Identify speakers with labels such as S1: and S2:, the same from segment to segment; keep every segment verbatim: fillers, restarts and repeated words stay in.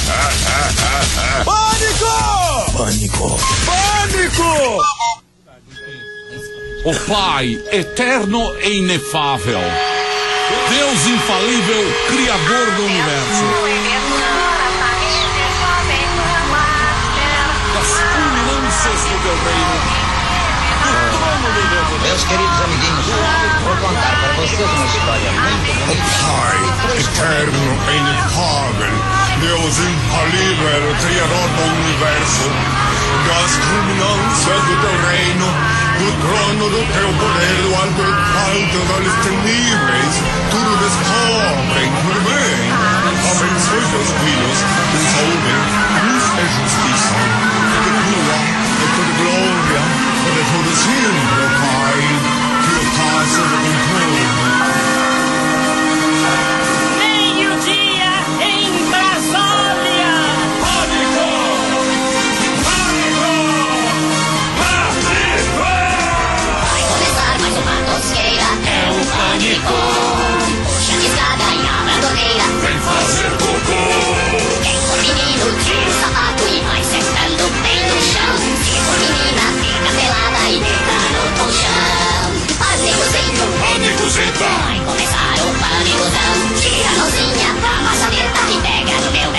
S1: Pânico! Pânico! Pânico!
S2: O Pai eterno e inefável, Deus infalível, Criador do universo, das culminâncias do teu reino, do trono do Deus.
S3: Meus queridos amiguinhos, vou contar para vocês uma história muito bonita.
S4: O Pai eterno e inefável, Deus infalível, Criador do universo, das culminâncias do teu reino, do trono do teu poder, do alto e alto dos temíveis, tudo descobrem, tudo bem. Abençoe seus filhos com saúde, luz e justiça, de cura, de toda glória, e de todo sempre, Pai, que o faça do controle.
S5: Meio-dia em Brasília.
S1: Pânico! Pânico! Pânico!
S6: Vai começar mais uma tosqueira. É o pânico. Puxa de escada em abandoneira.
S1: Vem fazer cocô!
S6: Quem for menino tira o sapato e vai sentando bem no chão. Se for menina fica pelada e deita no colchão. Fazemos então
S1: Pânico senta!
S6: Vai começar o pânicozão. Tira a mãozinha da maçaneta e pega no meu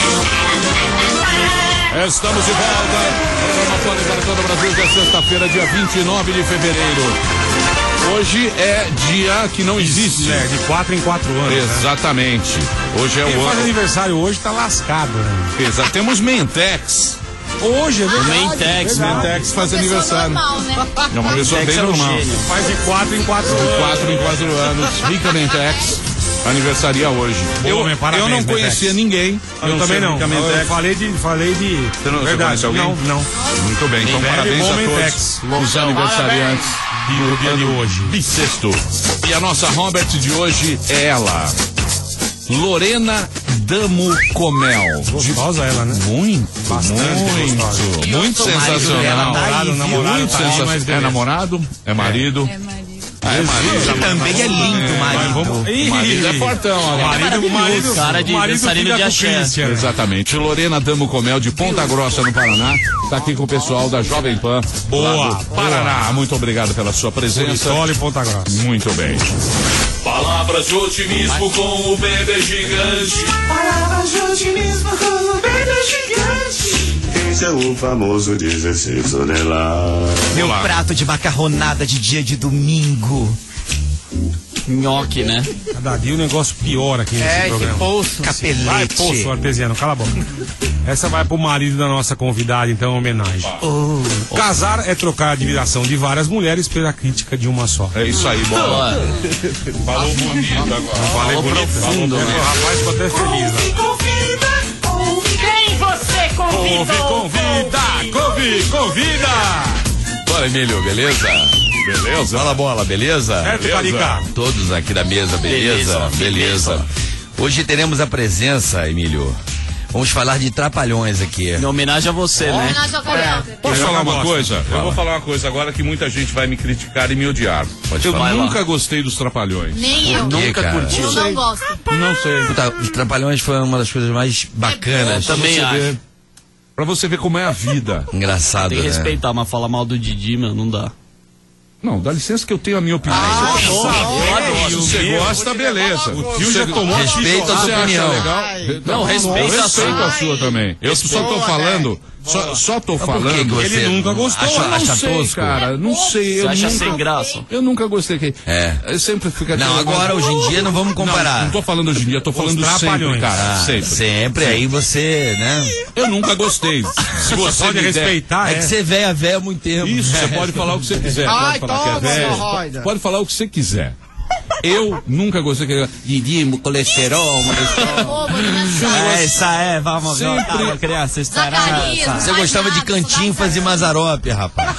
S2: Estamos de volta. Programa Pânico para todo o Brasil, que é sexta-feira, dia vinte e nove de fevereiro. Hoje é dia que não existe.
S7: É, de quatro em quatro anos.
S2: Exatamente. Né? Hoje é
S7: Quem
S2: o
S7: faz
S2: ano.
S7: aniversário hoje tá lascado, né?
S2: Exato. Temos Mentex.
S7: Hoje é verdade.
S2: Mentex, Mentex faz aniversário.
S8: Normal, né?
S2: É uma pessoa bem normal.
S7: Faz de quatro em quatro
S2: De
S7: anos.
S2: quatro em quatro anos. Rica Mentex aniversaria hoje.
S7: Boa,
S2: eu,
S7: meu, parabéns,
S2: eu não
S7: Mentex.
S2: conhecia ninguém.
S7: Eu
S2: não
S7: também
S2: sei
S7: não.
S2: Rica
S7: Eu
S2: Mentex.
S7: falei de. Falei de.
S2: Você não,
S7: verdade.
S2: você conhece alguém?
S7: Não, não.
S2: Muito bem, então
S7: Bem velho,
S2: parabéns
S7: bom
S2: a
S7: Mentex.
S2: todos os aniversariantes
S7: do dia de hoje.
S2: bissexto. E a nossa Robert de hoje é ela, Lorena Damo Comel.
S7: Gostosa ela, né?
S2: Muito,
S7: Bastante
S2: muito,
S7: gostosa.
S2: muito sensacional.
S7: Namorado, namorado,
S2: Muito
S7: tá aí,
S2: sensacional.
S7: mas
S2: É
S7: beleza.
S2: namorado? É marido?
S8: É marido.
S2: Ah, é marido.
S3: Também é lindo,
S7: Mas
S3: marido.
S7: vamos... Ih,
S2: Marido é fortão,
S7: O
S2: agora.
S7: marido, o marido,
S9: Cara de
S7: o marido
S9: dançarino
S7: fica
S9: de
S7: com
S9: axé.
S7: Christian.
S2: Exatamente. Lorena Damo Comel, de Ponta Grossa, no Paraná, está aqui com o pessoal da Jovem Pan.
S7: Boa,
S2: lá do Paraná. Muito obrigado pela sua presença.
S7: Olha Ponta Grossa.
S2: Muito bem.
S1: Palavras de otimismo com o bebê gigante.
S5: Palavras de otimismo com o bebê gigante.
S4: Esse é o famoso dezesseis toneladas.
S3: Meu prato de macarronada de dia de domingo.
S9: Nhoque, né?
S7: Cada dia o negócio pior aqui nesse
S3: É, que
S7: programa.
S3: poço.
S7: Vai,
S3: Capelete.
S7: poço, artesiano, cala a boca. Essa vai pro marido da nossa convidada, então, em homenagem.
S3: Oh.
S7: Casar é trocar a admiração de várias mulheres pela crítica de uma só.
S2: É isso aí, bola. Falou bonito agora.
S7: Falei
S9: Falou
S7: bonito.
S9: profundo,
S7: É,
S9: né?
S7: O rapaz ficou até feliz lá.
S5: Convida, convida. Quem você convidou?
S7: Convida, convida, convida!
S10: Fala, Emílio, beleza?
S2: Beleza?
S10: Fala, bola, beleza?
S7: Certo, Carica?
S10: Todos aqui da mesa, beleza?
S9: Beleza,
S10: Beleza. Hoje teremos a presença, Emílio. Vamos falar de trapalhões aqui.
S9: Em homenagem a você, né?
S8: Homenagem ao caráter.
S2: Posso falar uma
S7: gosto.
S2: coisa? Eu
S10: Fala.
S2: vou falar uma coisa agora que muita gente vai me criticar e me odiar.
S10: Pode
S2: eu
S10: falar.
S2: nunca gostei dos Trapalhões.
S8: Nem eu.
S10: quê,
S9: Nunca
S10: cara?
S9: curtiu.
S8: Eu não gosto.
S2: Não sei.
S10: Puta, os trapalhões foi uma das coisas mais bacanas.
S9: Eu também
S2: Pra você
S9: acho.
S2: ver- Pra você ver como é a vida.
S10: Engraçado,
S9: Tem que
S10: né?
S9: respeitar, mas falar mal do Didi, meu, não dá.
S2: Não, dá licença que eu tenho a minha opinião.
S9: Ah,
S2: Se
S9: bom,
S2: você
S9: eu
S2: você
S7: adoro.
S2: gosta, beleza.
S7: O tio já tomou a
S10: Respeita a
S2: Você
S10: sua
S2: acha
S10: opinião.
S2: legal?
S9: Não, respeita
S2: eu
S9: a
S2: respeito
S9: sua.
S2: a sua também. Eu só tô falando, só, só tô
S10: Por que que
S2: falando.
S10: você
S7: Ele nunca gostou,
S10: acha,
S2: Eu não
S10: acha
S2: sei,
S10: tosco?
S2: cara, não sei.
S9: Você
S2: Eu
S9: acha
S2: nunca,
S9: sem graça?
S2: eu nunca gostei. Que,
S10: É.
S2: Eu sempre fica
S10: Não, agora, hoje em dia, não vamos comparar.
S2: Não, não tô falando hoje em dia, tô falando sempre,
S7: Trapalhões.
S2: cara.
S10: Ah,
S2: sempre.
S10: sempre. Aí você, né?
S2: Eu nunca gostei. Se você
S7: Pode
S2: me der-
S7: respeitar,
S10: É
S7: é.
S10: que você é velho, velho há muito tempo.
S2: Isso, você pode falar o que você quiser.
S3: Ai,
S2: Pode falar que é
S3: toma,
S2: velho.
S3: hemorroida.
S2: Pode falar o que você quiser. Eu nunca gostei que Didi, colesterol,
S8: Pô, vou te dançar.
S9: É, isso é, vamos
S2: Sempre-
S9: voltar, criança,
S8: Zacarias,
S10: Você gostava de cantinho fazer Mazarope, rapaz.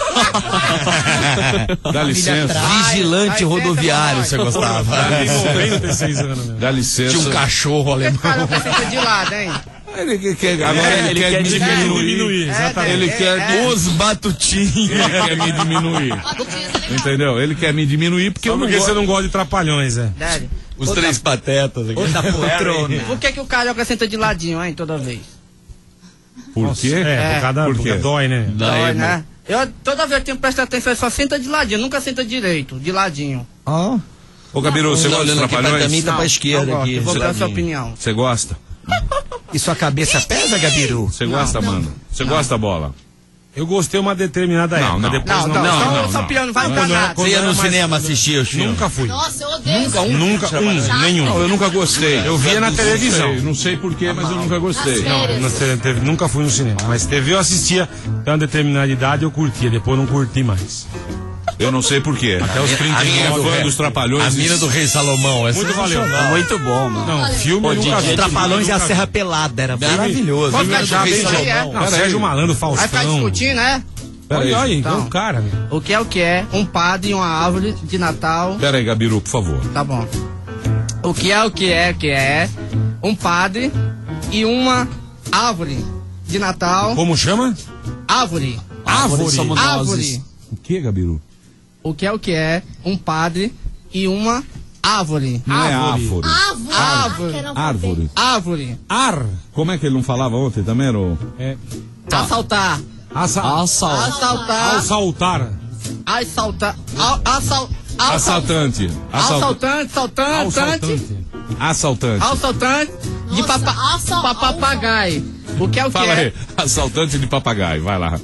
S2: dá licença.
S10: Vigilante rodoviário, você gostava.
S7: Tem noventa e seis anos, meu.
S2: Dá licença.
S10: Tinha um cachorro alemão.
S3: de lado, hein?
S2: Ele que- quer, agora
S9: É,
S2: ele,
S9: ele
S2: quer,
S9: quer
S2: me
S9: diminuir.
S2: diminuir.
S7: Diminuir, exatamente.
S2: Ele quer
S10: Os batutinhos.
S2: ele quer me diminuir. Entendeu? Ele quer me diminuir porque
S7: Só
S2: eu não
S7: porque
S2: gosto.
S7: você não gosta de trapalhões, é.
S3: Dale.
S10: Os três patetas aqui.
S9: Outra poltrona.
S11: Por que que o carioca senta de ladinho, hein, toda vez?
S7: Por quê? É, por causa
S2: Por quê?
S7: dói, né?
S11: Dói, né? Eu, toda vez que tenho que prestar atenção, ele só senta de ladinho, nunca senta direito, de ladinho.
S10: Ó.
S2: Ô, Gabiru, você gosta dos
S10: olhando aqui pra
S2: Trapalhões?
S10: mim, tá pra esquerda
S11: eu gosto,
S10: aqui.
S11: eu vou
S10: esse
S11: dar a sua
S10: ladinho.
S11: opinião.
S2: Você gosta?
S3: E sua cabeça pesa, Gabiru?
S2: Você gosta, mano? Você gosta da bola?
S7: Eu gostei uma determinada
S2: Não,
S7: época.
S2: não.
S7: Depois
S11: Não,
S7: não.
S11: não,
S2: não,
S11: só,
S2: não,
S11: só
S2: não.
S11: piano, não vai
S7: Quando
S11: pra
S7: eu-
S11: nada.
S7: quando
S10: Você ia
S7: eu era
S10: no
S7: mais-
S10: cinema assistir os filmes?
S7: Nunca fui.
S8: Nossa, eu odeio
S11: Nunca,
S8: isso.
S11: um.
S7: Nunca, um, nenhum.
S2: Não, eu nunca gostei.
S7: Eu via na televisão.
S2: Não sei porquê, mas eu nunca gostei.
S8: Nas férias.
S7: Não, teve- teve- nunca fui no cinema. Mas teve, eu assistia até uma determinada idade, eu curtia. Depois eu não curti mais.
S2: Eu não sei porquê.
S7: Até os trinta
S10: A
S7: e
S10: minha
S7: nove.
S10: do
S2: fã
S10: rei-
S2: dos Trapalhões.
S10: A mina do Rei Salomão. É
S7: Muito valeu.
S10: sensacional.
S9: Muito bom, mano.
S7: Não, filme
S9: Pô,
S7: eu nunca
S9: Didi
S7: vi.
S3: Trapalhões e a
S7: Nunca vi.
S3: Serra Pelada, era
S10: Maravilhoso.
S11: Pode
S10: Mina do
S11: ficar
S10: Rei
S11: discutindo aí, é?
S10: Salomão.
S7: Não, Sérgio Malandro,
S11: Vai ficar
S7: Faustão.
S11: discutindo, né?
S2: Pera aí.
S7: Olha aí,
S11: Então.
S7: é o cara, né?
S11: O que é o que é um padre e uma árvore de Natal.
S2: Pera aí, Gabiru, por favor.
S11: Tá bom. O que é o que é o que é um padre e uma árvore de Natal.
S7: Como chama?
S11: Árvore.
S7: Árvore.
S9: somos nós.
S11: Árvore.
S2: O que, Gabiru?
S11: O que é o que é um padre e uma árvore.
S2: Não é árvore.
S8: Árvore.
S11: Árvore.
S8: Ah, que não
S2: Árvore.
S11: Árvore.
S7: Ar.
S2: Como é que ele não falava ontem também, era o...
S7: É.
S11: Assaltar.
S7: Assa...
S9: Assal.
S11: Assaltar.
S7: Assaltar.
S11: Assaltar. Al- Assal... Assal...
S2: Assaltante. Assalt...
S11: Assaltante. Assaltante.
S7: Assaltante.
S2: Assaltante.
S11: Assaltante de
S8: Nossa,
S11: papa...
S8: assal-
S11: pa- papagaio. O que é o que
S2: Fala
S11: é?
S2: aí. Assaltante de papagaio, vai lá.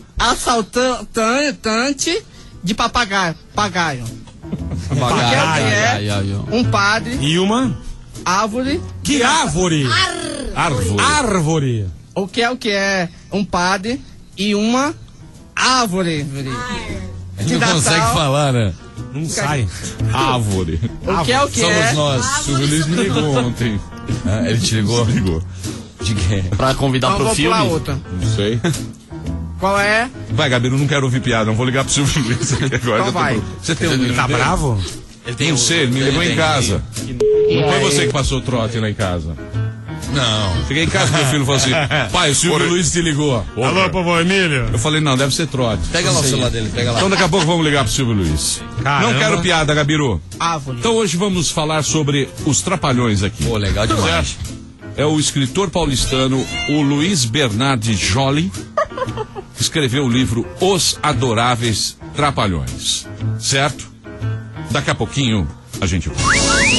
S11: Assaltante de papagaio. Papagaio.
S9: Ai,
S11: que é o que
S9: ai,
S11: é?
S9: ai, ai, ó.
S11: Um padre,
S7: E uma?
S11: árvore.
S7: Que árvore?
S2: Árvore.
S7: Árvore.
S11: O que é o que é? Um padre e uma árvore.
S10: Ele não consegue falar, né?
S7: Não sai.
S2: Árvore.
S11: O que é o que
S10: Somos
S11: é?
S10: nós.
S2: Silvio Luiz me ligou ontem.
S10: Ah, ele te ligou?
S2: Ligou.
S10: De quê?
S9: Pra convidar
S11: Então
S9: pro
S11: vou
S9: filme.
S11: pular outra.
S2: Não sei.
S11: Qual é?
S2: Vai, Gabiru, não quero ouvir piada, não vou ligar pro Silvio Luiz aqui agora.
S11: Então
S2: eu tô
S11: vai.
S2: pro- Você tem um número
S7: Tá
S2: dele?
S7: bravo?
S10: Ele tem
S2: Não
S10: o-
S2: sei, ele me levou
S10: ele
S2: em
S10: tem-
S2: casa. Não foi você que passou o trote lá em casa.
S10: Não.
S2: Cheguei em casa, meu filho falou assim: pai, o Silvio Luiz te ligou.
S7: Alô, povo Emílio.
S2: Eu falei: não, deve ser trote.
S10: Pega lá o celular dele, pega lá.
S2: Então daqui a pouco vamos ligar pro Silvio Luiz.
S7: Caramba.
S2: Não quero piada, Gabiru.
S11: Árvore.
S2: Então hoje vamos falar sobre os Trapalhões aqui.
S10: Pô, legal demais.
S2: Certo? É o escritor paulistano, o Luiz Bernardi Joly, que escreveu o livro Os Adoráveis Trapalhões. Certo? Daqui a pouquinho a gente volta.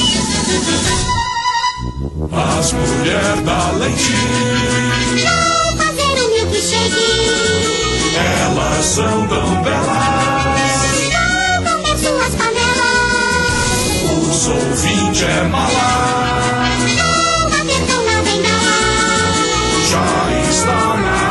S1: As mulheres da leitinho,
S6: Vou fazer um milkshake.
S1: elas são tão belas.
S6: Vou comer suas panelas.
S1: Os ouvintes é mala,
S6: Vou bater com na bengala.
S1: já está na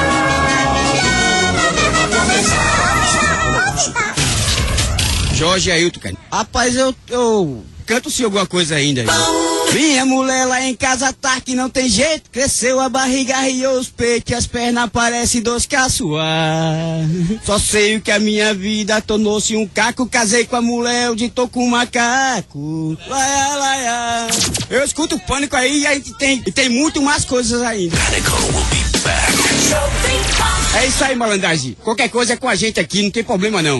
S12: Jorge Ailton, cara. Rapaz, eu, eu canto-se alguma coisa ainda aí. Minha mulher lá em casa tá que não tem jeito. Cresceu a barriga, riou os peitos, as pernas parecem dois caçoar. Só sei o que a minha vida tornou-se um caco. Casei com a mulher, onde tô com um macaco. Laia, laia. Eu escuto o Pânico aí e aí tem, e tem muito mais coisas ainda. É isso aí, malandragem. Qualquer coisa é com a gente aqui, não tem problema não.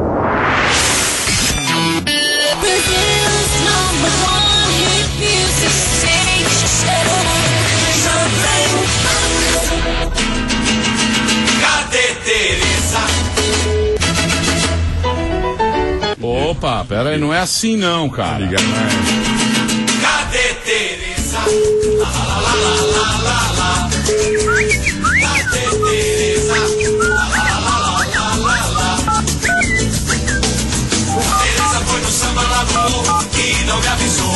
S6: Brazil's number one hit music station.
S1: Cadê Teresa?
S2: Opa, pera aí, não é assim não, cara.
S1: Cadê Teresa? Lá, lá, lá, lá, lá, lá. Cadê Teresa? Lá, lá, lá, lá, lá, lá. Teresa foi no samba lá do morro e não me avisou.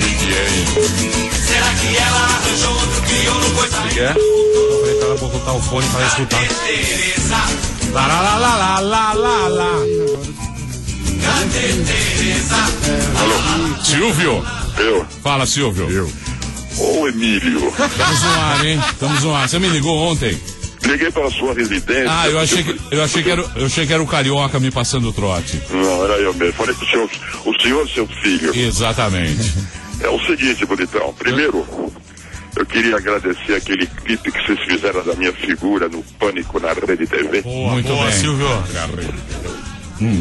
S1: Será que ela arranjou outro crioulo, pois aí
S2: É?
S7: Eu falei pra ela botar o fone pra escutar.
S1: Cadê Teresa?
S7: Lá, lá, lá, lá, lá, lá, lá.
S1: Cadê Teresa?
S2: Silvio.
S4: Eu,
S2: Fala, Silvio.
S4: eu. Ô, Emílio,
S2: Estamos no ar, hein? Estamos no ar. Você me ligou ontem?
S4: liguei para a sua residência.
S2: Ah, eu achei que, eu achei que, era, eu achei que era o Carioca me passando o trote.
S4: Não, era eu mesmo. Falei pro senhor, o senhor, seu filho.
S2: Exatamente.
S4: É o seguinte, bonitão. Primeiro, eu queria agradecer aquele clipe que vocês fizeram da minha figura no Pânico na Rede T V.
S7: Boa,
S2: Muito
S7: boa,
S2: bem.
S7: Silvio.
S2: Hum.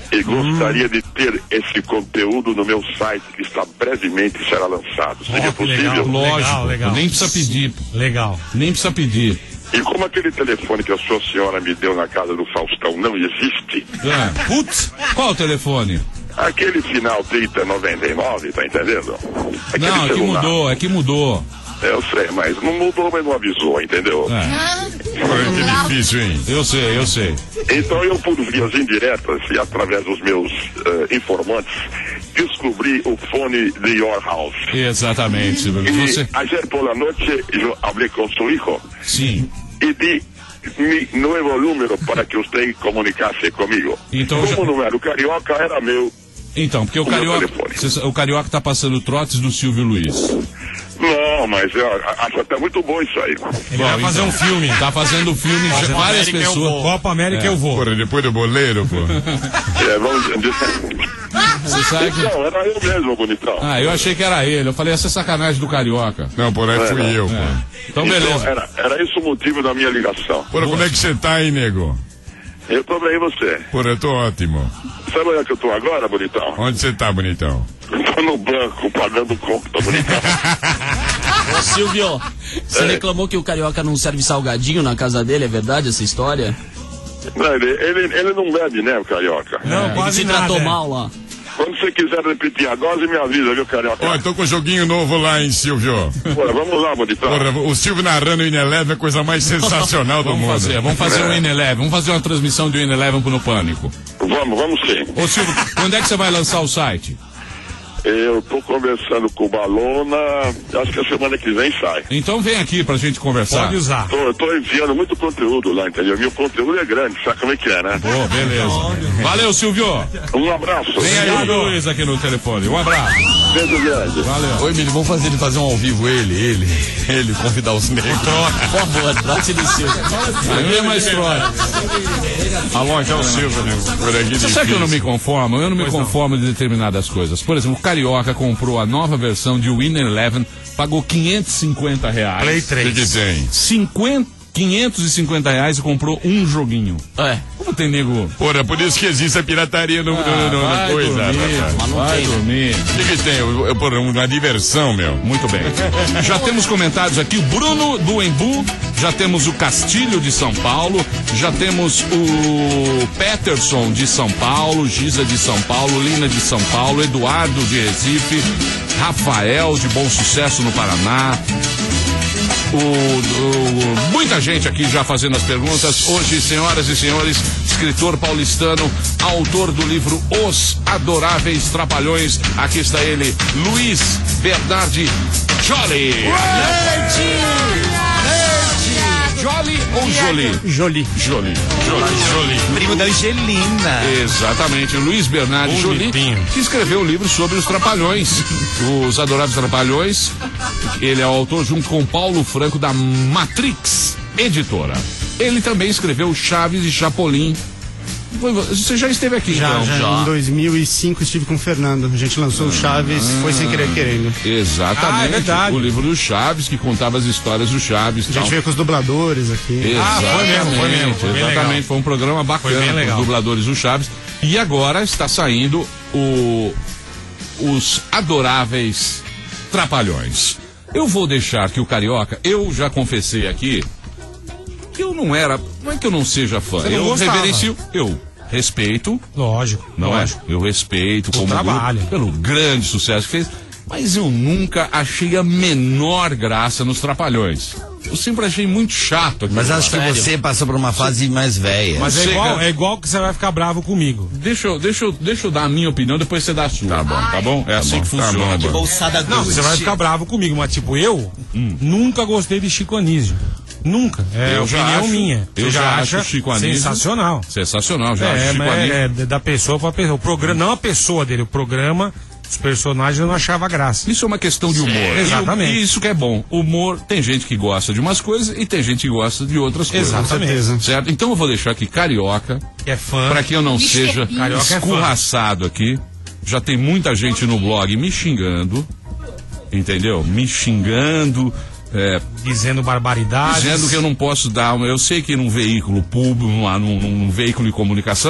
S13: e gostaria de ter esse conteúdo no meu site, que está brevemente será lançado. Seria
S7: Oh,
S13: possível?
S7: legal,
S2: Lógico,
S7: legal, legal.
S2: nem precisa pedir.
S7: Legal.
S2: Nem precisa pedir.
S13: E como aquele telefone que a sua senhora me deu na casa do Faustão não existe,
S2: É. Putz, qual o telefone?
S13: aquele final trinta noventa e nove, tá entendendo? Aquele
S2: Não, é que
S13: celular.
S2: mudou, é que mudou.
S13: Eu sei, mas não mudou, mas não avisou, entendeu?
S2: É.
S4: Que difícil, hein?
S2: Eu sei, eu sei.
S13: Então eu, por vias indiretas e através dos meus eh, informantes, descobri o fone de Your House.
S2: Exatamente, Silvio.
S13: Y
S2: Você.
S13: ayer por la noche yo hablé con su hijo
S2: Sim.
S13: y di mi nuevo número para que usted comunicase conmigo.
S2: Então,
S13: Como
S2: já-
S13: o número carioca era meu.
S2: Então, porque o
S13: O meu
S2: Carioca.
S13: telefone.
S2: cê- O Carioca tá passando trotes do Silvio Luiz.
S13: Não, mas eu acho até muito bom isso aí.
S7: Ele vai fazer um filme.
S2: Tá fazendo filme, já
S7: Copa
S2: várias
S7: América eu
S2: pessoas.
S7: vou. Copa América eu vou.
S4: Porra, depois do boleiro, pô.
S13: É, vamos dizer.
S2: Você sabe que.
S13: Não, era eu mesmo, bonitão.
S2: Ah, eu achei que era ele. Eu falei, essa é sacanagem do Carioca.
S4: Não, por aí
S13: É,
S4: fui
S13: não.
S4: eu, pô.
S2: É. Então, beleza.
S13: era, era esse o motivo da minha ligação.
S4: Porra, como é que você tá aí, nego?
S13: Eu tô bem, e você?
S4: Porra, eu tô ótimo.
S13: Sabe onde é que eu tô agora, bonitão?
S4: Onde você tá, bonitão?
S13: Tô no banco, pagando conta, bonitão.
S9: Ô, Silvio, você reclamou que o Carioca não serve salgadinho na casa dele, é verdade essa história?
S13: Não, ele, ele, ele não bebe, né, o carioca?
S7: Não,
S9: Ele
S7: quase
S9: se
S7: nada.
S9: tratou
S7: é.
S9: mal lá.
S13: Quando você quiser repetir a dose, me avisa, viu, carioca?
S4: Ó, eu tô com um joguinho novo lá, hein, Silvio?
S13: Bora, vamos lá, bonitão.
S4: Porra, o Silvio narrando o Ineleve é a coisa mais sensacional do
S2: Vamos
S4: mundo.
S2: fazer, vamos fazer um Ineleven. Vamos fazer uma transmissão do Ineleven pro No Pânico.
S13: Vamos, vamos sim.
S2: Ô Silvio, quando é que você vai lançar o site?
S13: Eu tô conversando com o Balona, acho que a semana que vem sai.
S2: Então vem aqui pra gente conversar.
S7: Pode usar.
S13: Tô, eu tô enviando muito conteúdo lá, entendeu? Meu conteúdo é grande, sabe como é que é, né?
S2: Pô, beleza. Valeu, Silvio.
S13: Um abraço.
S2: Vem aí o Luiz aqui no telefone. Um abraço.
S13: Beijo grande.
S2: Valeu.
S10: Oi, Emílio, vamos fazer ele fazer um ao vivo, ele, ele, ele, convidar os negros.
S9: Por favor, trate de Silvio.
S2: Aí é mais história.
S4: Alô, aqui é o Silvio, nego. Por aqui
S2: Você sabe que eu não me conformo? Eu não me conformo de determinadas coisas. Por exemplo, o Carioca comprou a nova versão de Win Eleven, pagou quinhentos e cinquenta reais.
S7: Play
S4: O que
S7: três.
S4: que tem?
S2: cinquenta, quinhentos e cinquenta reais e comprou um joguinho.
S9: É,
S2: Como tem nego?
S4: Porra, por isso que existe a pirataria no, no, no, no
S2: vai
S4: coisa.
S2: dormir,
S4: rapaz.
S9: mas não
S2: vai
S9: tem, né?
S2: dormir.
S4: O que que tem? Eu- eu- Porra, uma diversão, meu.
S2: Muito bem. Já temos comentários aqui. O Bruno do Embu, já temos o Castilho de São Paulo, já temos o Peterson de São Paulo, Giza de São Paulo, Lina de São Paulo, Eduardo de Recife, Rafael de Bom Sucesso no Paraná. O, o- muita gente aqui já fazendo as perguntas. Hoje, senhoras e senhores, escritor paulistano, autor do livro Os Adoráveis Trapalhões. Aqui está ele, Luiz Bernardi Jolie. Jolie ou Jolie?
S7: Jolie.
S2: Jolie.
S10: Primo da Angelina.
S2: Exatamente, Luiz Bernardi Jolie,
S7: Bonitinho.
S2: que escreveu o livro sobre os Trapalhões, os Adoráveis Trapalhões. Ele é o autor junto com Paulo Franco da Matrix Editora. Ele também escreveu Chaves e Chapolin. Foi- Você já esteve aqui,
S14: Já,
S2: então?
S14: já, em dois mil e cinco estive com o Fernando. A gente lançou o Chaves, foi sem querer querendo.
S2: Exatamente.
S7: Ah, é verdade.
S2: O livro do Chaves, que contava as histórias do Chaves.
S14: A gente veio com os dubladores aqui.
S7: Ah, foi mesmo, foi mesmo, foi bem
S2: Exatamente,
S7: legal.
S2: foi um programa bacana
S7: Foi bem
S2: com os
S7: legal.
S2: dubladores do Chaves. E agora está saindo o os Adoráveis Trapalhões. Eu vou deixar que o Carioca, eu já confessei aqui que eu não era, não é que eu não seja fã,
S7: Você não
S2: eu
S7: gostava.
S2: reverencio, eu respeito,
S7: Lógico,
S2: não
S7: lógico.
S2: é? Eu respeito como
S7: trabalho.
S2: grupo, pelo grande sucesso que fez, mas eu nunca achei a menor graça nos Trapalhões. Eu sempre achei muito chato aquilo.
S10: Mas
S2: lá.
S10: acho que você passou por uma fase mais velha.
S7: Mas é
S2: Chega-
S7: igual, é igual que você vai ficar bravo comigo.
S2: Deixa eu, deixa, eu, deixa eu dar a minha opinião, depois você dá a sua. Tá bom, tá bom? É assim
S4: bom,
S2: que
S4: tá
S2: funciona.
S4: bom,
S9: bolsada
S7: Não, você vai ficar bravo comigo, mas tipo, eu nunca gostei de Chico Anísio. Nunca. É
S2: Eu já
S7: opinião
S2: acho-
S7: minha.
S2: eu
S7: Você
S2: já
S7: já
S2: acho
S7: acha
S2: Chico Anísio
S7: sensacional.
S2: Sensacional, já acho
S7: É,
S2: Chico
S7: mas
S2: Anísio.
S7: é, é da pessoa pra pessoa. O programa, não a pessoa dele, o programa, os personagens eu não achava graça.
S2: Isso é uma questão de humor. E-
S7: Exatamente.
S2: E isso que é bom. Humor, tem gente que gosta de umas coisas e tem gente que gosta de outras coisas.
S7: Exatamente.
S2: Certo? Então eu vou deixar aqui Carioca,
S7: Que é fã.
S2: para que eu não seja
S7: Carioca é fã.
S2: escorraçado aqui. Já tem muita gente no blog me xingando, entendeu? Me xingando, é,
S7: Dizendo barbaridades.
S2: dizendo que eu não posso dar. Eu sei que num veículo público, num, num, num veículo de comunicação,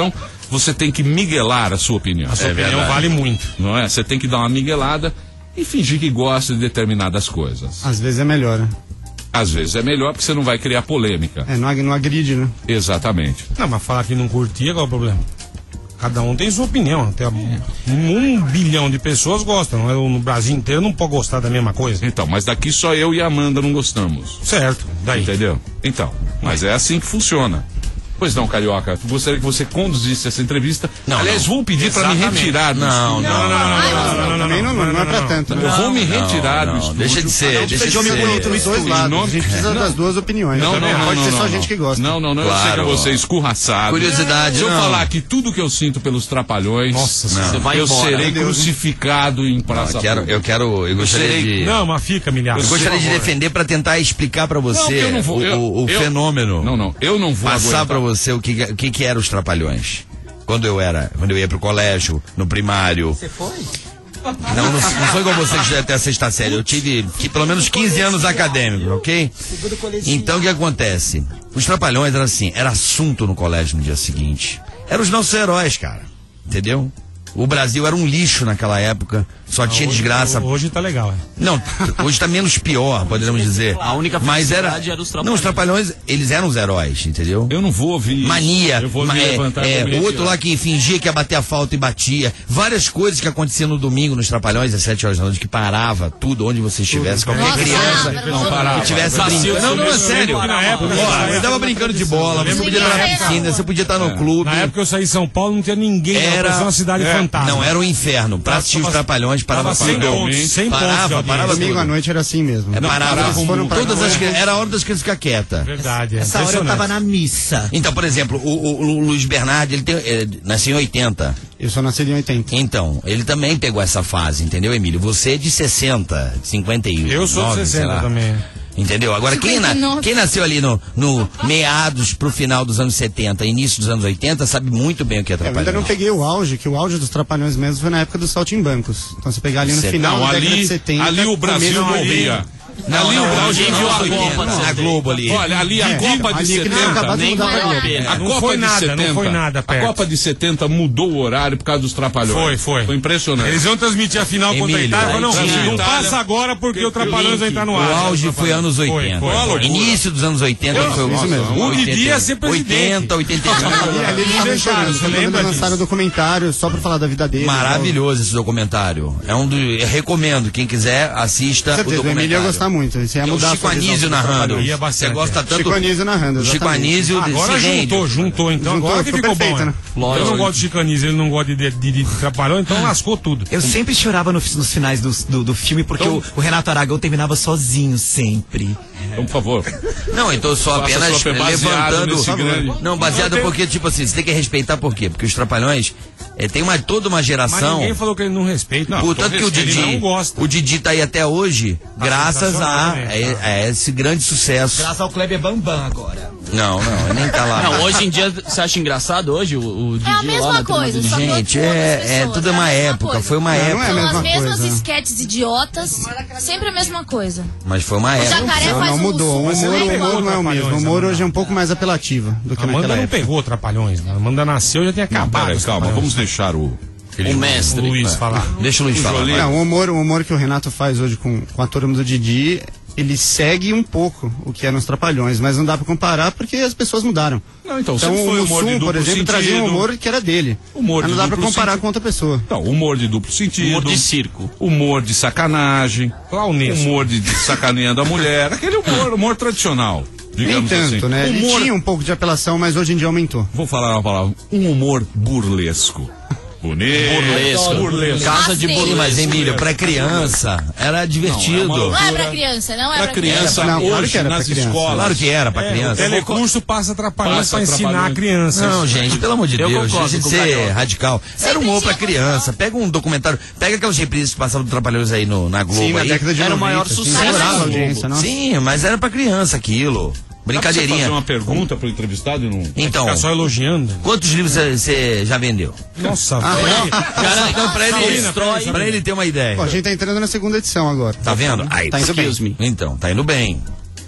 S2: você tem que miguelar a sua opinião.
S7: A sua
S2: É
S7: opinião
S2: verdade.
S7: vale muito.
S2: Não é? Você tem que dar uma miguelada e fingir que gosta de determinadas coisas.
S14: Às vezes é melhor, né?
S2: Às vezes é melhor porque você não vai criar polêmica.
S14: É, não, ag- não agride, né?
S2: Exatamente.
S7: Não, mas falar que não curtia, qual é o problema? Cada um tem sua opinião. Até um, um bilhão de pessoas gostam. Não é? No Brasil inteiro não pode gostar da mesma coisa.
S2: Então, mas daqui só eu e a Amanda não gostamos.
S7: Certo, daí.
S2: Entendeu? Então, mas é assim que funciona. Pois não, Carioca, gostaria que você conduzisse essa entrevista.
S10: Não,
S2: Aliás,
S10: não.
S2: vou pedir para me
S10: Exatamente.
S2: retirar do
S10: Não,
S2: estúdio.
S10: não, não, não, não, não,
S14: Também não, não, não é pra tanto, né?
S2: Eu vou me retirar
S10: não,
S2: do
S10: não,
S2: estúdio.
S10: deixa de ser, deixa de
S14: Homem bonito
S10: ser.
S14: nos dois lados. A gente precisa das duas opiniões.
S2: Não, não,
S14: Também
S2: não,
S14: pode
S2: não,
S14: ser
S2: não,
S14: só
S2: não.
S14: gente que gosta.
S2: Não, não, não, eu sei
S10: Claro.
S2: que você é escurraçado.
S10: Curiosidade,
S2: Se eu
S10: não.
S2: falar que tudo que eu sinto pelos Trapalhões,
S7: Nossa
S10: Senhora.
S2: eu
S10: Você vai embora.
S2: serei
S10: Meu Deus.
S2: crucificado em
S10: Não,
S2: praça
S10: eu quero,
S2: pública.
S10: eu quero, eu gostaria
S2: serei-
S10: de...
S7: Não, mas fica, milhares.
S10: Eu gostaria de defender para tentar explicar para
S2: Não, porque
S10: você
S2: eu não vou-
S10: o,
S2: eu-
S10: o- o
S2: eu-
S10: fenômeno.
S2: Não, não, eu não vou
S10: passar
S2: aguentar.
S10: para você o que, o que que eram os Trapalhões. Quando eu era, quando eu ia pro colégio, no primário.
S11: Você foi?
S10: Não, não, não sou igual você que já até a sexta série. Eu tive que, pelo menos quinze anos acadêmicos, ok? Então o que acontece? Os Trapalhões era assim, era assunto no colégio no dia seguinte. Eram os nossos heróis, cara. Entendeu? O Brasil era um lixo naquela época, só tinha
S7: Hoje-
S10: desgraça.
S7: Hoje tá legal, é.
S10: Não, t- hoje tá menos pior, poderíamos dizer.
S9: A única
S10: Mas era,
S9: felicidade era os Trapalhões.
S10: não, os Trapalhões, eles eram os heróis, entendeu?
S2: Eu não vou ouvir isso.
S10: Mania,
S2: Eu vou
S10: ma-
S2: me
S10: é,
S2: levantar
S10: é,
S2: e vou me
S10: o outro
S2: retirar.
S10: lá que fingia que ia bater a falta e batia. Várias coisas que aconteciam no domingo nos Trapalhões, às sete horas da noite, que parava tudo onde você estivesse, qualquer
S8: Nossa,
S10: criança
S8: não,
S2: Não, parava.
S10: que tivesse
S9: Vacilo,
S10: brincando. Não, não, é
S9: isso
S10: sério.
S7: mesmo, na época,
S10: Ó, você tava brincando de bola, você podia estar na piscina, você podia estar no clube.
S7: Na época que eu saí de São Paulo, não tinha ninguém.
S10: Era-
S7: Parecia uma cidade
S2: é,
S7: fantasma.
S10: Não, era um inferno. Pra assistir os Trapalhões, parava
S7: Tava sem
S10: tudo.
S7: pontos, sem pontos de
S10: Parava,
S7: audiência.
S10: parava
S14: Domingo à
S10: tudo.
S14: noite era assim mesmo.
S10: É, parava,
S14: Eles foram pra
S10: todas
S14: cá.
S10: as crianças, era a hora das crianças ficar quietas.
S7: Verdade, é
S15: Essa hora eu tava
S7: impressionante.
S15: na missa.
S10: Então, por exemplo, o, o- o Luiz Bernardi, ele, tem, ele nasceu em oitenta.
S14: Eu só nasci em oitenta.
S10: Então, ele também pegou essa fase, entendeu, Emílio? Você é de sessenta, cinquenta e nove,
S7: Eu sou de
S10: sei
S7: sessenta
S10: lá.
S7: também.
S10: Entendeu? Agora, quem, na-
S8: cinquenta e nove.
S10: quem nasceu ali no, no meados pro final dos anos setenta, início dos anos oitenta, sabe muito bem o que é
S14: Eu ainda
S10: Trapalhões.
S14: não peguei o auge, que o auge dos Trapalhões mesmo foi na época dos saltimbancos. Então você pegar ali no
S10: Cê-
S14: final
S2: Não,
S14: da década
S2: ali,
S14: de setenta...
S2: ali o Brasil
S14: começo-
S2: morria.
S10: Não,
S2: ali
S10: não,
S2: o
S10: não,
S2: Brasil
S10: gente,
S2: viu a
S10: oitenta,
S2: Copa.
S10: na Globo ali.
S2: Olha, ali a
S14: É,
S2: Copa de
S14: ali que eles tinham acabado de
S2: setenta.
S14: mudar pra Globo.
S2: A
S7: Não
S2: Copa
S7: foi
S2: de
S7: nada,
S2: setenta,
S7: não foi nada
S2: a
S7: perto.
S2: Copa de setenta mudou o horário por causa dos Trapalhões.
S7: Foi, foi.
S2: Foi impressionante.
S7: Eles iam transmitir a final contra a
S10: Emílio,
S7: Itália. Não,
S10: aí tinha-
S7: não passa agora porque o Trapalhões vai entrar no
S10: O
S7: ar.
S10: auge foi anos oitenta.
S7: Foi, foi, foi.
S10: Início dos anos oitenta
S7: Eu-
S10: foi o
S14: isso mesmo.
S7: O Didi ia ser presidente.
S10: oitenta, oitenta e
S14: Ali,
S10: um.
S14: ali eles estavam
S7: deixaram,
S14: chorando.
S7: você
S14: Quando
S7: lembra
S14: lançaram o documentário só pra falar da vida dele.
S10: Maravilhoso esse documentário. É um do, eu recomendo, quem quiser, assista
S14: Com
S10: o
S14: certeza, o
S10: documentário.
S14: Emílio ia gostar muito. Isso ia
S10: É o
S14: mudar a
S10: Chico
S14: sua visão
S10: Anísio
S14: sobre os
S10: narrando.
S14: Trapalhões.
S7: Ia
S10: Você
S7: bastante.
S10: gosta tanto.
S14: Chico Anísio narrando,
S10: O Chico
S14: exatamente.
S10: Anísio
S7: Ah, agora
S10: se rende.
S7: juntou, juntou. Então
S14: Juntou,
S7: agora que
S14: ficou
S7: ficou
S14: perfeito,
S7: bom.
S14: né?
S7: Eu não gosto de Chicanísio, ele não gosta de, de, de Trapalhão, então lascou tudo.
S15: Eu sempre chorava no- nos finais do, do, do filme porque
S2: Então-
S15: o, o Renato Aragão terminava sozinho, sempre.
S2: Então, por favor.
S10: Não, então só
S2: Faça
S10: apenas
S2: sua baseado
S10: levantando.
S2: nesse grande-
S10: Não, baseado porque, tipo assim, você tem que respeitar por quê? Porque os Trapalhões eh, tem uma, toda uma
S7: Mas
S10: geração.
S7: ninguém falou que ele não respeita.
S10: Não, Portanto que o
S7: ele
S10: Didi,
S7: não gosta.
S10: o Didi tá aí até hoje, graças a,
S7: sensacional também,
S10: a-
S7: tá.
S10: a esse grande sucesso.
S15: Graças ao Kleber Bambam agora.
S10: Não, não, ele nem tá lá.
S9: Não, hoje em dia, você acha engraçado hoje o, o Didi
S8: É a
S9: lá
S8: mesma
S9: na
S8: coisa,
S9: turma do
S8: só que
S9: Didi?
S10: Gente,
S8: outras
S10: é, é
S8: pessoas,
S10: tudo
S8: é a
S10: uma
S8: mesma
S10: época,
S8: coisa.
S10: foi uma
S14: Não, não é
S10: época.
S14: a
S8: São as
S14: mesma
S8: mesmas
S14: coisa.
S8: esquetes idiotas, sempre a mesma coisa.
S10: Mas foi uma
S8: O
S10: época.
S8: jacaré
S14: Não,
S8: faz
S14: não
S8: um
S14: mudou. O
S8: urso,
S14: humor,
S8: não
S14: o
S8: é
S14: humor
S8: igual.
S14: não é o mesmo. O humor hoje é um pouco mais apelativo do que
S7: A Amanda
S14: naquela
S7: não
S14: época.
S7: pegou Trapalhões, né? A Amanda nasceu já tinha
S2: Não,
S7: acabado.
S2: peraí,
S7: os
S2: calma,
S7: Trapalhões.
S2: vamos deixar o...
S9: O mestre.
S7: O Luiz falar.
S10: Deixa o Luiz falar.
S2: Jolie.
S10: vai.
S14: Não, o humor, o humor que o Renato faz hoje com, com a turma do Didi, ele segue um pouco o que é nos Trapalhões, mas não dá pra comparar porque as pessoas mudaram.
S2: Não, então,
S14: Então
S2: sempre foi
S14: o
S2: humor de
S14: Mussum, por
S2: duplo
S14: exemplo, trazia um
S2: sentido.
S14: humor que era dele.
S2: Humor
S14: mas
S2: de
S14: não dá pra
S2: duplo
S14: comparar
S2: sentido.
S14: com outra pessoa.
S2: Não, humor de duplo sentido.
S9: Humor de circo.
S2: Humor de sacanagem.
S7: Clownesco.
S2: Humor de, de sacaneando a mulher. Aquele humor, humor tradicional.
S14: Nem
S2: Digamos
S14: tanto,
S2: assim.
S14: né? Ele
S2: Humor,
S14: tinha um pouco de apelação, mas hoje em dia aumentou.
S2: vou falar uma palavra, um humor burlesco. Bonito.
S9: Burlesco.
S2: Burlesco.
S9: Casa de
S8: Sim.
S10: Sim, mas
S9: burlesco.
S10: Emílio, pra criança, era divertido.
S2: Não, é uma
S8: Não é pra criança, não é
S2: Pra
S8: pra
S2: criança,
S14: Não, claro
S2: hoje,
S14: que era pra
S2: nas
S14: criança.
S2: escolas.
S10: Claro que era pra
S7: É, o
S10: criança.
S7: telecurso passa Trapalhões
S2: Passa
S7: pra ensinar
S2: Trapalhões.
S7: a criança.
S10: Não, gente, pelo amor de
S9: Eu
S10: Deus,
S9: concordo
S10: deixa de
S9: com o
S10: ser
S9: Carioca.
S10: radical. Era humor pra criança. Pega um documentário, pega aquelas reprises que passavam do Trapalhões aí no, na Globo.
S14: Sim, na
S10: aí.
S14: década de
S9: Era o
S14: noventa.
S9: maior
S14: sim.
S9: sucesso.
S14: Estourava a
S9: Sim,
S14: audiência, nossa.
S10: Sim, mas era pra criança aquilo.
S2: Dá pra você
S10: Brincadeirinha.
S2: fazer uma pergunta pro entrevistado e não...
S10: Então,
S7: Ficar só elogiando.
S10: quantos livros você já vendeu?
S7: Nossa,
S14: Ah,
S7: velho.
S10: Cara, então, pra ele,
S9: Destrói.
S10: pra ele ter uma ideia.
S14: Ó, a gente tá entrando na segunda edição agora.
S10: Tá vendo? Aí,
S14: Tá indo bem.
S9: Excuse me.
S10: Então, tá indo bem.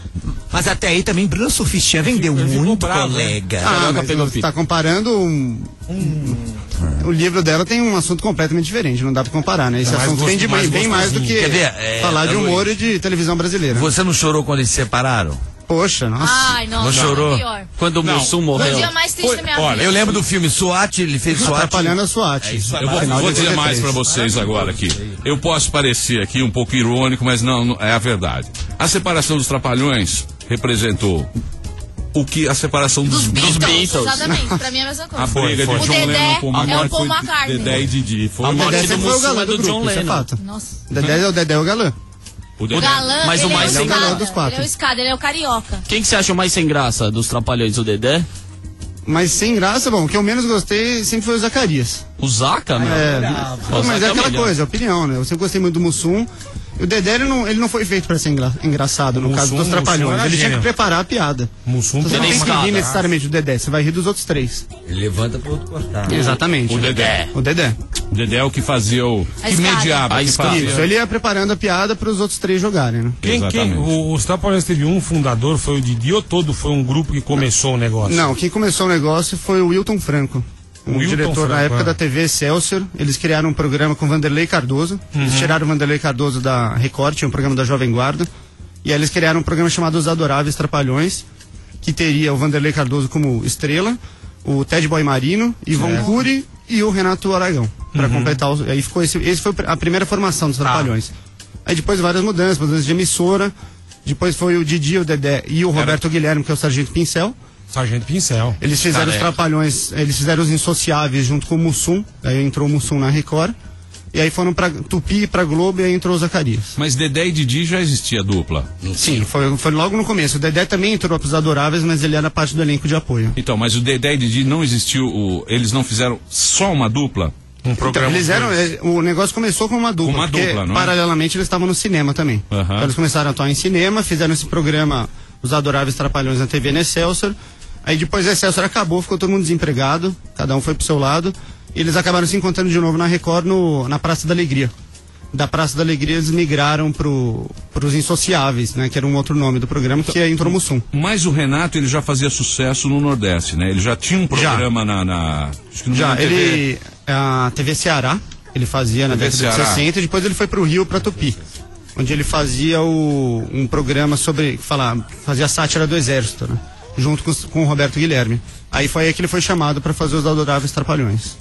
S15: Mas até aí também Bruna Surfistinha vendeu muito,
S7: bravo,
S15: colega.
S14: Ah, mas você tá comparando um... O livro dela tem um assunto completamente diferente, não dá pra comparar, né? Esse
S10: É mais
S14: assunto vem de
S10: gosto- mais
S14: bem mais do que
S10: gostosinho. Quer ver? É,
S14: falar de
S10: Luiz,
S14: humor e de televisão brasileira.
S10: Você não chorou quando eles se separaram?
S14: Poxa, nossa.
S8: Ai, nossa,
S10: Não chorou?
S8: pior.
S9: Quando o
S10: Não.
S9: Mussum
S8: Foi
S9: morreu.
S8: o dia mais triste da minha
S10: Olha,
S8: vida.
S10: eu lembro do filme SWAT, ele fez SWAT.
S14: Atrapalhando a SWAT.
S10: É isso aí.
S2: Eu vou,
S14: Final
S2: vou
S14: de
S2: dizer
S14: oitenta e
S2: mais
S14: três.
S2: pra vocês agora aqui. Eu posso parecer aqui um pouco irônico, mas não, não- é a verdade. A separação dos Trapalhões representou o que a separação dos, dos Beatles.
S8: Exatamente, pra mim é a mesma coisa.
S2: A briga
S8: o
S2: de John
S8: Dedé
S2: Lennon com
S8: é o
S2: McCartney
S8: Paul
S2: foi
S8: McCartney.
S2: Dedé e Didi. Foi
S14: O
S2: a
S14: Dedé
S2: morte
S14: sempre
S2: do
S14: foi o
S2: Mussum
S14: galã
S2: é
S14: do
S2: do
S14: grupo,
S2: John
S14: isso é
S2: Lennon.
S14: fato.
S8: Nossa.
S14: Dedé é o Dedé é o galã.
S2: O
S8: O
S2: Dedé.
S8: galã,
S9: Mas o
S8: ele
S9: mais
S8: é o
S9: sem
S8: escada.
S14: galã dos quatro.
S8: Ele é o escada, ele é o carioca.
S9: Quem que você acha o mais sem graça dos Trapalhões? O Dedé?
S14: Mas sem graça, bom, o que eu menos gostei sempre foi o Zacarias.
S9: O Zaca, meu?
S14: É,
S9: O
S14: mas
S9: Zaca
S14: é aquela
S9: melhor.
S14: coisa, é opinião, né? Eu sempre gostei muito do Mussum. E o Dedé, ele não, ele não foi feito pra ser engra- engraçado, no
S7: O
S14: caso
S7: Mussum-
S14: dos Trapalhões.
S7: Mussum era
S14: Ele tinha que
S7: gênio.
S14: preparar a piada.
S7: Mussum
S14: Você
S7: tem
S14: não
S7: uma
S14: tem que
S7: escada.
S14: rir necessariamente do Dedé, você vai rir dos outros três.
S10: Ele levanta pro outro cortar.
S14: Exatamente.
S2: O Dedé.
S14: O Dedé.
S2: O Dedé é o que fazia o.
S8: A
S2: que
S8: escada.
S2: mediava.
S9: A
S2: que
S9: escada.
S2: fazia.
S14: Isso, ele ia preparando a piada pros outros três jogarem, né?
S7: Quem, quem,
S2: Exatamente.
S7: o, os Trapalhões teve um fundador, foi o Didi, ou todo foi um grupo que começou o negócio?
S14: Não, quem começou o negócio foi o Wilton Franco. Um
S7: Wilton
S14: diretor na
S7: Franco,
S14: época
S7: é.
S14: da T V Excelsior. Eles criaram um programa com Vanderlei Cardoso. Eles
S7: Uhum.
S14: tiraram o Vanderlei Cardoso da Record, tinha um programa da Jovem Guarda. E aí eles criaram um programa chamado Os Adoráveis Trapalhões, que teria o Vanderlei Cardoso como estrela, o Ted Boy Marino, Ivon Cury e o Renato Aragão. Pra
S7: Uhum.
S14: completar os. Aí ficou esse. Esse foi a primeira formação
S7: Tá.
S14: dos Trapalhões. Aí depois várias mudanças, mudanças de emissora. Depois foi o Didi, o Dedé e o Roberto Guilherme, que é o Sargento Pincel.
S7: Sargento Pincel.
S14: Eles fizeram os Trapalhões, eles fizeram os Insociáveis junto com o Mussum, aí entrou o Mussum na Record, e aí foram pra Tupi, pra Globo, e aí entrou o Zacarias.
S2: Mas Dedé e Didi já existia dupla.
S14: Sim, foi, foi logo no começo. O Dedé também entrou pros Adoráveis, mas ele era parte do elenco de apoio.
S2: Então, mas o Dedé e Didi não existiu. O, eles não fizeram só uma dupla?
S7: Um
S14: Então, eles eram, é, o negócio começou com uma dupla,
S2: Com uma
S14: porque
S2: dupla, não é?
S14: paralelamente eles estavam no cinema também.
S2: Aham.
S14: Então eles começaram a atuar em cinema, fizeram esse programa, Os Adoráveis Trapalhões na T V na Excelsior. Aí depois a Excelsior acabou, ficou todo mundo desempregado, cada um foi pro seu lado, e eles acabaram se encontrando de novo na Record, no, na Praça da Alegria. Da Praça da Alegria eles migraram pro, pros Insociáveis, né, que era um outro nome do programa, que é Intro Mussum.
S2: Mas o Renato, ele já fazia sucesso no Nordeste, né? Ele já tinha um programa na, na. Acho que no
S14: Já,
S2: na T V.
S14: ele, a T V Ceará, ele fazia na
S2: T V
S14: década de
S2: Ceará.
S14: sessenta, e depois ele foi pro Rio, pra Tupi, onde ele fazia o, um programa sobre, falar, fazia sátira do Exército, né? Junto com, os- com o Roberto Guilherme. Aí foi aí que ele foi chamado para fazer os Adoráveis Trapalhões.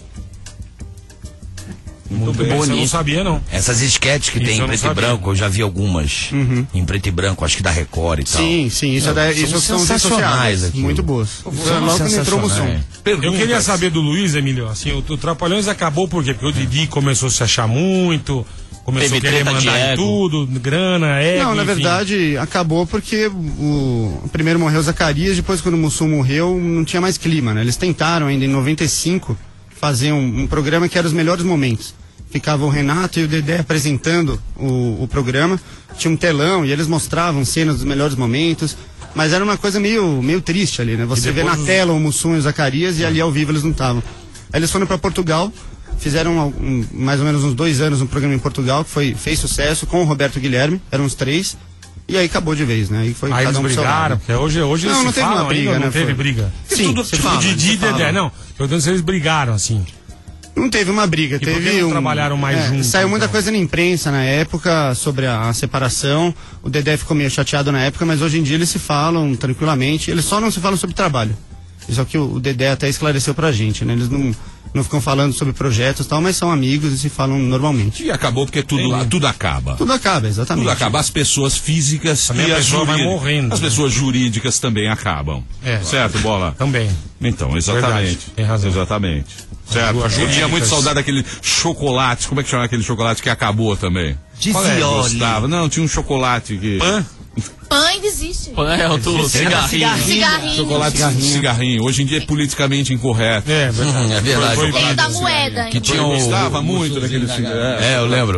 S7: Muito bem, isso eu não sabia, não.
S10: Essas esquetes que
S7: Isso
S10: tem
S7: eu
S10: em
S7: não
S10: preto e
S7: sabia.
S10: branco, eu já vi algumas. Em preto e branco, acho que da Record e tal.
S14: Sim, sim, isso, é da, isso são
S10: sensacionais aqui.
S14: muito boas. Foi logo quando entrou o Mussum.
S7: Eu queria saber do Luiz, Emílio, assim, o, o Trapalhões acabou por quê? Porque o Didi começou a se achar muito, começou
S9: Teve
S7: a querer
S9: treta de
S7: mandar em
S9: ego.
S7: tudo, grana, ego,
S14: Não, na
S7: enfim.
S14: verdade, acabou porque o primeiro morreu o Zacarias, depois quando o Mussum morreu, não tinha mais clima, né? Eles tentaram ainda em noventa e cinco fazer um, um programa que era os melhores momentos. Ficava o Renato e o Dedé apresentando o, o programa, tinha um telão e eles mostravam cenas dos melhores momentos, mas era uma coisa meio, meio triste ali, né? Você vê na
S7: depois os-
S14: tela o Mussum e o Zacarias e ali ao vivo eles não estavam. Aí eles foram para Portugal, fizeram um- mais ou menos uns dois anos um programa em Portugal que foi, fez sucesso com o Roberto Guilherme, eram os três, e aí acabou de vez, né? Aí foi
S7: Aí
S14: cada
S7: eles
S14: um pro seu
S7: brigaram,
S14: lado.
S7: porque hoje, hoje
S14: Não,
S7: eles
S14: não
S7: se
S14: teve
S7: falam
S14: uma briga,
S7: ainda,
S14: né?
S7: não teve
S14: Foi.
S7: briga.
S14: Sim,
S7: Tudo,
S14: se
S7: tipo,
S14: fala,
S7: Didi
S14: se
S7: e Dedé,
S14: fala.
S7: não. Perguntando se eles brigaram, assim.
S14: Não teve uma briga,
S7: E por que
S14: teve
S7: não
S14: um.
S7: trabalharam mais
S14: é,
S7: juntos,
S14: Saiu muita
S7: então?
S14: coisa na imprensa na época sobre a, a separação. O Dedé ficou meio chateado na época, mas hoje em dia eles se falam tranquilamente. Eles só não se falam sobre trabalho. Isso é o que o, o Dedé até esclareceu pra gente, né? Eles não, não ficam falando sobre projetos e tal, mas são amigos e se falam normalmente.
S2: E acabou porque tudo, tudo acaba.
S14: Tudo acaba, exatamente.
S2: Tudo acaba. As pessoas físicas
S7: Também
S2: e
S7: a
S2: as
S7: pessoa vai
S2: jurídicas.
S7: morrendo,
S2: As
S7: né?
S2: pessoas jurídicas também acabam.
S7: É.
S2: Certo, Bola?
S7: Também.
S2: Então, exatamente.
S7: Verdade, tem razão.
S2: Exatamente. Certo.
S7: As
S2: Eu tinha
S7: jurídicas.
S2: muito saudade daquele chocolate. Como é que chama aquele chocolate que acabou também?
S15: Dizioli.
S2: Qual é? Gostava. Não, tinha um chocolate que.
S9: Pã?
S8: Pã ainda existe.
S9: Pã é o do cigarrinho.
S8: Cigarrinho.
S2: Chocolate cigarrinho. cigarrinho. Hoje em dia é politicamente incorreto.
S7: É, verdade.
S10: É verdade.
S2: Foi- foi-
S8: Tem o da moeda.
S10: Que
S8: hein?
S10: tinha
S2: Eu
S10: o...
S2: gostava muito daquele cigarro.
S10: É, eu lembro.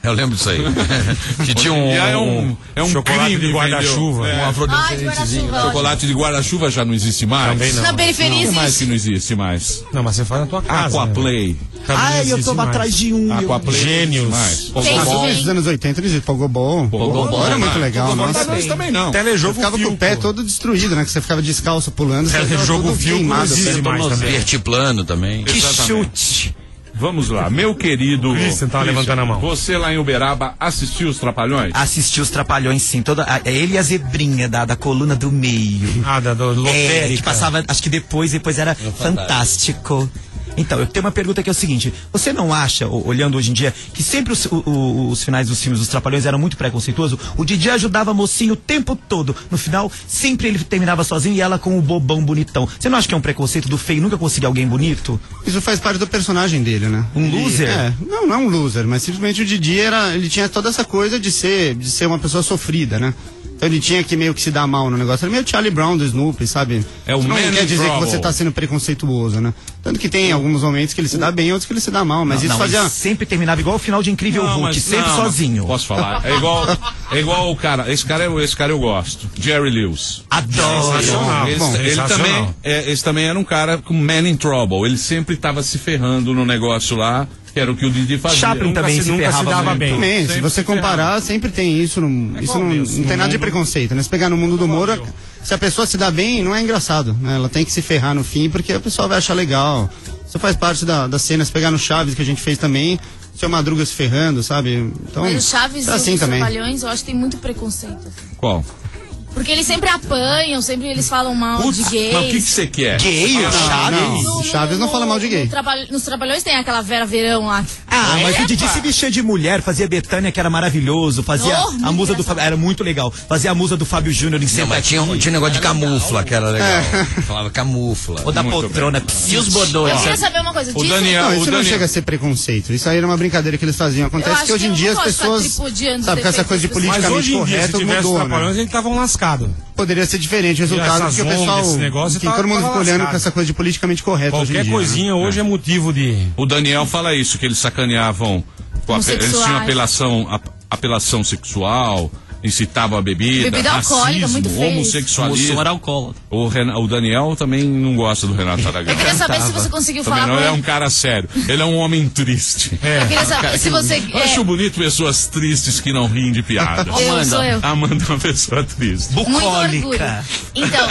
S10: Eu lembro disso aí. Que tinha um.
S2: E aí é um, é um
S7: chocolate
S2: crime,
S7: de guarda-chuva.
S2: É.
S10: Um afrodescendentezinho.
S8: Ai,
S2: Chocolate de guarda-chuva já não existe mais.
S7: Também não.
S8: Na periferia
S2: O que mais
S8: existe.
S2: que não existe mais?
S7: Não, mas você faz na tua casa.
S2: Aquaplay.
S7: Né?
S15: Ai, eu tô
S7: mais.
S15: atrás de um.
S2: Aquaplay.
S7: Gênios.
S2: Mais.
S8: Tem
S2: Pogobol.
S8: sim.
S14: Nos anos oitenta eles Pogobol.
S2: Pogobol
S14: Era muito legal,
S2: Pogobol
S14: nossa.
S2: não existe também não.
S14: Eu
S7: Telejogo
S14: ficava com o
S7: fio,
S14: pé
S7: pô.
S14: todo destruído, né? Que você ficava descalço pulando. você ficava
S7: Telejogo
S14: todo
S7: fio não
S14: queimado,
S7: existe
S14: pé.
S7: mais também.
S10: Vertiplano também.
S15: Que
S2: Exatamente.
S15: chute.
S2: Vamos lá, meu querido.
S7: Christian tava levantando a mão.
S2: Você lá em Uberaba assistiu os Trapalhões?
S15: Assisti os Trapalhões, sim. Toda, a, ele e a Zebrinha da, da coluna do meio.
S7: Ah, da do,
S15: É,
S7: lotérica.
S15: que passava, acho que depois, depois era fantástico. Então, eu tenho uma pergunta que é o seguinte: você não acha, o- olhando hoje em dia, que sempre os, o- o- os finais dos filmes dos Trapalhões eram muito preconceituosos? O Didi ajudava a mocinha o tempo todo. No final, sempre ele terminava sozinho e ela com o bobão bonitão. Você não acha que é um preconceito do feio nunca conseguir alguém bonito?
S14: Isso faz parte do personagem dele, né?
S15: Um
S14: Ele-
S15: loser?
S14: É, não, não é um loser, mas simplesmente o Didi era, ele tinha toda essa coisa de ser, de ser uma pessoa sofrida, né? Então ele tinha que meio que se dar mal no negócio. Era meio Charlie Brown do Snoopy, sabe?
S2: É o
S14: Isso não
S2: Man
S14: quer
S2: in
S14: dizer
S2: Trouble.
S14: que você tá sendo preconceituoso, né? Tanto que tem alguns momentos que ele se dá bem, outros que ele se dá mal, mas
S15: não,
S14: isso
S15: não,
S14: fazia...
S15: ele sempre terminava igual o final de Incrível
S2: Não,
S15: Hulk,
S2: mas-
S15: sempre
S2: não,
S15: sozinho.
S2: Posso falar? É igual, é igual o cara. Esse cara, eu- esse cara eu gosto. Jerry Lewis.
S15: Adoro.
S7: Sensacional.
S2: Ele,
S7: Bom,
S2: ele
S7: sensacional.
S2: também, é, esse também era um cara com Man in Trouble. Ele sempre estava se ferrando no negócio lá, que era o que o Didi fazia.
S15: Chaplin
S2: Nunca
S15: também se
S2: nunca
S15: ferrava
S2: dava
S15: muito.
S2: bem.
S14: Também, se
S2: Sempre
S14: você
S2: se ferrava.
S14: comparar, sempre tem isso. Não, isso não,
S7: Deus,
S14: não tem
S7: no
S14: nada de
S7: mundo-
S14: preconceito, né? Se pegar no mundo do humor, se a pessoa se dá bem, não é engraçado, né? Ela tem que se ferrar no fim, porque a pessoa vai achar legal. Isso faz parte da, da cena. Se pegar no Chaves, que a gente fez também, o seu Madruga se ferrando, sabe? Então,
S8: Mas o Chaves
S14: é
S8: e
S14: assim
S8: os
S14: também.
S8: Trapalhões, eu acho que tem muito preconceito. assim.
S2: Qual?
S8: Porque eles sempre apanham, sempre eles falam mal
S2: Putz,
S8: de gays.
S2: mas o que que você quer?
S15: Gay, o
S14: Não,
S15: Chaves?
S14: não, o Chaves não fala mal de gay.
S8: No traba- nos Trapalhões tem aquela Vera Verão lá.
S15: Ah, mas
S8: Epa!
S15: o Didi se vestia de mulher, fazia Betânia, que era maravilhoso, fazia
S8: Oh,
S15: a
S8: muito
S15: musa do
S8: engraçado.
S15: Fábio, era muito legal, fazia a musa do Fábio Júnior em
S10: Não,
S15: Sempre
S10: mas tinha, um- tinha um negócio de camufla, que era legal. Falava camufla.
S15: ou da
S2: Muito
S15: poltrona.
S9: E os bordões?
S8: Eu queria saber uma coisa.
S2: O
S8: Dizem-
S2: Daniel,
S14: Não,
S2: o
S14: isso não
S2: Daniel.
S14: chega a ser preconceito. Isso aí era uma brincadeira que eles faziam.
S8: Eu
S14: Acontece
S8: acho
S14: que hoje
S8: que
S14: em
S8: eu
S14: dia
S8: não
S14: as
S8: gosto de ficar
S14: pessoas.
S8: tripudiando
S14: Sabe, com essa
S8: defeitos
S14: coisa de
S8: das pessoas.
S7: Mas
S14: politicamente
S7: hoje em dia, se
S14: correto
S7: tivesse
S14: mudou,
S7: Trapalhões,
S14: né?
S7: eles estavam lascados.
S14: Poderia ser diferente o resultado,
S7: essas
S14: porque o
S7: ondas,
S14: pessoal.
S7: esse negócio
S14: Enfim,
S7: tá-
S14: todo mundo
S7: tava
S14: fica olhando
S7: lascado.
S14: com essa coisa de politicamente correto hoje em
S7: Qualquer
S14: dia.
S7: coisinha
S14: né?
S7: hoje é motivo de...
S2: O Daniel fala isso, que eles sacaneavam. Com a, eles
S8: Homossexuais.
S2: tinham apelação, ap- apelação sexual, incitavam a bebida,
S8: Bebida alcoólica,
S2: racismo,
S8: muito feio.
S9: O
S2: homossexualismo.
S9: som era alcoólatra.
S2: O, Ren- o Daniel também não gosta do Renato Aragão.
S8: Eu queria saber se você conseguiu
S2: Também
S8: falar
S2: não,
S8: com
S2: ele é
S8: ele.
S2: um cara sério. Ele é um homem triste.
S8: Eu queria saber se você.
S2: Eu
S8: é,
S2: acho bonito pessoas tristes que não riem de piada.
S8: Eu sou eu.
S2: Amanda é uma pessoa triste.
S8: Muito orgulho.
S15: Bucólica.
S8: Então,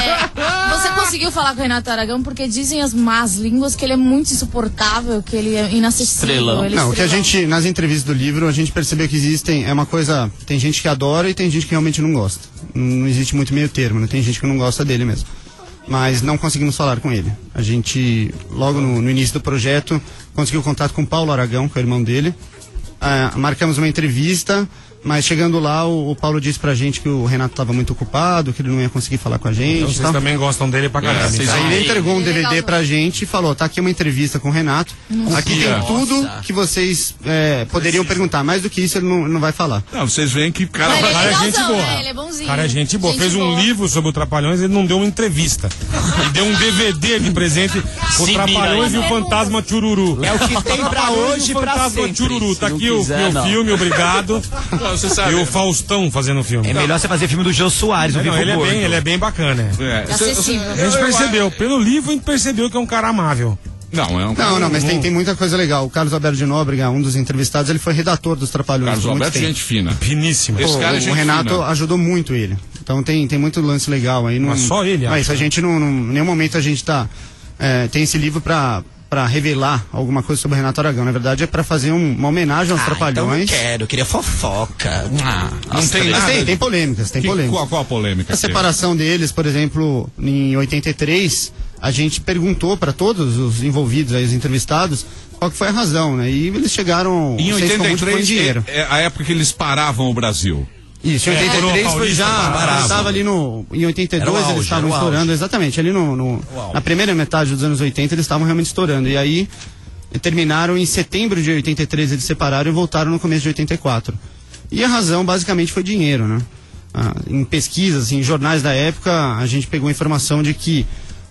S8: é, você conseguiu falar com o Renato Aragão porque dizem as más línguas que ele é muito insuportável, que ele é inacessível.
S9: Estrelão.
S8: Ele é
S14: Não, o que a
S8: estrelão.
S14: gente, nas entrevistas do livro, a gente percebeu que existem, é uma coisa, tem gente que adora e tem gente que realmente não gosta. Não existe muito meio termo, né? Tem gente que não gosta dele mesmo. Mas não conseguimos falar com ele. A gente, logo no, no início do projeto, conseguiu contato com o Paulo Aragão, que é o irmão dele. Ah, marcamos uma entrevista, mas chegando lá, o, o Paulo disse pra gente que o Renato estava muito ocupado, que ele não ia conseguir falar com a gente.
S7: Então
S14: e
S7: vocês
S14: tal.
S7: também gostam dele pra caramba.
S2: vocês-
S7: então.
S14: Aí ele entregou um
S8: Ele é
S14: D V D
S8: legal.
S14: pra gente e falou, tá aqui uma entrevista com o Renato. Aqui tem
S2: Nossa.
S14: tudo que vocês é, poderiam perguntar. Mais do que isso, ele não, não vai falar.
S2: Não, vocês veem que o cara
S8: Mas
S2: vai.
S8: ele
S7: cara é
S8: é
S7: gente
S8: legalzão,
S7: boa.
S8: né? Ele é bonzinho.
S7: O cara é gente boa.
S8: Gente
S7: Fez um
S8: boa.
S7: livro sobre o Trapalhões, ele não deu uma entrevista. Ele deu um D V D de presente. O
S9: Se
S7: Trapalhões e
S9: vira
S7: o
S9: aí.
S7: Fantasma Chururu.
S15: É o que tem pra
S7: Trapalhões
S15: hoje
S7: e
S15: e
S7: o
S15: pra
S7: Fantasma
S15: sempre.
S7: Chururu. Tá
S9: Se não
S7: aqui o,
S9: quiser,
S7: o
S9: não.
S7: filme, obrigado.
S2: Não, você sabe.
S7: E o Faustão fazendo o filme.
S15: É melhor você fazer filme do Jô Soares, o
S7: É,
S15: Vivo
S7: não, ele, é
S15: Gordo.
S7: bem, ele é bem bacana. é.
S2: É, você-
S8: Acessível.
S7: A gente percebeu, pelo livro a gente percebeu que é um cara amável.
S2: Não, é um
S14: Não, não, mas tem, tem muita coisa legal. O Carlos Alberto de Nóbrega, um dos entrevistados, ele foi redator dos Trapalhões.
S2: Carlos
S14: por muito
S2: Alberto,
S14: tempo.
S2: gente fina.
S7: Finíssimo.
S2: Esse
S14: Pô,
S2: cara é
S14: o
S2: gente
S14: Renato
S2: fina.
S14: ajudou muito ele. Então tem, tem muito lance legal aí. Não,
S7: Mas só ele,
S14: Mas
S7: acha?
S14: a gente não, não. Em nenhum momento a gente tá. é, tem esse livro pra, pra revelar alguma coisa sobre o Renato Aragão. Na verdade é pra fazer um- uma homenagem aos
S15: Ah, então eu
S14: Trapalhões.
S15: quero, eu queria fofoca. Ah,
S2: Não tem
S14: Mas
S2: nada.
S14: tem, tem polêmicas, tem
S2: Que-
S14: polêmicas.
S2: qual, qual a polêmica?
S14: A separação deles, por exemplo, em oitenta e três, a gente perguntou para todos os envolvidos, aí, os entrevistados, qual que foi a razão, né? E eles chegaram.
S2: Em
S14: vocês ficam muito com
S2: oitenta e três,
S14: dinheiro.
S2: é, é a época que eles paravam o Brasil.
S14: Isso, em
S7: É,
S14: oitenta e três
S7: Coroa
S14: foi
S7: Paulista,
S14: já.
S7: parava.
S14: Estava ali no. Em oitenta e dois
S10: Era o auge,
S14: eles estavam
S10: era o auge.
S14: estourando, exatamente. Ali no, no- na primeira metade dos anos oitenta eles estavam realmente estourando. E aí terminaram em setembro de oitenta e três, eles separaram e voltaram no começo de oitenta e quatro. E a razão basicamente foi dinheiro, né? Ah, em pesquisas, em jornais da época, a gente pegou a informação de que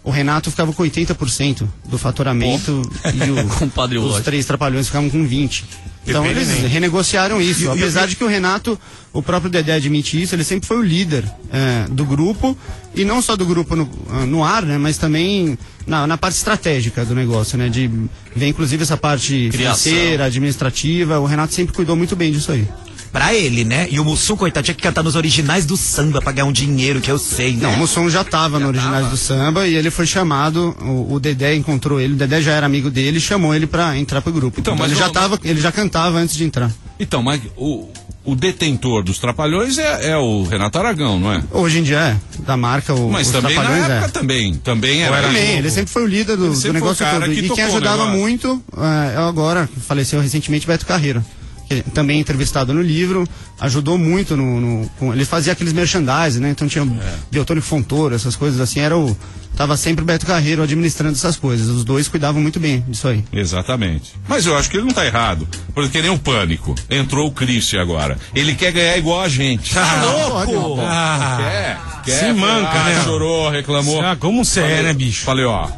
S14: o Renato ficava com oitenta por cento do faturamento e o,
S9: Compadre
S14: os
S9: Lógico.
S14: três Trapalhões ficavam com vinte por cento. Então eles
S7: Depende, né?
S14: renegociaram isso.
S7: E- e-
S14: Apesar
S7: e-
S14: de que o Renato, o próprio Dedé admite isso, ele sempre foi o líder é, do grupo, e não só do grupo no, no ar, né, mas também na, na parte estratégica do negócio, né, de ver inclusive essa parte
S9: Criação.
S14: financeira, administrativa. O Renato sempre cuidou muito bem disso aí.
S15: Pra ele, né? E o Mussum, coitado, tinha que cantar nos originais do samba pra ganhar um dinheiro, que eu sei, né?
S14: Não, o Mussum já estava no Originais do Samba e ele foi chamado, o, o Dedé encontrou ele, o Dedé já era amigo dele e chamou ele pra entrar pro grupo.
S2: Então,
S14: Então,
S2: mas
S14: ele, já
S2: não-
S14: tava, ele já cantava antes de entrar.
S2: Então, mas o, o detentor dos Trapalhões é, é o Renato Aragão, não é?
S14: Hoje em dia é, da marca, o,
S2: Mas
S14: os
S2: também na
S14: Trapalhões
S2: época
S14: é.
S2: também. Também era.
S14: Também, ele sempre foi o líder do,
S2: Ele
S14: do
S2: sempre
S14: negócio
S2: foi o cara
S14: todo.
S2: que
S14: E quem
S2: tocou o
S14: ajudava
S2: negócio.
S14: muito, é, é agora, faleceu recentemente, Beto Carreiro. Que também entrevistado no livro, ajudou muito no. no- com- ele fazia aqueles merchandising, né? Então tinha
S2: É.
S14: Deltônio Fontoura, essas coisas assim, era o. Tava sempre o Beto Carreiro administrando essas coisas. Os dois cuidavam muito bem disso aí.
S2: Exatamente. Mas eu acho que ele não tá errado. Porque nem o Pânico. Entrou o Christian agora. Ele quer ganhar igual a gente.
S7: Tá
S14: Pode,
S7: louco? Ah,
S2: Quer, quer.
S7: se
S2: foi
S7: manca,
S2: lá,
S7: né?
S2: Chorou, reclamou.
S7: Ah, como você é, né, bicho?
S2: Falei, ó.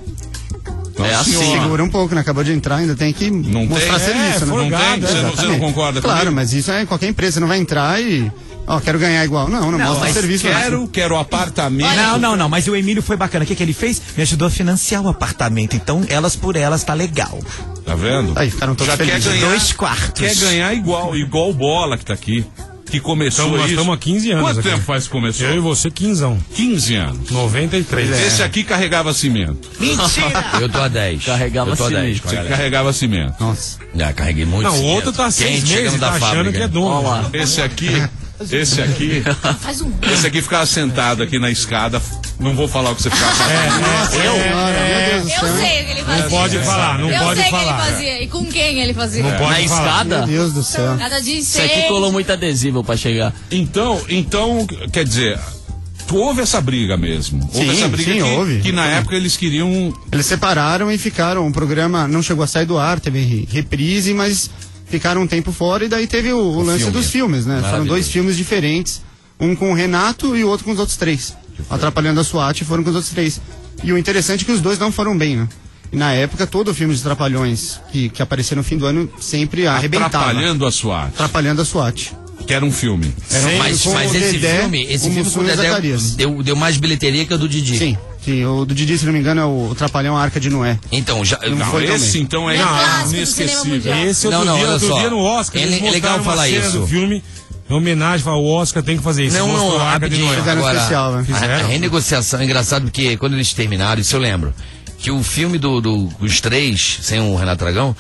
S9: É assim,
S2: senhora.
S14: Segura um pouco, né? Acabou de entrar, ainda tem que
S2: Não
S14: mostrar
S2: tem?
S14: serviço,
S7: É,
S14: né?
S2: Não
S7: folgado,
S2: tem? Você não, você não
S14: Exatamente.
S2: concorda
S14: Claro,
S2: comigo?
S14: mas isso é em qualquer empresa. Você não vai entrar e. Ó, quero ganhar igual. Não, não, mostra
S15: mas
S14: serviço.
S2: Quero, quero apartamento.
S15: Não, não, não, mas o Emílio foi bacana. O que, que ele fez? Me ajudou a financiar o apartamento. Então, elas por elas, tá legal.
S2: Tá vendo?
S14: Aí, ficaram todos
S2: Já quer
S14: felizes.
S2: ganhar,
S15: Dois quartos.
S2: Quer ganhar igual, igual o Bola que tá aqui. Que começou
S7: Então, nós
S2: isso.
S7: estamos há quinze anos
S2: Quanto
S7: aqui.
S2: tempo faz que começou?
S7: Eu e você, quinzão.
S2: quinze anos.
S7: noventa e três.
S2: Esse aqui carregava cimento.
S15: Mentira!
S10: Eu tô a dez.
S9: Carregava
S10: Eu tô a dez.
S9: cimento.
S10: com a
S2: Você
S10: galera.
S2: carregava cimento.
S14: Nossa.
S10: Já carreguei muito.
S7: Não, o
S10: cimento.
S7: outro tá seis
S10: Quente,
S7: meses
S10: chegando
S7: e tá
S10: da
S7: achando
S10: fábrica.
S7: que é dono.
S9: Olha lá.
S2: Esse aqui, esse aqui,
S8: Faz um.
S2: esse aqui ficava sentado aqui na escada. Não vou falar o que você ficava fazendo.
S14: Nossa,
S7: eu-
S14: senhora, meu Deus do
S8: Eu
S14: céu.
S8: sei o que ele fazia.
S7: Não pode falar, não
S8: eu
S7: pode
S8: sei o que
S7: falar.
S8: ele fazia. E com quem ele fazia.
S7: Não pode
S9: Na
S7: falar.
S9: escada?
S14: Meu Deus do céu.
S8: Cada dia
S9: Isso aqui colou muito adesivo pra chegar.
S2: Então, então, quer dizer, tu houve essa briga mesmo. Houve
S14: Sim,
S2: essa briga
S14: sim,
S2: que,
S14: houve.
S2: que na época eles queriam.
S14: Eles separaram e ficaram. O programa não chegou a sair do ar, teve re- reprise, mas ficaram um tempo fora. E daí teve o, o lance
S10: filme.
S14: dos filmes, né? Foram
S10: Maravilhoso.
S14: dois filmes diferentes. Um com o Renato e o outro com os outros três. Atrapalhando a SWAT foram com os outros três. E o interessante é que os dois não foram bem, né? E na época, todo filme de Trapalhões que, que aparecia no fim do ano sempre arrebentava.
S2: Atrapalhando a SWAT.
S14: Atrapalhando a SWAT.
S2: Que era um filme.
S14: Era um
S10: Mas,
S14: com
S10: mas
S14: o
S10: esse
S14: Dedé,
S10: filme, esse
S14: o
S10: filme
S14: Mussum
S10: com o
S14: e o
S10: Dedé
S14: Zacarias.
S10: deu, deu mais bilheteria que o do Didi.
S14: Sim, sim. O do Didi, se não me engano, é o Trapalhão a Arca de Noé.
S10: Então, já.
S14: Não
S2: Não,
S14: foi
S2: esse
S14: também.
S2: então é
S8: É clássico do cinema
S2: inesquecível.
S8: mundial.
S7: Esse outro
S10: Não, não,
S7: dia,
S10: olha
S7: outro
S10: só.
S7: dia no Oscar,
S10: É
S7: eles
S10: le- é legal
S7: mostraram uma
S10: falar
S7: cena
S10: isso.
S7: do filme, em homenagem, fala, o Oscar tem que fazer isso.
S10: Não,
S7: Mostrou
S10: não,
S7: a Arca de
S10: rapidinho.
S7: Noé.
S14: Fizeram
S10: Agora,
S14: especial, né?
S10: a, a
S7: Fizeram.
S10: renegociação, é engraçado porque quando eles terminaram, isso eu lembro, que o filme do, do- dos três, sem o Renato Aragão,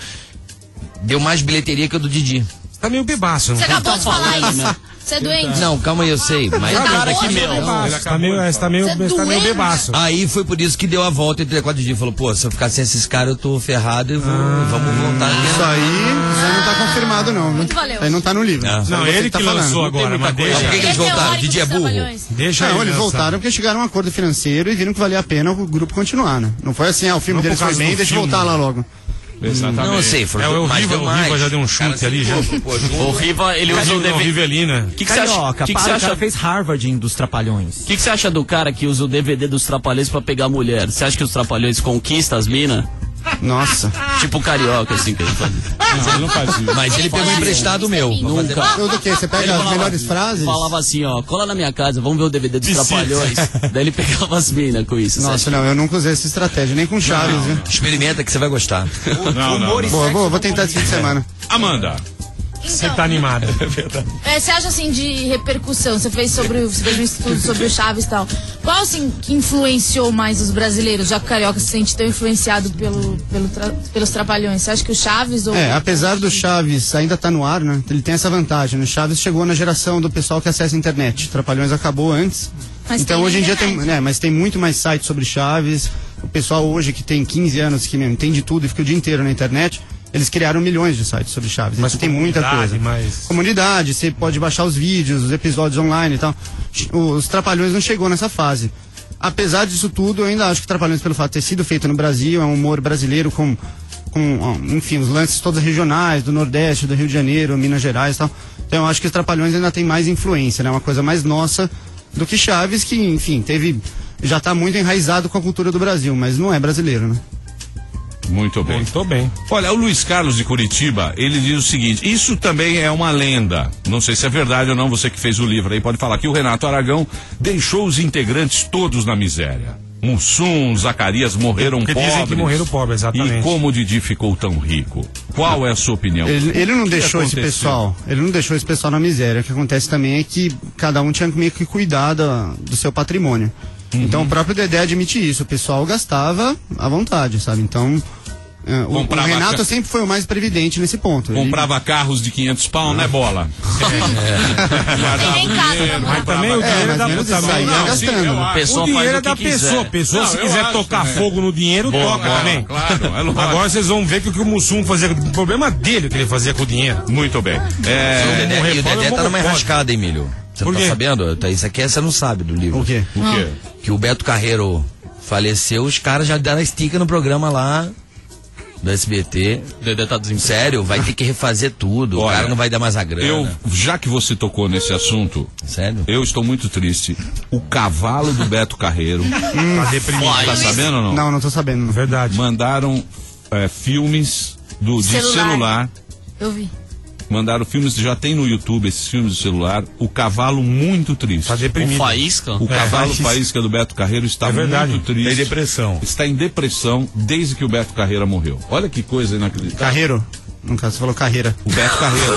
S10: deu mais bilheteria que o do Didi.
S7: Tá meio bebaço, não
S8: Você
S7: tá?
S8: acabou de falar isso. Você é doente?
S10: Não, calma aí, eu sei. Mas
S8: Tá
S9: Cara, que
S8: bom,
S9: meu.
S8: né?
S7: Você tá meio, você tá meio,
S8: Você é
S7: você tá meio
S8: doente.
S7: bebaço.
S10: aí foi por isso que deu a volta entre quatro dias. Falou, pô, se eu ficar sem esses caras, eu tô ferrado e vou,
S7: Ah.
S10: vamos voltar aqui.
S14: Isso aí, isso aí não tá confirmado, não.
S8: Muito valeu.
S14: Isso aí não tá no livro.
S10: Não.
S14: Isso aí
S7: Não,
S14: você
S7: ele
S14: tá
S7: que
S14: falando.
S7: lançou agora, mas
S10: Por que,
S7: deixa.
S10: que eles
S8: Ele é
S10: voltaram?
S8: teórico
S10: Didi é
S8: dos
S10: burro?
S8: Trapalhões.
S7: Deixa
S14: Não,
S7: ele
S14: eles
S7: lançar.
S14: voltaram porque chegaram a um acordo financeiro e viram que valia a pena o grupo continuar, né? Não foi assim, ah, o filme
S7: Não
S14: deles
S7: por
S14: foi
S7: causa
S14: bem,
S7: do
S14: deixa eu
S7: filme.
S14: voltar lá logo.
S2: Exatamente.
S10: Não, eu sei, foi,
S7: É, o
S10: mas
S7: Riva-
S10: deu
S7: o
S10: mais.
S7: Riva já deu um chute
S10: Cara,
S7: ali, já.
S10: pô, junto.
S9: O Riva, ele usa o
S7: Não,
S9: D V D.
S7: Rivelina.
S9: O que, que você acha?
S15: Carioca,
S9: Que que
S15: para,
S9: você
S15: o cara
S9: acha?
S15: fez Harvard dos Trapalhões.
S9: O que, que você acha do cara que usa o D V D dos Trapalhões pra pegar mulher? Você acha que os Trapalhões conquistam as minas?
S14: Nossa.
S9: Tipo o carioca, assim, que ele faz.
S2: Não, ele não faz isso.
S10: Mas ele pegou emprestado o meu. pra fazer-
S9: Nunca.
S14: Tudo o quê? Você pega
S9: Ele
S14: as
S9: falava-
S14: melhores frases?
S9: Falava assim, ó, cola na minha casa, vamos ver o D V D dos Trapalhões. Daí ele pegava as minas com isso.
S14: Nossa,
S9: você acha
S14: não, eu nunca usei essa estratégia, nem com Chaves, viu?
S10: Experimenta que você vai gostar.
S2: Não, não, não.
S14: Boa, boa, vou tentar esse fim de semana.
S2: Amanda.
S7: Você
S8: Então,
S7: tá animado.
S8: é, você acha assim de repercussão? Você fez sobre o- você fez um estudo sobre o Chaves e tal. Qual assim que influenciou mais os brasileiros, já que o carioca se sente tão influenciado pelo, pelo tra- pelos Trapalhões? Você acha que o Chaves ou
S14: É, apesar do Chaves ainda tá no ar, né? Ele tem essa vantagem, né? Chaves chegou na geração do pessoal que acessa a internet. Trapalhões acabou antes.
S8: Mas
S14: então
S8: tem
S14: hoje em dia tem,
S8: internet.
S14: né, mas tem muito mais sites sobre Chaves. O pessoal hoje que tem quinze anos, que meu, entende tudo e fica o dia inteiro na internet, eles criaram milhões de sites sobre Chaves.
S7: Mas
S14: Então tem muita
S7: comunidade,
S14: coisa.
S7: mas-
S14: Comunidade, você pode baixar os vídeos, os episódios online e tal. Os Trapalhões não chegou nessa fase. Apesar disso tudo, eu ainda acho que Trapalhões, pelo fato de ter sido feito no Brasil, é um humor brasileiro com, com enfim, os lances todos regionais, do Nordeste, do Rio de Janeiro, Minas Gerais e tal. Então eu acho que os Trapalhões ainda tem mais influência, né? Uma coisa mais nossa do que Chaves, que, enfim, teve já está muito enraizado com a cultura do Brasil, mas não é brasileiro, né?
S2: Muito bem.
S7: Muito bem.
S2: Olha, o Luiz Carlos de Curitiba, ele diz o seguinte, isso também é uma lenda, não sei se é verdade ou não, você que fez o livro aí pode falar, que o Renato Aragão deixou os integrantes todos na miséria. Mussum, Zacarias morreram
S7: Porque
S2: pobres.
S7: dizem que morreram pobres, exatamente.
S2: E como o Didi ficou tão rico? Qual é a sua opinião?
S14: Ele, ele não
S2: O que
S14: deixou esse
S2: aconteceu?
S14: pessoal, ele não deixou esse pessoal na miséria. O que acontece também é que cada um tinha meio que cuidar da- do seu patrimônio.
S2: Uhum.
S14: Então o próprio Dedé admite isso, o pessoal gastava à vontade, sabe? Então é, o, o
S2: Comprava
S14: Renato
S2: ca-
S14: sempre foi o mais previdente nesse ponto. Ele-
S2: Comprava carros de quinhentos pau, né, Bola? Guardava
S8: Tem nem casa,
S2: dinheiro,
S8: né,
S7: Mas também o
S14: É,
S7: dinheiro
S14: mais
S7: da
S14: ou menos
S7: puta
S14: isso aí,
S7: não,
S14: vai
S7: não,
S14: gastando.
S2: sim, eu
S7: O
S2: acho.
S9: Pessoal
S7: dinheiro
S9: faz
S7: é
S9: o
S7: da
S9: que
S7: pessoa.
S9: quiser.
S7: Pessoa,
S2: Não,
S7: se
S2: eu
S7: quiser
S2: acho,
S7: tocar
S2: né?
S7: fogo no dinheiro,
S2: Bom,
S7: toca
S2: claro,
S7: também.
S2: claro, é lógico.
S7: Agora vocês vão ver que o que o Mussum fazia. O problema dele o que ele fazia com o dinheiro.
S2: Muito bem.
S10: E o
S2: É,
S10: Dedé, e o
S7: reforma
S10: Dedé
S7: é
S10: tá numa
S7: monopólio.
S10: enrascada, Emílio. Você não
S7: Por
S10: tá
S7: quê?
S10: sabendo? Tá, isso aqui você não sabe do livro.
S14: O quê?
S2: o quê?
S10: Que o Beto Carreiro faleceu, os caras já deram a estica no programa lá do S B T.
S9: Dedé tá desempregado.
S10: Sério, vai ter que refazer tudo.
S2: Olha,
S10: o cara não vai dar mais a grana.
S2: Eu, já que você tocou nesse assunto,
S10: Sério?
S2: eu estou muito triste. O cavalo do Beto Carreiro,
S7: Tá deprimido.
S2: tá sabendo ou não?
S14: Não, não tô sabendo.
S7: Verdade.
S2: Mandaram é, filmes do, de
S8: Celular.
S2: celular.
S8: Eu vi.
S2: Mandaram filmes, já tem no YouTube esses filmes de celular. O cavalo muito triste.
S7: Tá
S9: O
S7: deprimido.
S9: Faísca?
S2: O cavalo
S14: Faísca.
S2: faísca do Beto Carreiro está
S7: É verdade.
S2: muito triste.
S7: Tem depressão.
S2: Está em depressão desde que o Beto Carreira morreu. Olha que coisa inacreditável.
S14: Carreiro. No caso, você falou carreira.
S2: O Beto Carreiro.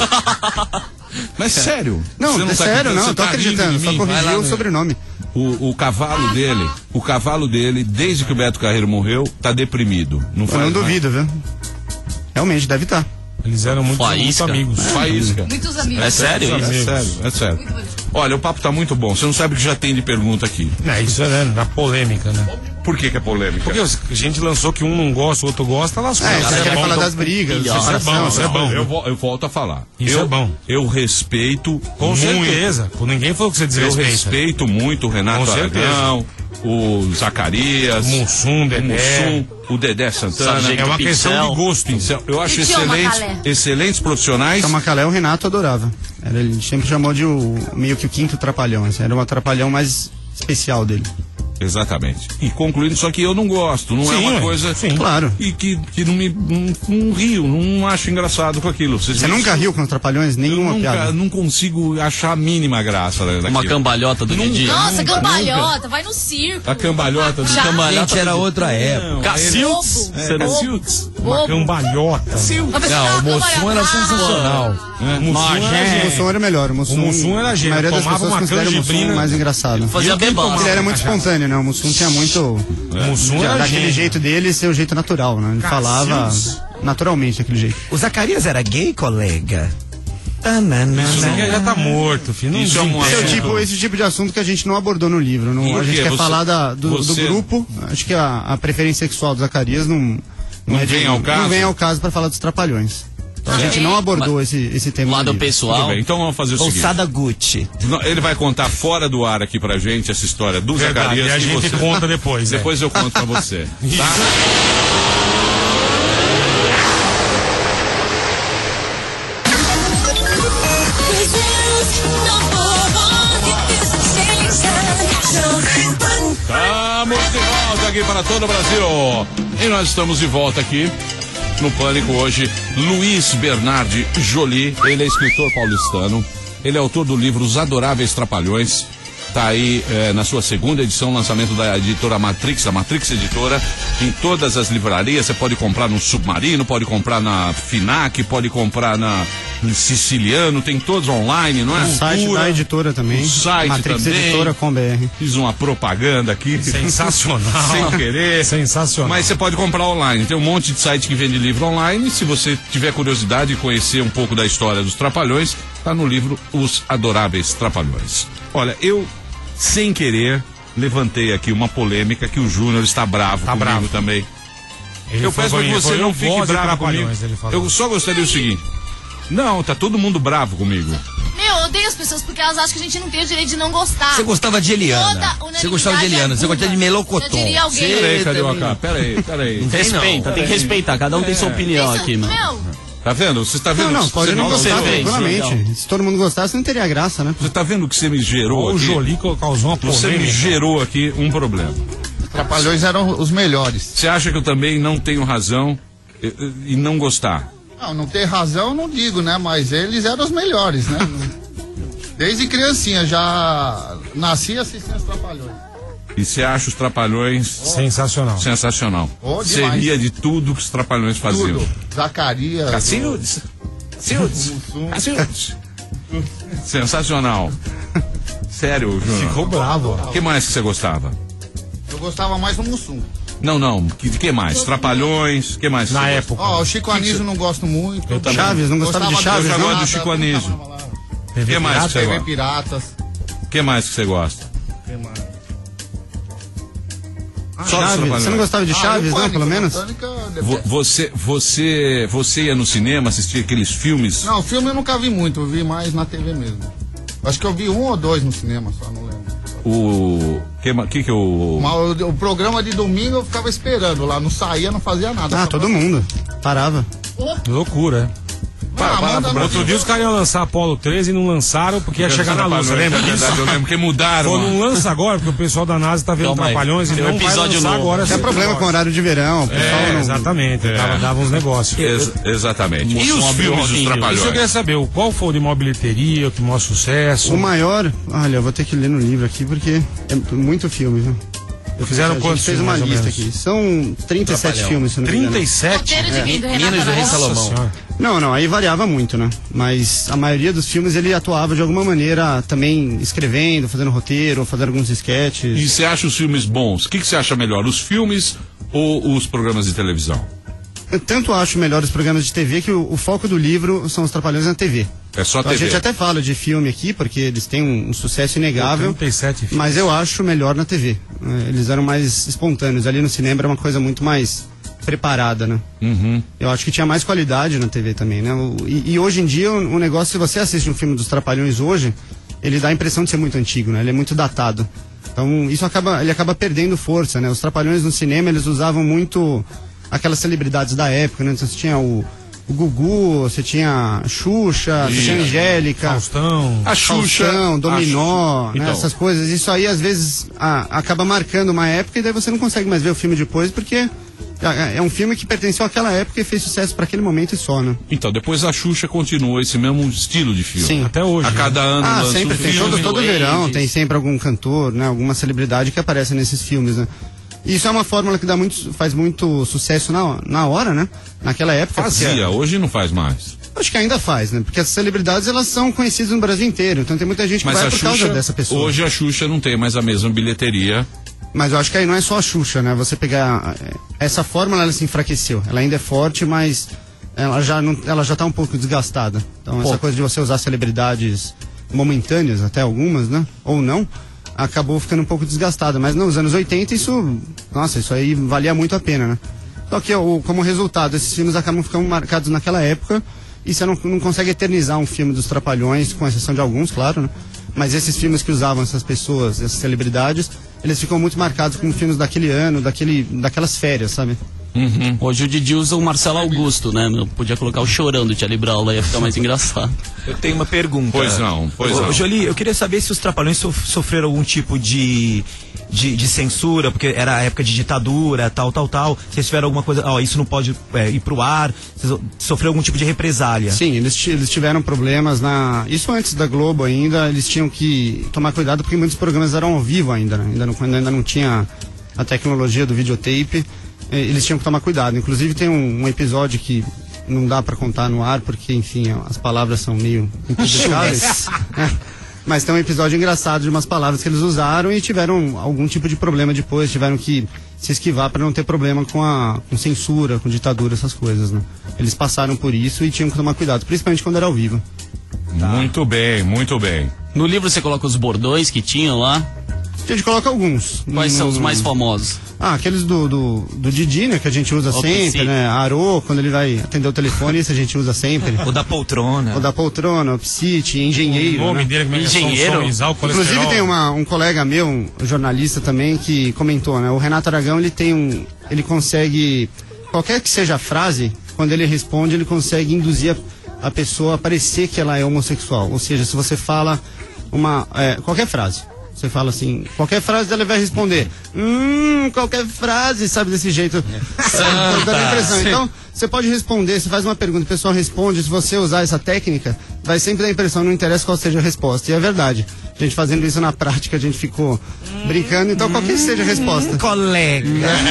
S2: Mas sério?
S14: Não,
S2: você
S14: é
S2: tá
S14: sério,
S2: acreditando?
S14: não,
S2: Você
S14: eu tô
S2: tá rindo
S14: acreditando,
S2: de
S14: só
S2: mim? Vai lá
S14: corrigiu o
S2: no-
S14: sobrenome.
S2: O, o cavalo dele, o cavalo dele, desde que o Beto Carreiro morreu, tá deprimido. Não
S14: Eu
S2: faz
S14: não
S2: mais.
S14: duvido, viu? Realmente, deve estar.
S7: Eles eram muito, muito
S9: Faísca.
S7: amigos.
S2: Faísca.
S8: Muitos amigos.
S9: É sério
S2: É
S9: isso?
S2: sério, é sério. Olha, o papo tá muito bom. Você não sabe o que já tem de pergunta aqui.
S7: É, isso é né, da polêmica, né?
S2: Por que que é polêmica?
S7: Porque a gente lançou que um não gosta, o outro gosta, lascou.
S14: É,
S7: Isso
S14: você
S7: é
S14: quer
S7: bom.
S14: falar das brigas,
S9: Isso
S7: é
S14: separação,
S7: bom, isso é bom.
S2: Eu, vo- eu volto a falar.
S7: Isso
S2: eu,
S7: é bom.
S2: Eu respeito
S7: Com
S2: muito.
S7: certeza. Pô, ninguém falou que você
S2: Eu
S7: desrespeita.
S2: respeito muito o Renato
S7: Com certeza.
S2: Aragão, o Zacarias,
S7: O Mussum,
S2: o
S7: Dedé.
S2: Mussum, o Dedé Santana.
S9: Sargento
S7: É uma questão
S9: Pincel.
S7: de gosto.
S2: Pincel. Eu acho
S8: E Tio
S2: excelentes,
S8: Macalé?
S2: excelentes profissionais.
S14: Então, Macalé, o Renato adorava. Era, ele sempre chamou de o, meio que o quinto trapalhão. Assim, era um trapalhão mais especial dele.
S2: Exatamente. E concluindo, só que eu não gosto, não é
S7: Sim,
S2: uma
S7: ué.
S2: coisa.
S7: Sim.
S14: Claro.
S2: E que, que não me. Não, não rio, não acho engraçado com aquilo. Vocês
S14: Você
S2: me-
S14: nunca riu com os trapalhões?
S2: Eu
S14: Nenhuma
S2: nunca,
S14: piada.
S2: não consigo achar a mínima graça daquilo.
S9: Uma cambalhota do Didi.
S8: Nossa,
S2: Nunca,
S8: cambalhota, vai no circo.
S2: A cambalhota do
S8: Já.
S10: Gente, era outra época.
S9: Cacildes?
S8: Bobo.
S2: É,
S8: Bobo.
S2: Cacildes.
S7: Uma
S8: Bobo.
S7: cambalhota.
S8: Uma pessoa
S10: Não,
S8: dá
S10: o
S8: uma
S10: Mussum
S8: cambalhota.
S10: era sensacional.
S7: O Mussum era
S14: O
S7: gênio.
S14: Mussum era melhor. O Mussum,
S7: O Mussum era
S14: A
S7: gênio,
S14: maioria das
S7: tomava
S14: pessoas
S7: uma
S14: considera o Mussum
S7: canjibrina.
S14: mais engraçado.
S9: Fazia bebaço.
S14: Ele era muito
S7: Cachaça.
S14: espontâneo, né? O Mussum tinha muito...
S7: O Mussum
S14: já-
S7: era
S14: daquele
S7: gênio.
S14: jeito dele ser o jeito natural, né? Ele
S7: Cacildes.
S14: falava naturalmente daquele jeito.
S15: O Zacarias era gay, colega?
S7: Isso aqui já tá morto, filho. Não
S2: Isso é um
S7: desenterra.
S14: Esse é o
S2: É,
S14: tipo, esse tipo de assunto que a gente não abordou no livro. Não,
S2: Por
S14: a gente
S2: quê?
S14: quer
S2: Você-
S14: falar da- do, do
S2: você-
S14: grupo. Acho que a, a preferência sexual do Zacarias não, não,
S2: Não
S14: é de-
S2: vem ao caso?
S14: Não vem ao caso para falar dos trapalhões. Então a gente não abordou esse, esse tema. no
S9: Lado
S14: livro.
S9: pessoal.
S2: Tudo bem, então vamos fazer o seguinte.
S15: Bolsada Gucci.
S2: Não, ele vai contar fora do ar aqui pra gente essa história do
S7: Verdade,
S2: Zacarias.
S7: e a gente
S2: você-
S7: conta depois, é.
S2: Depois eu conto pra você. Tá? Estamos de volta aqui para todo o Brasil. E nós estamos de volta aqui no Pânico hoje. Luiz Bernardi Joly, ele é escritor paulistano. Ele é autor do livro Os Adoráveis Trapalhões. Está aí eh, na sua segunda edição, lançamento da editora Matrix, da Matrix Editora, em todas as livrarias. Você pode comprar no Submarino, pode comprar na Finac, pode comprar na Siciliano, tem todos online, não é?
S14: O site
S2: Cultura,
S14: da editora também.
S2: O site
S14: Matrix
S2: também.
S14: Editora com B R.
S2: Fiz uma propaganda aqui.
S7: Sensacional.
S2: Sem querer.
S7: Sensacional.
S2: Mas você pode comprar online. Tem um monte de site que vende livro online. Se você tiver curiosidade de conhecer um pouco da história dos Trapalhões, tá no livro Os Adoráveis Trapalhões. Olha, eu, sem querer, levantei aqui uma polêmica que o Júnior está bravo
S7: Tá
S2: comigo
S7: bravo.
S2: também.
S7: Ele
S2: eu
S7: foi-
S2: peço para que
S7: foi-
S2: você
S7: foi
S2: não
S7: o
S2: fique
S7: voz de
S2: bravo comigo.
S7: Trapalhões, ele falou.
S2: Eu só gostaria o seguinte. Não, tá todo mundo bravo comigo.
S8: Meu, eu odeio as pessoas porque elas acham que a gente não tem o direito de não gostar.
S10: Você gostava de Eliana.
S8: Toda
S10: Você gostava de
S8: unanimidade
S10: Eliana. Você
S8: é
S10: gostava de
S8: burra.
S10: Melocotão.
S8: Já diria alguém.
S2: Peraí, Carioca, peraí, peraí.
S9: Respeita, tem que respeitar. Cada um tem sua opinião
S8: Pensa-
S9: aqui, mano.
S8: Meu,
S2: Tá vendo? Você tá vendo?
S14: Não, não,
S2: que
S14: pode
S2: você
S14: não
S2: me-
S14: gostar,
S2: você fez,
S14: tranquilamente.
S2: legal.
S14: Se todo mundo gostasse, não teria graça, né?
S2: Você tá vendo que você me gerou
S7: O
S2: aqui?
S7: Jolie causou uma
S2: Você me
S7: polêmica.
S2: gerou aqui um problema.
S16: Trapalhões eram os melhores.
S2: Você acha que eu também não tenho razão e, e não gostar?
S16: Não, não ter razão eu não digo, né? Mas eles eram os melhores, né? Desde criancinha já nasci assistindo os Trapalhões.
S2: E você acha os Trapalhões
S7: sensacional?
S2: Sensacional.
S16: Oh,
S2: Você
S16: demais.
S2: ria de tudo que os Trapalhões faziam.
S16: Tudo. Zacarias.
S2: Cacildes. Cacildes. Cacildes. Sensacional. Sério, Júnior.
S7: Ficou bravo.
S2: O que mais que você gostava?
S16: Eu gostava mais do Mussum.
S2: Não, não. Que, que mais? Trapalhões. Que mais? que
S7: Na
S2: você
S7: época.
S16: Ó, o Chico Anísio não gosto muito.
S2: Eu também.
S14: Chaves, não gostava de Chaves,
S2: Eu já
S14: não?
S2: gosto do Chico Anísio. O que mais que você
S16: T V
S2: gosta?
S16: Piratas.
S2: O que mais que você gosta? Só dos
S14: Chaves,
S2: Trapalhões.
S14: você não gostava de
S16: Ah,
S14: Chaves,
S16: eu
S14: não,
S16: Pânico,
S14: pelo menos?
S16: Pânico eu
S2: Vo-
S16: detesto.
S2: Você, você, você ia no cinema assistir aqueles filmes?
S16: Não, filme eu nunca vi muito, eu vi mais na T V mesmo. Acho que eu vi um ou dois no cinema, só não lembro.
S2: O que ma- que que o
S16: Mas o, o programa de domingo eu ficava esperando lá, não saía, não fazia nada.
S14: Ah,
S16: Só
S14: todo
S16: pra-
S14: mundo. Parava.
S7: Loucura, é.
S16: Ah, manda no-
S7: Outro dia os caras iam lançar Apolo treze e não lançaram porque ia chegar na luz, você lembra
S2: Na
S7: disso?
S2: verdade, eu lembro que mudaram.
S7: Pô,
S2: ó.
S7: não lança agora, porque o pessoal da NASA tá vendo
S9: Calma aí.
S7: Trapalhões e
S9: Tem um
S7: não vai
S9: episódio
S7: lançar
S9: novo.
S7: agora.
S14: É problema com o horário de verão, o pessoal
S7: É,
S14: não...
S7: exatamente.
S2: É.
S7: Dava, dava uns negócios.
S2: Ex- exatamente. E os
S9: abriu
S2: filmes
S9: o
S2: dos
S9: Rock in Rio.
S7: Isso eu
S2: Trapalhões?
S7: queria saber, o- qual foi o de maior bilheteria, o que maior sucesso?
S14: O maior... Olha, eu vou ter que ler no livro aqui, porque é muito filme, viu? Eu
S7: Fizeram
S14: a gente
S7: quantos
S14: fez
S7: filmes,
S14: uma
S7: mais ou
S14: lista
S7: menos?
S14: aqui. São trinta e sete
S10: Trapalhão.
S14: filmes, se eu não me engano.
S7: trinta e sete?
S8: Roteiro de quem? Do Renato
S10: Minos do Rei
S8: Araújo?
S10: Salomão.
S7: Senhora.
S14: Não, não, aí variava muito, né? Mas a maioria dos filmes ele atuava de alguma maneira também escrevendo, fazendo roteiro, ou fazendo alguns sketches.
S2: E você acha os filmes bons? O que, que você acha melhor, os filmes ou os programas de televisão?
S14: Eu tanto acho melhor os programas de T V que o, o foco do livro são os Trapalhões na T V.
S2: É só
S14: Então, a
S2: T V.
S14: gente até fala de filme aqui, porque eles têm um, um sucesso inegável.
S7: trinta e sete filmes.
S14: Mas eu acho melhor na T V. né? Eles eram mais espontâneos. Ali no cinema era uma coisa muito mais preparada, né?
S2: Uhum.
S14: Eu acho que tinha mais qualidade na T V também, né? O- e, e hoje em dia o, o negócio, se você assiste um filme dos Trapalhões hoje, ele dá a impressão de ser muito antigo, né? Ele é muito datado. Então isso acaba, ele acaba perdendo força, né? Os Trapalhões no cinema, eles usavam muito aquelas celebridades da época, né? Então, você tinha o, o Gugu, você tinha a Xuxa, você tinha a Angélica.
S7: Faustão.
S2: A Xuxa.
S14: Faustão, Dominó,
S2: a Xu-
S14: né,
S2: Então.
S14: essas coisas. Isso aí às vezes ah, acaba marcando uma época e daí você não consegue mais ver o filme depois porque é, é um filme que pertenceu àquela época e fez sucesso para aquele momento e só, né?
S2: Então, depois a Xuxa continuou esse mesmo estilo de filme.
S14: Sim.
S7: Até hoje.
S2: A cada ano
S14: Ah,
S2: lança
S14: sempre
S2: um
S14: tem.
S2: filme.
S14: Todo, todo verão tem sempre algum cantor, né? Alguma celebridade que aparece nesses filmes, né? E isso é uma fórmula que dá muito, faz muito sucesso na, na hora, né? Naquela época. porque-
S2: Fazia, hoje não faz mais.
S14: Acho que ainda faz, né? Porque as celebridades elas são conhecidas no Brasil inteiro. Então tem muita gente que
S2: Mas
S14: vai
S2: a
S14: por
S2: Xuxa,
S14: causa dessa pessoa.
S2: hoje a Xuxa não tem mais a mesma bilheteria.
S14: Mas eu acho que aí não é só a Xuxa, né? Você pegar. eh, Essa fórmula ela se enfraqueceu. Ela ainda é forte, mas ela já, não, ela já tá um pouco desgastada. Então essa coisa de você usar celebridades momentâneas, até algumas, né? Ou não, acabou ficando um pouco desgastada. Mas nos anos oitenta isso. Nossa, isso aí valia muito a pena, né? Só que o, como resultado, esses filmes acabam ficando marcados naquela época e você não, não consegue eternizar um filme dos Trapalhões, com exceção de alguns, claro, né? Mas esses filmes que usavam essas pessoas, essas celebridades, eles ficam muito marcados como filmes daquele ano, daquele, daquelas férias, sabe?
S2: Uhum.
S9: Hoje o Didi usa o Marcelo Augusto, né? meu? Podia colocar o Chorão do Charlie Brown lá, ia ficar mais engraçado.
S15: Eu tenho uma pergunta.
S2: Pois não, pois
S15: Ô,
S2: não.
S15: Jolie, eu queria saber se os Trapalhões sof- sofreram algum tipo de, de, de censura, porque era a época de ditadura, tal, tal, tal. Se eles tiveram alguma coisa, ó, isso não pode é, ir pro ar, vocês sofreram algum tipo de represália.
S14: Sim, eles, ti- eles tiveram problemas na. Isso antes da Globo ainda, eles tinham que tomar cuidado porque muitos programas eram ao vivo ainda, né? Ainda não, quando ainda não tinha a tecnologia do videotape, eh, eles tinham que tomar cuidado. Inclusive tem um, um episódio que não dá pra contar no ar porque, enfim, as palavras são meio impublicáveis. né? Mas tem um episódio engraçado de umas palavras que eles usaram e tiveram algum tipo de problema depois, tiveram que se esquivar para não ter problema com a com censura, com ditadura, essas coisas, né? Eles passaram por isso e tinham que tomar cuidado, principalmente quando era ao vivo.
S2: Muito bem, muito bem.
S9: No livro você coloca os bordões que tinham lá.
S14: A gente coloca alguns.
S9: Quais são os
S14: No-
S9: mais famosos?
S14: Ah, aqueles do, do, do Didi, né? Que a gente usa
S9: O
S14: sempre,
S9: Psi.
S14: né? Arô, quando ele vai atender o telefone, esse a gente usa sempre.
S15: O da poltrona.
S14: O da poltrona, o Psite, engenheiro.
S7: O nome
S14: né?
S7: dele, como é que é?
S9: Engenheiro?
S7: Som, som, exal, colesterol.
S14: Inclusive tem uma, um colega meu, um jornalista também, que comentou, né? O Renato Aragão, ele tem um... Ele consegue... Qualquer que seja a frase, quando ele responde, ele consegue induzir a, a pessoa a parecer que ela é homossexual. Ou seja, se você fala uma é, qualquer frase, você fala assim, qualquer frase ela vai responder, hum, qualquer frase, sabe, desse jeito.
S10: Santa.
S14: Dá a impressão. Então, você pode responder, você faz uma pergunta, o pessoal responde, se você usar essa técnica, vai sempre dar a impressão, não interessa qual seja a resposta. E é verdade. A gente fazendo isso na prática, a gente ficou brincando, então qualquer seja a resposta.
S15: Colega.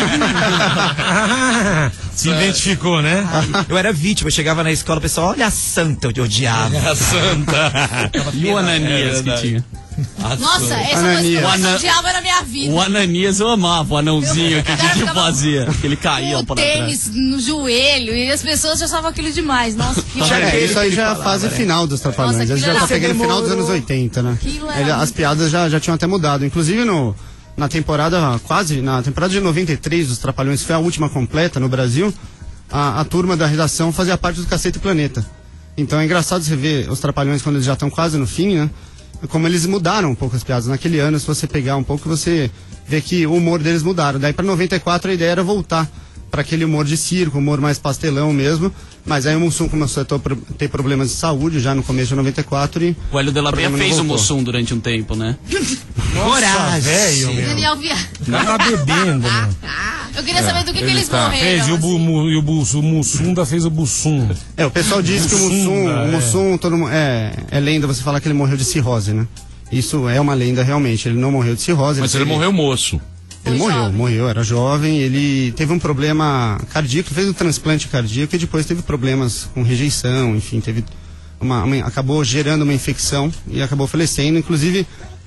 S15: Se identificou, né? Eu era vítima, eu chegava na escola, o pessoal, olha a santa, eu odiava.
S10: A santa.
S9: E o Ananias
S10: É
S9: que tinha?
S8: Nossa, essa foi
S9: Ananias.
S8: a
S9: O
S8: coisa
S9: Ana-
S8: que eu odiava na minha vida.
S9: O Ananias eu amava, o anãozinho que
S8: O cara
S9: que ele
S8: ficava
S9: fazia. Que ele caía
S8: O
S9: para trás.
S8: tênis no joelho e as pessoas achavam aquilo demais. Nossa, que
S14: É, isso aí já é a fase final dos Trapalhões.
S8: Nossa,
S14: Eles já
S8: aquilo
S14: tá
S8: era-
S14: pegando o final dos anos oitenta, né?
S8: Aquilo era
S14: Ele- as
S8: muito-
S14: piadas já, já tinham até mudado. Inclusive no, na temporada, quase, na temporada de noventa e três dos Trapalhões, que foi a última completa no Brasil, a, a turma da redação fazia parte do Cacete Planeta. Então é engraçado você ver os Trapalhões quando eles já estão quase no fim, né? Como eles mudaram um pouco as piadas. Naquele ano, se você pegar um pouco, você vê que o humor deles mudaram. Daí pra noventa e quatro a ideia era voltar para aquele humor de circo, humor mais pastelão mesmo. Mas aí o Mussum começou a ter pro- ter problemas de saúde já no começo de noventa e quatro e...
S9: O Hélio de la Penha
S14: problema não
S9: fez o
S14: voltou.
S9: Mussum durante um tempo, né?
S15: Coragem.
S7: velho, meu.
S8: Daniel Via.
S7: Tá bebendo, meu.
S8: Eu queria saber do que, que eles
S7: Fez,
S8: morreram.
S7: e o, bu, mu- e o, bu, o Mussunda fez o Bussum.
S14: É, o pessoal diz que o Mussum,
S7: Mussunda,
S14: o
S7: é.
S14: Mussum todo, mu- é, é lenda você falar que ele morreu de cirrose, né? Isso é uma lenda realmente, ele não morreu de cirrose.
S2: Mas ele
S14: teve-
S2: morreu moço.
S14: Ele morreu, morreu, era jovem, ele teve um problema cardíaco, fez um transplante cardíaco e depois teve problemas com rejeição, enfim, teve uma, uma- acabou gerando uma infecção e acabou falecendo. Inclusive,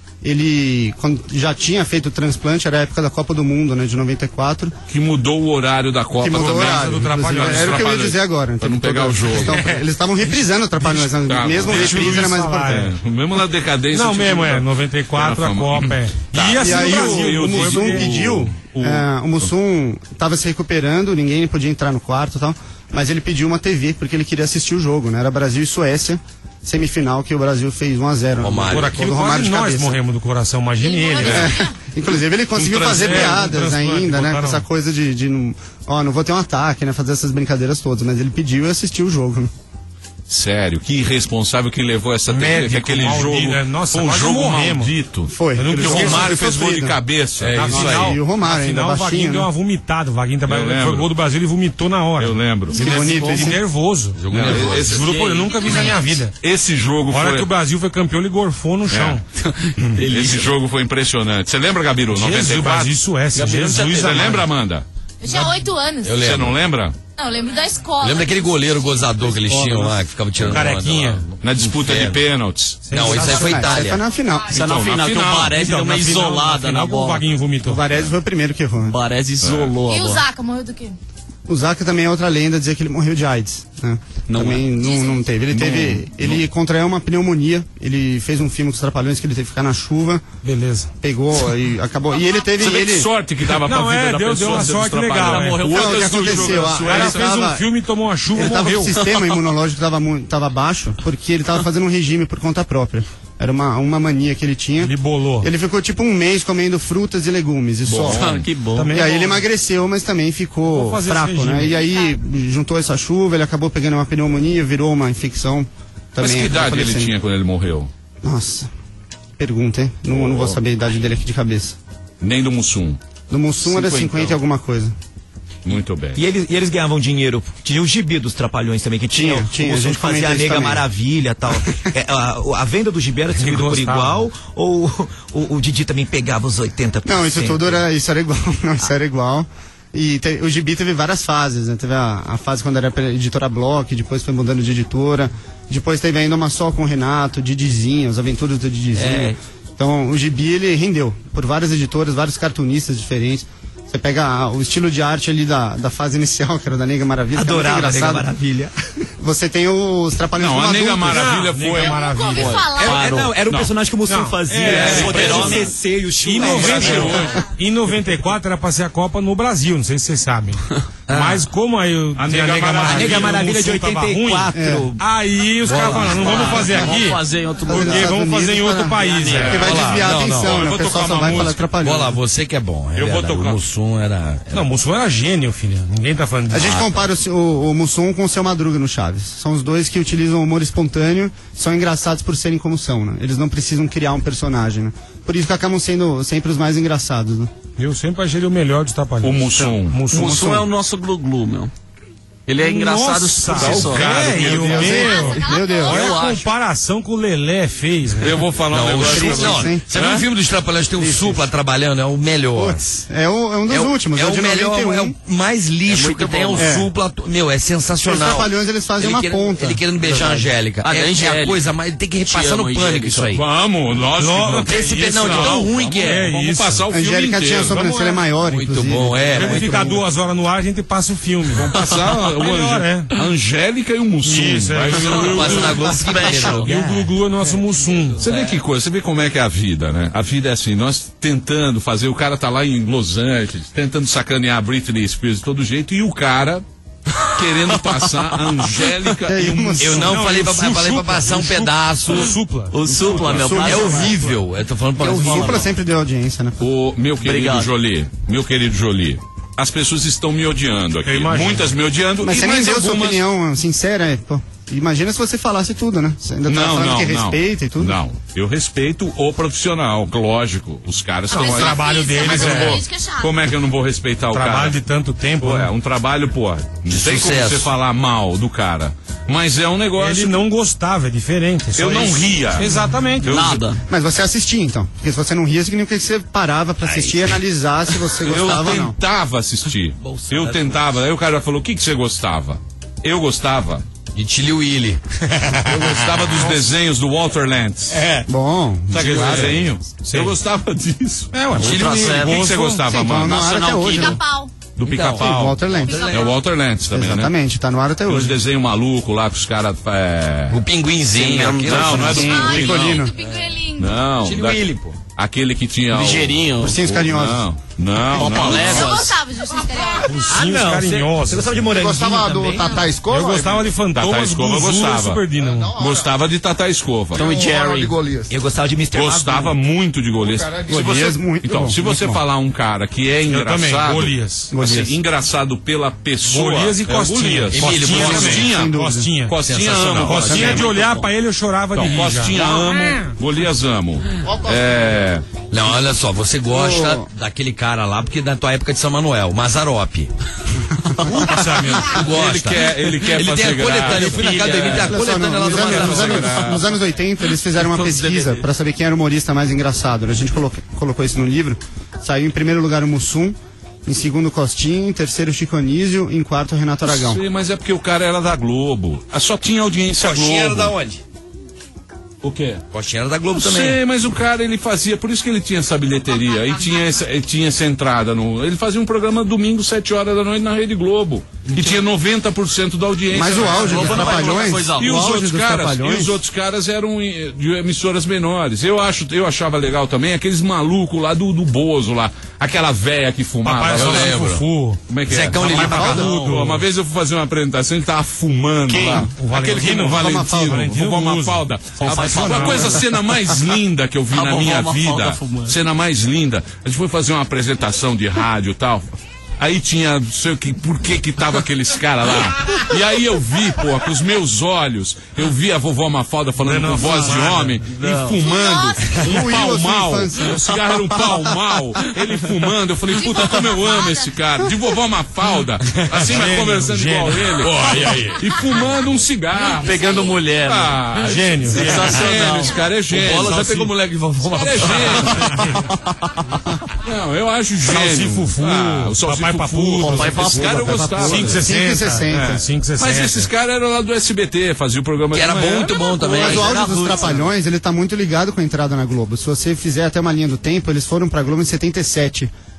S14: ele quando já tinha feito o transplante, era a época da Copa do Mundo, né, de noventa e quatro.
S2: Que mudou o horário da Copa
S14: Que mudou
S2: também.
S14: o horário,
S2: Do
S14: inclusive,
S2: Trapalhões.
S14: era o que eu ia dizer agora.
S2: Pra não
S14: Teve
S2: pegar
S14: toda-
S2: o jogo.
S14: Então, eles estavam reprisando o Trapalhões, né?
S2: Tá,
S14: mesmo
S2: deixa o
S14: reprise era
S2: Luiz
S14: mais
S2: falar,
S14: importante.
S2: é. Mesmo na decadência.
S7: Não,
S2: tinha
S7: mesmo,
S2: que
S7: é.
S2: mudar.
S7: noventa e quatro,
S2: Era
S7: a
S2: fama.
S7: Copa, é.
S2: Tá.
S7: E assim
S14: E aí
S7: no
S14: o,
S7: Brasil,
S14: o
S7: foi
S14: Mussum
S7: porque-
S14: pediu,
S2: o-
S14: é, o Mussum estava se recuperando, ninguém podia entrar no quarto e tal, mas ele pediu uma T V porque ele queria assistir o jogo, né? Era Brasil e Suécia, semifinal que o Brasil fez um a zero.
S10: Romário.
S7: Por aquilo
S14: Gol do
S7: quase
S14: Romário de
S7: nós
S14: cabeça.
S7: morremos do coração, imagine ele. né?
S14: É, inclusive ele conseguiu
S7: Um trans-
S14: fazer
S7: é, um
S14: piadas
S7: transplante,
S14: ainda, né? Com
S7: botaram-
S14: essa coisa de, de não, ó, não vou ter um ataque, né? Fazer essas brincadeiras todas, mas ele pediu e assistiu o jogo. né?
S2: Sério, que irresponsável que levou essa T V,
S7: Médico,
S2: que aquele
S7: maldito,
S2: jogo
S7: né? Nossa,
S2: foi um
S7: quase
S2: jogo
S7: morremos.
S2: maldito.
S14: Foi.
S7: Eu não
S2: Que o
S7: Porque
S2: Romário
S14: Foi
S2: fez gol de
S14: sofrido.
S2: cabeça.
S7: Na
S2: isso
S7: final,
S2: aí.
S14: E o Romário
S7: na
S14: ainda
S7: final, o Vaguinho
S14: baixinho,
S7: deu
S14: né?
S7: uma vomitada. O Vaguinho também
S2: Eu
S7: foi
S2: lembro.
S7: gol do Brasil e vomitou na hora.
S2: Eu lembro.
S14: Que bonito
S7: Esse
S14: esse.
S7: nervoso.
S10: Jogo
S2: Não,
S10: nervoso.
S2: esse-
S7: Juro por eu nunca vi isso na minha vida.
S2: Esse jogo
S7: A hora
S2: foi...
S7: que o Brasil foi campeão, ele gorfou no chão.
S2: É. Esse jogo foi impressionante. Você lembra, Gabiru?
S7: Jesus,
S2: noventa e quatro?
S7: Brasil e Suécia.
S2: Gabiru,
S7: Jesus
S2: você
S7: amado.
S2: lembra, Amanda?
S8: Eu tinha oito anos.
S10: Eu
S2: Você
S10: lembro.
S2: não lembra?
S8: Não, eu lembro da escola.
S10: Lembra daquele goleiro gozador que eles tinham lá, que ficava tirando
S7: Carequinha.
S10: onda lá?
S2: Na disputa de
S10: Inferno.
S2: pênaltis.
S10: Não, isso aí foi
S14: Ah, isso aí
S10: Itália.
S14: foi na final.
S9: Isso é na
S2: Então, na
S9: final, que o
S2: final.
S9: Baresi deu uma
S7: na final-
S9: isolada
S7: final
S9: na
S7: que o
S9: bola.
S7: Vaguinho
S14: O
S7: vomitou.
S14: Varese foi o primeiro que errou. né?
S9: O Baresi isolou a
S8: E o
S9: bola.
S8: Zaca morreu do quê?
S14: O Zaca também é outra lenda, dizer que ele morreu de AIDS. Né?
S9: Não
S14: também não, não teve. Ele teve. Ele contraiu uma pneumonia. Ele fez um filme com os Trapalhões que ele teve que ficar na chuva.
S7: Beleza.
S14: Pegou e acabou. E ele teve.
S2: Você vê
S14: ele...
S2: que sorte que dava pra
S7: Não,
S2: vida
S7: é,
S2: da
S7: deu-
S2: pessoa.
S7: deu uma
S2: ser
S7: sorte
S2: dos
S7: legal,
S2: Trapalhões.
S7: é.
S2: Morreu
S14: Não, o que
S2: antes do
S14: aconteceu?
S2: jogo.
S14: A-
S7: O cara
S14: ele
S7: fez um
S14: tava-
S7: filme, tomou uma chuva e
S14: Ele tava com
S7: morreu.
S14: o sistema imunológico tava, mu- tava baixo, porque ele tava fazendo um regime por conta própria. Era uma, uma mania que ele tinha.
S7: Ele bolou.
S14: Ele ficou tipo um mês comendo frutas e legumes e só.
S9: Ah, que bom.
S7: Também
S14: E
S7: é
S14: aí
S7: bom.
S14: ele emagreceu, mas também
S7: Vou
S14: ficou
S7: fazer
S14: fraco,
S7: esse
S14: né?
S7: regime.
S14: E aí juntou essa chuva, ele acabou pegando uma pneumonia, virou uma infecção.
S2: Mas
S14: Também
S2: que
S14: acabou
S2: idade ele
S14: falecendo.
S2: tinha quando ele morreu?
S14: Nossa, pergunta, hein? Não, não vou saber a idade dele aqui de cabeça.
S2: Nem do Mussum.
S14: Do Mussum era
S2: Cinquentão.
S14: cinquenta e alguma coisa.
S2: Muito bem.
S15: E eles, e eles ganhavam dinheiro. Tinha o gibi dos Trapalhões também, que tinha,
S14: Tinha, tinha,
S15: o
S14: a
S15: Mussum
S14: gente
S15: fazia
S14: comenta
S15: a
S14: isso
S15: Nega
S14: também.
S15: Maravilha e tal. É, a, a venda do gibi era distribuída por
S7: gostava.
S15: igual, ou o, o Didi também pegava os oitenta por cento?
S14: Não, isso tudo era, isso era igual. Não, isso era igual. E te- o Gibi teve várias fases, né? Teve a, a fase quando era pela editora Block, depois foi mudando de editora. Depois teve ainda uma só com o Renato, Didizinho, as aventuras do Didizinho.
S15: É.
S14: Então o Gibi ele rendeu por várias editoras, vários cartunistas diferentes. Você pega a- o estilo de arte ali da, da fase inicial, que era da Nega Maravilha. que era muito
S15: Adorava a Nega
S14: engraçado.
S15: Maravilha.
S14: Você tem os Trapalhões
S2: Não,
S14: como
S2: a Nega
S14: adultos.
S2: Maravilha
S7: Não,
S2: foi.
S7: Nega Maravilha.
S8: Nunca ouvi falar.
S15: Era, era, não, era um
S2: Não.
S15: personagem que o Mussum
S7: Não,
S15: fazia.
S7: é,
S15: o
S9: Super-Homem.
S15: C C e o
S7: Em,
S15: Chico.
S7: noventa, em noventa e quatro era pra ser a Copa no Brasil, não sei se vocês sabem. Mas como aí o-
S2: A
S7: tem
S2: Nega Maravilha-
S15: A Nega
S7: o
S15: Maravilha de
S7: Mussum tava
S15: oitenta e quatro.
S7: ruim, aí os caras falaram, não vamos fazer aqui,
S9: Vamos fazer em outro
S7: porque
S9: lugar.
S7: vamos fazer em outro país. é.
S14: Porque vai
S10: Olha lá,
S14: desviar a
S10: não, não,
S14: atenção,
S2: eu
S14: né?
S2: vou
S14: O pessoal
S2: tocar
S14: só
S2: uma
S14: vai falar
S2: música.
S14: Trapalhões.
S10: Olha lá, você que é bom. É
S2: Eu vou
S10: verdade.
S2: tocar.
S10: O Mussum era. era-
S7: Não, o Mussum era gênio, filho. Ninguém tá falando
S14: A
S7: disso.
S14: gente compara o, o, o Mussum com o Seu Madruga no Chaves. São os dois que utilizam humor espontâneo, são engraçados por serem como são, né? Eles não precisam criar um personagem, né? Por isso que acabam sendo sempre os mais engraçados, né?
S7: Eu sempre achei ele o melhor dos Trapalhões.
S2: O Mussum.
S7: Mussum.
S9: O Mussum é o nosso glu-glu, meu. Ele é engraçado
S7: Nossa,
S9: por si só.
S7: velho,
S14: Meu Deus,
S7: meu.
S14: Meu Deus.
S7: Olha
S9: Eu
S7: a
S9: acho.
S7: comparação que o Lelé fez, velho.
S2: Eu vou falar um
S10: Não, o
S2: negócio pra
S10: Supla,
S2: você.
S10: não, você viu o filme dos Trapalhões? Tem o Supla trabalhando, é o melhor.
S14: Putz, é, o, é um dos
S10: É o,
S14: últimos,
S10: é
S14: é o
S10: o
S14: de
S10: melhor,
S14: noventa e um.
S10: é o mais lixo
S9: É muito
S10: que tem, é
S9: bom.
S10: o
S14: É.
S10: Supla. Meu, é sensacional.
S14: Os Trapalhões, eles fazem
S10: ele
S14: uma
S10: querendo,
S14: ponta.
S10: Ele querendo beijar a Angélica.
S9: Ah,
S10: é,
S9: da
S10: é a
S9: Angélica.
S10: coisa mais. Ele tem que
S9: Te
S10: repassar no
S9: amo,
S10: pânico
S9: Angélica.
S10: isso aí.
S2: Vamos, lógico.
S7: Não,
S2: não
S10: esse
S2: tem isso,
S10: penal de tão ruim que é.
S2: Vamos
S7: isso.
S2: passar o
S14: A
S2: filme
S14: Angélica tinha a
S2: inteiro.
S14: sobrancelha maior,
S10: Muito
S14: inclusive.
S10: bom, é.
S7: Quando
S10: muito
S7: ficar
S10: bom.
S7: duas horas no ar, a gente passa o filme. Vamos
S2: Passar o
S7: Melhor,
S2: Ange-
S7: é.
S2: a Angélica e o Mussum.
S7: Isso, é.
S2: Vai-
S10: Passa na Globo Special.
S7: E o Glu-Glu é nosso Mussum.
S2: Você vê que coisa, você vê como é que é a vida, né? A vida é assim, nós tentando fazer, o cara tá lá em Los Angeles, tentando sacanear a Britney Spears de todo jeito, e o cara querendo passar a Angélica e o Mussum.
S10: Eu não,
S7: Não,
S10: falei,
S7: e o
S10: pra,
S7: Supla,
S10: falei pra passar
S7: o
S10: um
S7: Supla,
S10: pedaço.
S7: O Supla.
S9: O Supla, meu pai.
S10: É horrível. Eu tô falando pra
S14: O
S10: você.
S14: Supla sempre deu audiência, né?
S2: O meu querido
S9: Obrigado.
S2: Jolie, meu querido Jolie, as pessoas estão me odiando aqui.
S7: Eu imagino.
S2: Muitas me odiando
S14: Mas
S2: e
S14: você nem
S2: mais
S14: deu sua
S2: algumas...
S14: opinião sincera, é, pô. Imagina se você falasse tudo, né? Você ainda tá
S2: Não,
S14: falando
S2: não,
S14: que
S2: não.
S14: respeita e tudo.
S2: Não, eu respeito o profissional, lógico. Os caras
S7: Não,
S2: estão
S7: o trabalho
S8: física,
S7: deles
S8: mas
S2: Como é que eu
S8: é-
S2: não
S8: isso que é
S2: vou,
S8: chato.
S2: como é que eu não vou respeitar o
S7: Trabalho
S2: cara?
S7: de tanto tempo.
S2: Pô,
S7: né?
S2: é um trabalho, pô. Não
S10: De
S2: tem como
S10: sucesso.
S2: você falar mal do cara. Mas é um negócio.
S7: Ele não gostava, é diferente. é só
S2: Eu não
S7: isso.
S2: ria.
S7: Exatamente.
S2: Eu-
S9: Nada.
S14: Mas você assistia, então. Porque se você não ria, significa que você parava pra assistir e analisar se você
S2: Eu
S14: gostava ou não.
S2: tentava assistir. Eu tentava. Aí o cara falou: o que, que você gostava? Eu gostava.
S10: De Tilly Willy.
S2: Eu gostava dos desenhos do Walter Lantz.
S7: É.
S14: Bom,
S2: Sabe aquele
S14: claro.
S2: desenho?
S7: Sim.
S2: Eu gostava disso.
S7: É, ué.
S2: Tilly
S9: Ultra
S2: Willy.
S9: Seven.
S2: O que, que você gostava,
S14: Sim,
S2: mano?
S14: tá no ar
S9: Nacional
S14: até hoje, né?
S8: Pica-pau.
S2: Do
S14: Sim,
S2: pica-pau.
S14: Walter Lantz.
S2: É o Walter Lantz também, né?
S14: Exatamente, tá no ar até
S2: Os
S14: hoje.
S2: desenhos malucos lá que os caras. É...
S10: O pinguinzinho.
S2: Não,
S10: aquele-
S2: não, não é do
S14: Sim,
S2: Pinguim,
S14: Picolino.
S8: Do Picoelinho.
S2: Não,
S10: Tilly
S2: da-
S10: Willy, pô.
S2: aquele que tinha. o-
S9: Ligeirinho.
S14: Ursinhos carinhosos.
S2: Não, não.
S9: Copa
S2: não.
S9: Léguas.
S8: Eu gostava de Ursinhos Carinhosos.
S7: Ursinhos
S15: Você,
S7: carinhosos.
S15: você gostava de
S16: Você
S15: moranguinho
S16: gostava do
S15: também?
S16: Tata Escova?
S7: Eu gostava de
S2: Tata
S7: Fantomas,
S2: Escova eu
S7: Guzu e
S2: gostava.
S7: Super Dinamo.
S2: Gostava de Tata Escova.
S9: Tom e
S16: Hora de
S9: Jerry.
S16: Golias.
S15: Eu gostava de mister
S2: Gostava
S15: Magoo.
S2: muito de Golias.
S16: O cara é de
S2: Se
S14: Golias,
S2: você,
S14: muito
S2: então,
S14: bom,
S2: se você
S14: muito bom.
S2: falar um cara que é
S7: Eu também,
S2: engraçado,
S7: Golias.
S2: assim,
S14: Golias.
S2: engraçado pela pessoa,
S7: Golias e
S2: é o
S7: Costinha.
S2: Golias.
S10: Emílio,
S7: Costinha
S10: você
S7: também.
S2: Costinha,
S14: Sem dúvida.
S7: Costinha.
S2: Costinha
S10: Sensacional.
S2: amo.
S7: Costinha de olhar pra ele eu chorava
S2: Então,
S7: de rir. já.
S2: Costinha amo, Golias amo. É,
S10: Não, olha só, você gosta
S14: Ô.
S10: daquele cara lá, porque na tua época de São Manuel, Mazarope.
S7: Puta, meu.
S10: Tu gosta.
S2: Ele quer- ele quer
S10: Ele tem
S2: fazer
S10: a coletânea.
S2: graça,
S10: Eu fui na casa do Emílio, tem a
S14: Olha só,
S10: coletânea lá
S14: nos,
S10: do
S14: anos, nos,
S10: Mazarope.
S14: anos, nos anos oitenta, eles fizeram uma pesquisa para saber quem era o humorista mais engraçado. A gente colocou, colocou isso no livro. Saiu em primeiro lugar o Mussum, em segundo o Costinha, em terceiro o Chico Anísio, em quarto o Renato Aragão.
S2: Sim, mas é porque o cara era da Globo. Ah, só tinha audiência
S10: Coxinha era
S2: Globo.
S10: da onde?
S2: O quê?
S10: Coxinha era da Globo
S2: Não
S10: também.
S2: sei, mas o cara ele fazia, por isso que ele tinha essa bilheteria e tinha essa, e tinha essa entrada no. Ele fazia um programa domingo, sete horas da noite na Rede Globo. E tinha noventa por cento da audiência.
S14: Mas o auge dos
S9: Globo não vai colocar
S14: Trapalhões,
S9: coisa
S2: E
S14: o
S2: os,
S14: auge
S2: outros
S14: dos
S2: caras, e
S14: Trapalhões,
S2: os outros caras eram eh, de emissoras menores. Eu, acho, eu achava legal também aqueles malucos lá do, do Bozo lá. Aquela véia que fumava.
S7: Papai
S2: eu
S7: só
S2: lembro.
S7: Fufu.
S2: Como é que
S10: Zecão
S2: é?
S10: Lili
S2: Papai
S10: Papadudo.
S2: Papadudo. Uma vez eu fui fazer uma apresentação, ele tava fumando
S7: Quem?
S2: lá.
S7: O
S2: Aquele que
S7: Valentino?
S2: o Valentino,
S7: Valentino
S2: Valentino
S7: Guzzo.
S2: Mafalda.
S7: Sensacional.
S2: Uma coisa, a cena mais linda que eu vi
S9: A
S2: na
S9: vovó
S2: minha
S9: Mafalda
S2: vida.
S9: fumando.
S2: Cena mais linda. A gente foi fazer uma apresentação de rádio e tal. Aí tinha, não sei o que, por que que tava aqueles caras lá. E aí eu vi, pô, com os meus olhos, eu vi a vovó Mafalda falando
S7: Não,
S2: com voz de
S7: fumada.
S2: homem
S7: Não.
S2: e fumando um
S14: Ruiu a
S2: pau
S14: sua
S2: mal.
S14: infância.
S2: O cigarro era um pau mal. Ele fumando, eu falei, puta, como eu amo esse cara. De vovó Mafalda. Assim, mas
S7: Gênio,
S2: conversando
S7: gênio.
S2: igual ele.
S7: Ó, e aí?
S2: E fumando um cigarro.
S9: Pegando mulher. né?
S2: Ah,
S7: Gênio.
S2: sensacional. Esse cara é gênio.
S10: Bola já
S2: Salsi-
S10: pegou moleque de vovó.
S2: Esse cara é gênio. Não, eu acho gênio.
S7: Salsifufu,
S2: Ah, o
S7: Papai
S2: Salsifufu.
S7: Papudo,
S2: Papai Papudo. Esse cara eu gostava.
S7: cinco e sessenta.
S14: cinco e sessenta.
S7: É, cinco e sessenta.
S2: Mas esses caras eram lá do S B T, faziam o programa
S10: Que
S2: de
S10: era
S2: manhã.
S10: muito bom também.
S14: Mas o
S10: Era
S14: auge dos
S10: ruim,
S14: Trapalhões, ele tá muito ligado com a entrada na Globo. Se você fizer até uma linha do tempo, eles foram pra Globo em setenta e sete.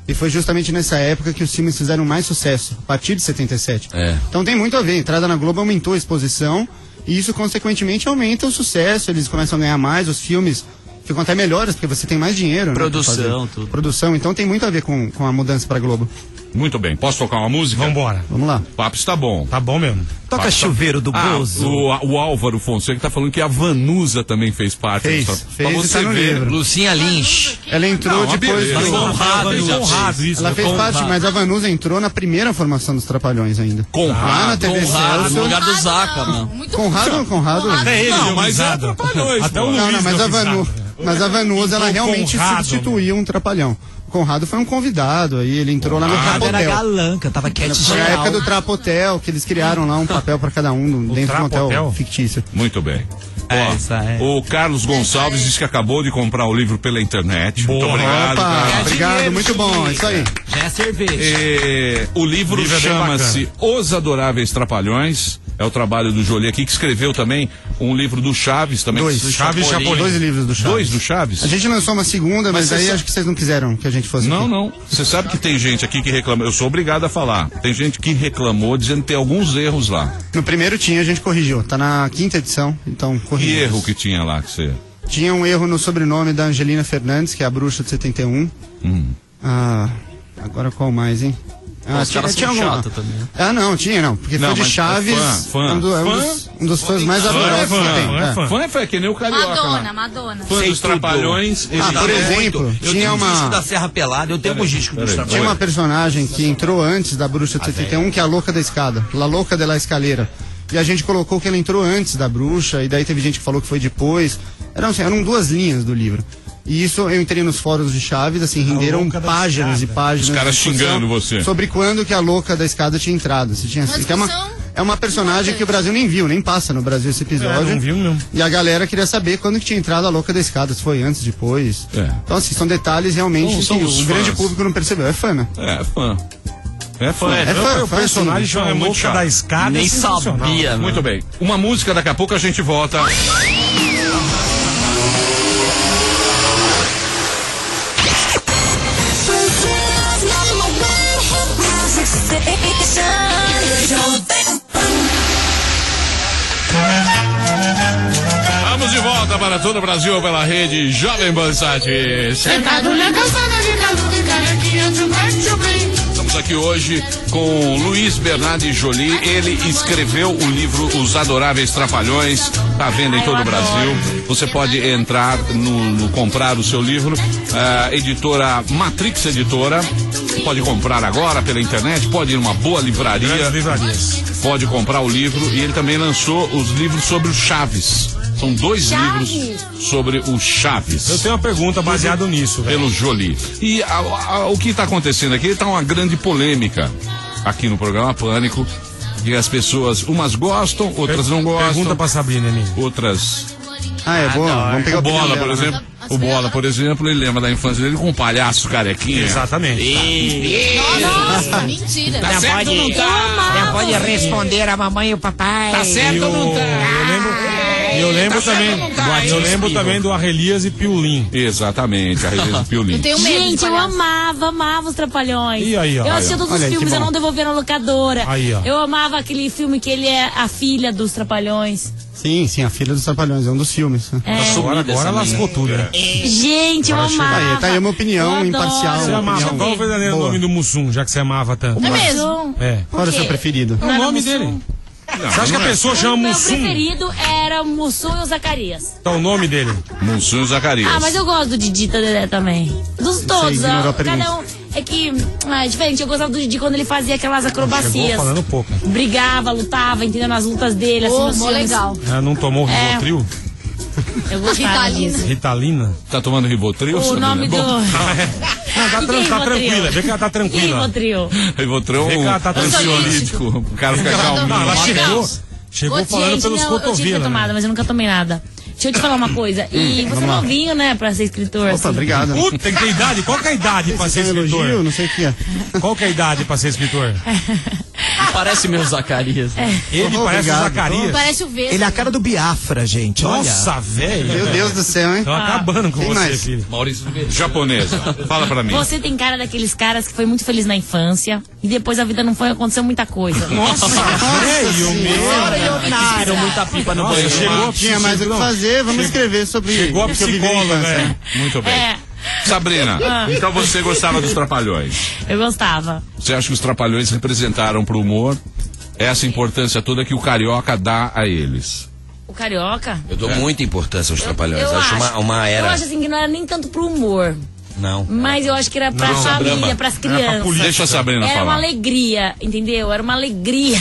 S14: E foi justamente nessa época que os filmes fizeram mais sucesso, a partir de setenta e sete.
S10: É.
S14: Então tem muito a ver, a entrada na Globo aumentou a exposição e isso consequentemente aumenta o sucesso, eles começam a ganhar mais, os filmes ficam até melhores porque você tem mais dinheiro.
S9: Produção,
S14: né,
S9: tudo.
S14: Produção, então tem muito a ver com, com a mudança pra Globo.
S2: Muito bem, posso tocar uma música?
S7: Vambora.
S14: Vamos lá.
S2: O papo está bom.
S7: Tá bom mesmo.
S15: Toca
S2: Papo
S15: Chuveiro do
S2: Ah,
S15: Bozo.
S2: o, o Álvaro Fonseca tá falando que a Vanusa também fez parte.
S14: Fez,
S2: Pra-
S14: fez
S2: pra
S14: e
S2: você
S14: tá no
S2: ver.
S14: livro.
S10: Lucinha Lins.
S14: Ela entrou
S2: Não, uma
S14: depois
S2: beleza.
S14: do...
S9: Conrado, já
S7: Conrado,
S9: fez.
S7: isso.
S14: Ela fez
S9: Conrado.
S14: parte, mas a Vanusa entrou na primeira formação dos Trapalhões ainda.
S2: Conrado,
S14: Lá na T V
S9: Conrado, no
S14: Celso.
S9: lugar do Zaca,
S8: não.
S9: mano.
S8: Muito
S14: Conrado, Conrado.
S7: Até ele
S2: Não,
S7: deu
S2: mas é
S7: risada.
S2: Trapalhões,
S7: Até
S2: pô.
S7: o Luiz
S14: Não, não, mas
S7: deu
S14: a, Vanu,
S7: risada.
S14: mas a Vanusa, ela
S7: Entrou
S14: realmente
S7: Conrado,
S14: substituiu um Trapalhão. O Conrado foi um convidado aí, ele entrou lá no
S15: Conrado era
S14: Trapotel.
S15: galanca, tava cat
S14: Foi a
S15: geral.
S14: época do Trapotel, que eles criaram lá um papel pra cada um no- dentro de um hotel
S7: Trapotel?
S14: fictício.
S2: Muito bem.
S15: É,
S2: Ó,
S15: isso é.
S2: O Carlos Gonçalves disse que acabou de comprar o livro pela internet. Muito
S7: Boa.
S2: obrigado,
S14: Opa,
S2: Carlos.
S14: obrigado, muito bom, isso aí.
S15: Já é cerveja.
S2: É, o livro,
S7: O livro é bem
S2: chama-se Os Adoráveis Trapalhões. É o trabalho do Jolie aqui, que escreveu também um livro do Chaves também.
S14: Dois.
S2: do
S7: Chaves e Chapolin.
S14: Dois livros do Chaves.
S2: Dois do Chaves?
S14: A gente lançou uma segunda, mas,
S2: Mas você
S14: aí
S2: sabe-
S14: acho que vocês não quiseram que a gente fosse
S2: Não,
S14: aqui.
S2: não. Você sabe que tem gente aqui que reclama. Eu sou obrigado a falar. Tem gente que reclamou dizendo que tem alguns erros lá.
S14: No primeiro tinha, a gente corrigiu. Tá na quinta edição, então
S2: Que
S14: corrigiu.
S2: erro que tinha lá que você.
S14: Tinha um erro no sobrenome da Angelina Fernandes, que é a bruxa de setenta e um.
S2: Hum.
S14: Ah, agora qual mais, hein? Ah,
S9: Os caras são
S14: alguma-
S9: chatos também.
S14: Ah, não, tinha não. Porque
S2: Não,
S14: foi de
S2: mas é
S14: Chaves.
S2: fã, fã.
S14: É um, do- é um
S2: Fã?
S14: dos, um dos fãs mais
S2: Fã,
S14: adoráveis
S2: é fã,
S14: que tem.
S7: fã,
S14: é.
S7: fã.
S2: Fã é, fã, é que nem o Carioca
S8: Madonna,
S2: lá.
S8: Madonna.
S2: Fã
S10: Sei
S2: dos
S10: tudo.
S2: Trapalhões. ele
S14: Ah,
S2: tá
S14: por
S2: muito-
S14: exemplo,
S10: Eu
S14: tinha
S10: tenho um
S14: uma-
S10: disco da Serra Pelada, eu tenho um disco dos
S2: peraí.
S10: Trapalhões.
S14: Tinha uma personagem que entrou antes da bruxa de setenta e um, que é a louca da escada. La louca de la escaleira. E a gente colocou que ela entrou antes da bruxa, e daí teve gente que falou que foi depois. Eram, assim, eram duas linhas do livro. E isso eu entrei nos fóruns de Chaves, assim, renderam
S7: louca da
S14: páginas e
S7: escada.
S14: páginas.
S2: Os caras
S14: de discussão
S2: xingando você.
S14: Sobre quando que a louca da escada tinha entrado. Se tinha,
S8: Uma
S14: que é, uma,
S8: discussão
S14: é uma personagem que o Brasil nem viu, nem passa no Brasil esse episódio.
S7: É, não viu mesmo.
S14: E a galera queria saber quando que tinha entrado a louca da escada, se foi antes, depois.
S2: É.
S14: Então, assim, são detalhes realmente
S2: São-
S14: que
S2: são os
S14: o grande
S2: fãs.
S14: público não percebeu. É fã, né?
S2: É, fã. É fã.
S14: É fã,
S7: O
S14: fã,
S7: personagem
S14: sim.
S7: chama
S2: É muito
S7: Louca
S2: chato.
S7: da Escada.
S9: Nem
S7: é sensacional.
S9: sabia, mano.
S2: Muito bem. Uma música, daqui a pouco a gente volta. Vamos de volta para todo o Brasil pela rede Jovem Pan Sat.
S5: Sentado na calçada de canudo e carequinha, tchum, tchum, tchum.
S2: Estamos aqui hoje com Luiz Bernardi Jolie. Ele escreveu o livro Os Adoráveis Trapalhões. Está à venda em todo o Brasil. Você pode entrar no, no comprar o seu livro. A editora Matrix Editora. Pode comprar agora pela internet. Pode ir numa boa livraria.
S7: Grandes livrarias.
S2: Pode comprar o livro. E ele também lançou os livros sobre o Chaves. São dois
S8: Chaves?
S2: livros sobre o Chaves.
S7: Eu tenho uma pergunta baseada nisso, velho.
S2: Pelo Jolie. E a- a- o que está acontecendo aqui está uma grande polêmica aqui no programa Pânico. E as pessoas, umas gostam, outras não gostam.
S7: Pergunta pra Sabrina, Emílio.
S2: Outras.
S14: Ah, é boa. Vamos pegar
S2: O
S14: a opinião
S2: Bola,
S14: dela,
S2: por
S14: né?
S2: exemplo. O Bola, por exemplo, ele lembra da infância dele com um palhaço carequinha.
S7: Exatamente.
S8: Nossa, mentira.
S2: Tá certo ou não tá?
S17: Já pode responder a mamãe e o papai.
S2: Tá certo ou não tá?
S7: Eu lembro, e eu lembro
S2: Tá
S7: também.
S2: certo ou não tá?
S7: Eu lembro
S2: Espirro.
S7: também do Arrelias e Piulim.
S2: Exatamente, a Regina Piolin.
S8: Eu tenho medo.
S18: Gente,
S8: de
S18: eu
S8: palhaço.
S18: amava, amava os Trapalhões.
S7: E aí, ó.
S18: Eu
S7: Aí,
S18: assistia
S7: ó.
S18: todos
S14: Olha
S18: os
S14: aí, que
S18: filmes, eu
S14: bom.
S18: não devolvia na locadora.
S7: Aí, ó.
S18: Eu amava aquele filme que ele é a filha dos Trapalhões.
S14: Sim, sim, a Filha dos Trapalhões, é um dos filmes. né?
S18: É.
S7: Agora, agora lascou tudo, né?
S18: Gente, eu
S7: Agora chega.
S18: amava.
S14: Aí, tá aí uma opinião
S18: Eu adoro.
S14: imparcial.
S7: Você amava.
S14: opinião
S7: Qual o verdadeiro
S14: boa.
S7: nome do Mussum, já que você amava tanto?
S8: É mesmo?
S7: É.
S14: Qual era o seu
S18: quê?
S14: preferido?
S7: É o
S18: Não era
S7: nome
S18: Mussum?
S7: dele. Você acha que a pessoa chama
S18: O meu
S7: Mussum?
S18: preferido era o Mussum e o Zacarias.
S7: Então o nome dele.
S2: Mussum e Zacarias.
S18: Ah, mas eu gosto do Didi e da Dedé também. Dos todos,
S14: ignorou
S18: ó,
S14: a pergunta.
S18: cada um. É que ah, é diferente, eu gostava do Didi quando ele fazia aquelas
S7: Chegou
S18: acrobacias.
S7: falando pouco.
S18: Brigava, lutava, entendeu? Nas lutas dele, assim,
S8: Pô,
S18: nos
S8: mó
S18: filmes.
S8: legal.
S7: Ela não tomou
S18: É.
S7: Rivotril?
S18: Eu gostava
S8: Ritalina.
S18: disso.
S7: Ritalina?
S2: Tá tomando Rivotril?
S18: O
S2: Sabrina?
S18: nome do...
S2: Bom,
S7: Não, tá,
S18: Que
S7: tran-
S18: que é
S7: tá
S18: Rivotril?
S7: tranquila. Vê que ela tá
S18: Que
S7: tranquila.
S18: Rivotril?
S2: Rivotril é
S7: Vê que
S2: um
S7: ela tá
S2: ansiolítico. O cara fica
S7: Não,
S2: calminho.
S7: ela chegou, chegou
S18: Gente,
S7: falando pelos
S18: não, eu tinha que ter
S7: cotovelos.
S18: tomado,
S7: Né?
S18: mas eu nunca tomei nada. Deixa eu te falar uma coisa. E você é novinho, né, pra ser escritor.
S14: Opa,
S18: assim.
S14: obrigado.
S7: Puta, tem que ter idade? Qual que é a idade pra ser
S14: Esse é um elogio,
S7: escritor?
S14: não sei o que é.
S7: Qual que é a idade pra ser escritor?
S9: Parece meu Zacarias.
S18: É.
S7: Ele
S14: Oh,
S7: parece o
S14: obrigado.
S7: Zacarias.
S8: Parece o Vespa.
S15: Ele é a cara do Biafra, gente.
S7: Nossa,
S15: olha.
S7: velho.
S14: Meu Deus do céu, hein?
S7: Estão acabando com
S14: Quem
S7: você,
S14: mais?
S7: filho.
S2: Maurício, japonesa. Fala pra mim.
S18: Você tem cara daqueles caras que foi muito feliz na infância e depois a vida não foi, aconteceu muita coisa.
S7: Nossa, velho, meu.
S9: Tirou muita pipa no
S7: Nossa,
S9: banho.
S7: chegou a
S14: Tinha mais o que fazer, vamos escrever sobre
S7: Chegou a
S14: o que eu vivi na
S7: psicóloga,
S14: infância.
S7: velho.
S2: Muito bem.
S18: É,
S2: Sabrina,
S18: Ah.
S2: então você gostava dos Trapalhões.
S18: eu gostava.
S2: Você acha que os Trapalhões representaram pro humor essa importância toda que o carioca dá a eles?
S18: O Carioca.
S10: Eu dou muita importância aos Trapalhões.
S18: eu
S10: acho uma, uma
S18: Eu
S10: era.
S18: acho assim que não era nem tanto pro humor.
S10: Não.
S18: Mas eu acho que era pra
S2: Não,
S18: família,
S2: Brahma.
S18: pras
S2: Era pra
S18: crianças.
S2: política. Deixa a Sabrina
S18: Era
S2: falar.
S18: uma alegria, entendeu? Era uma alegria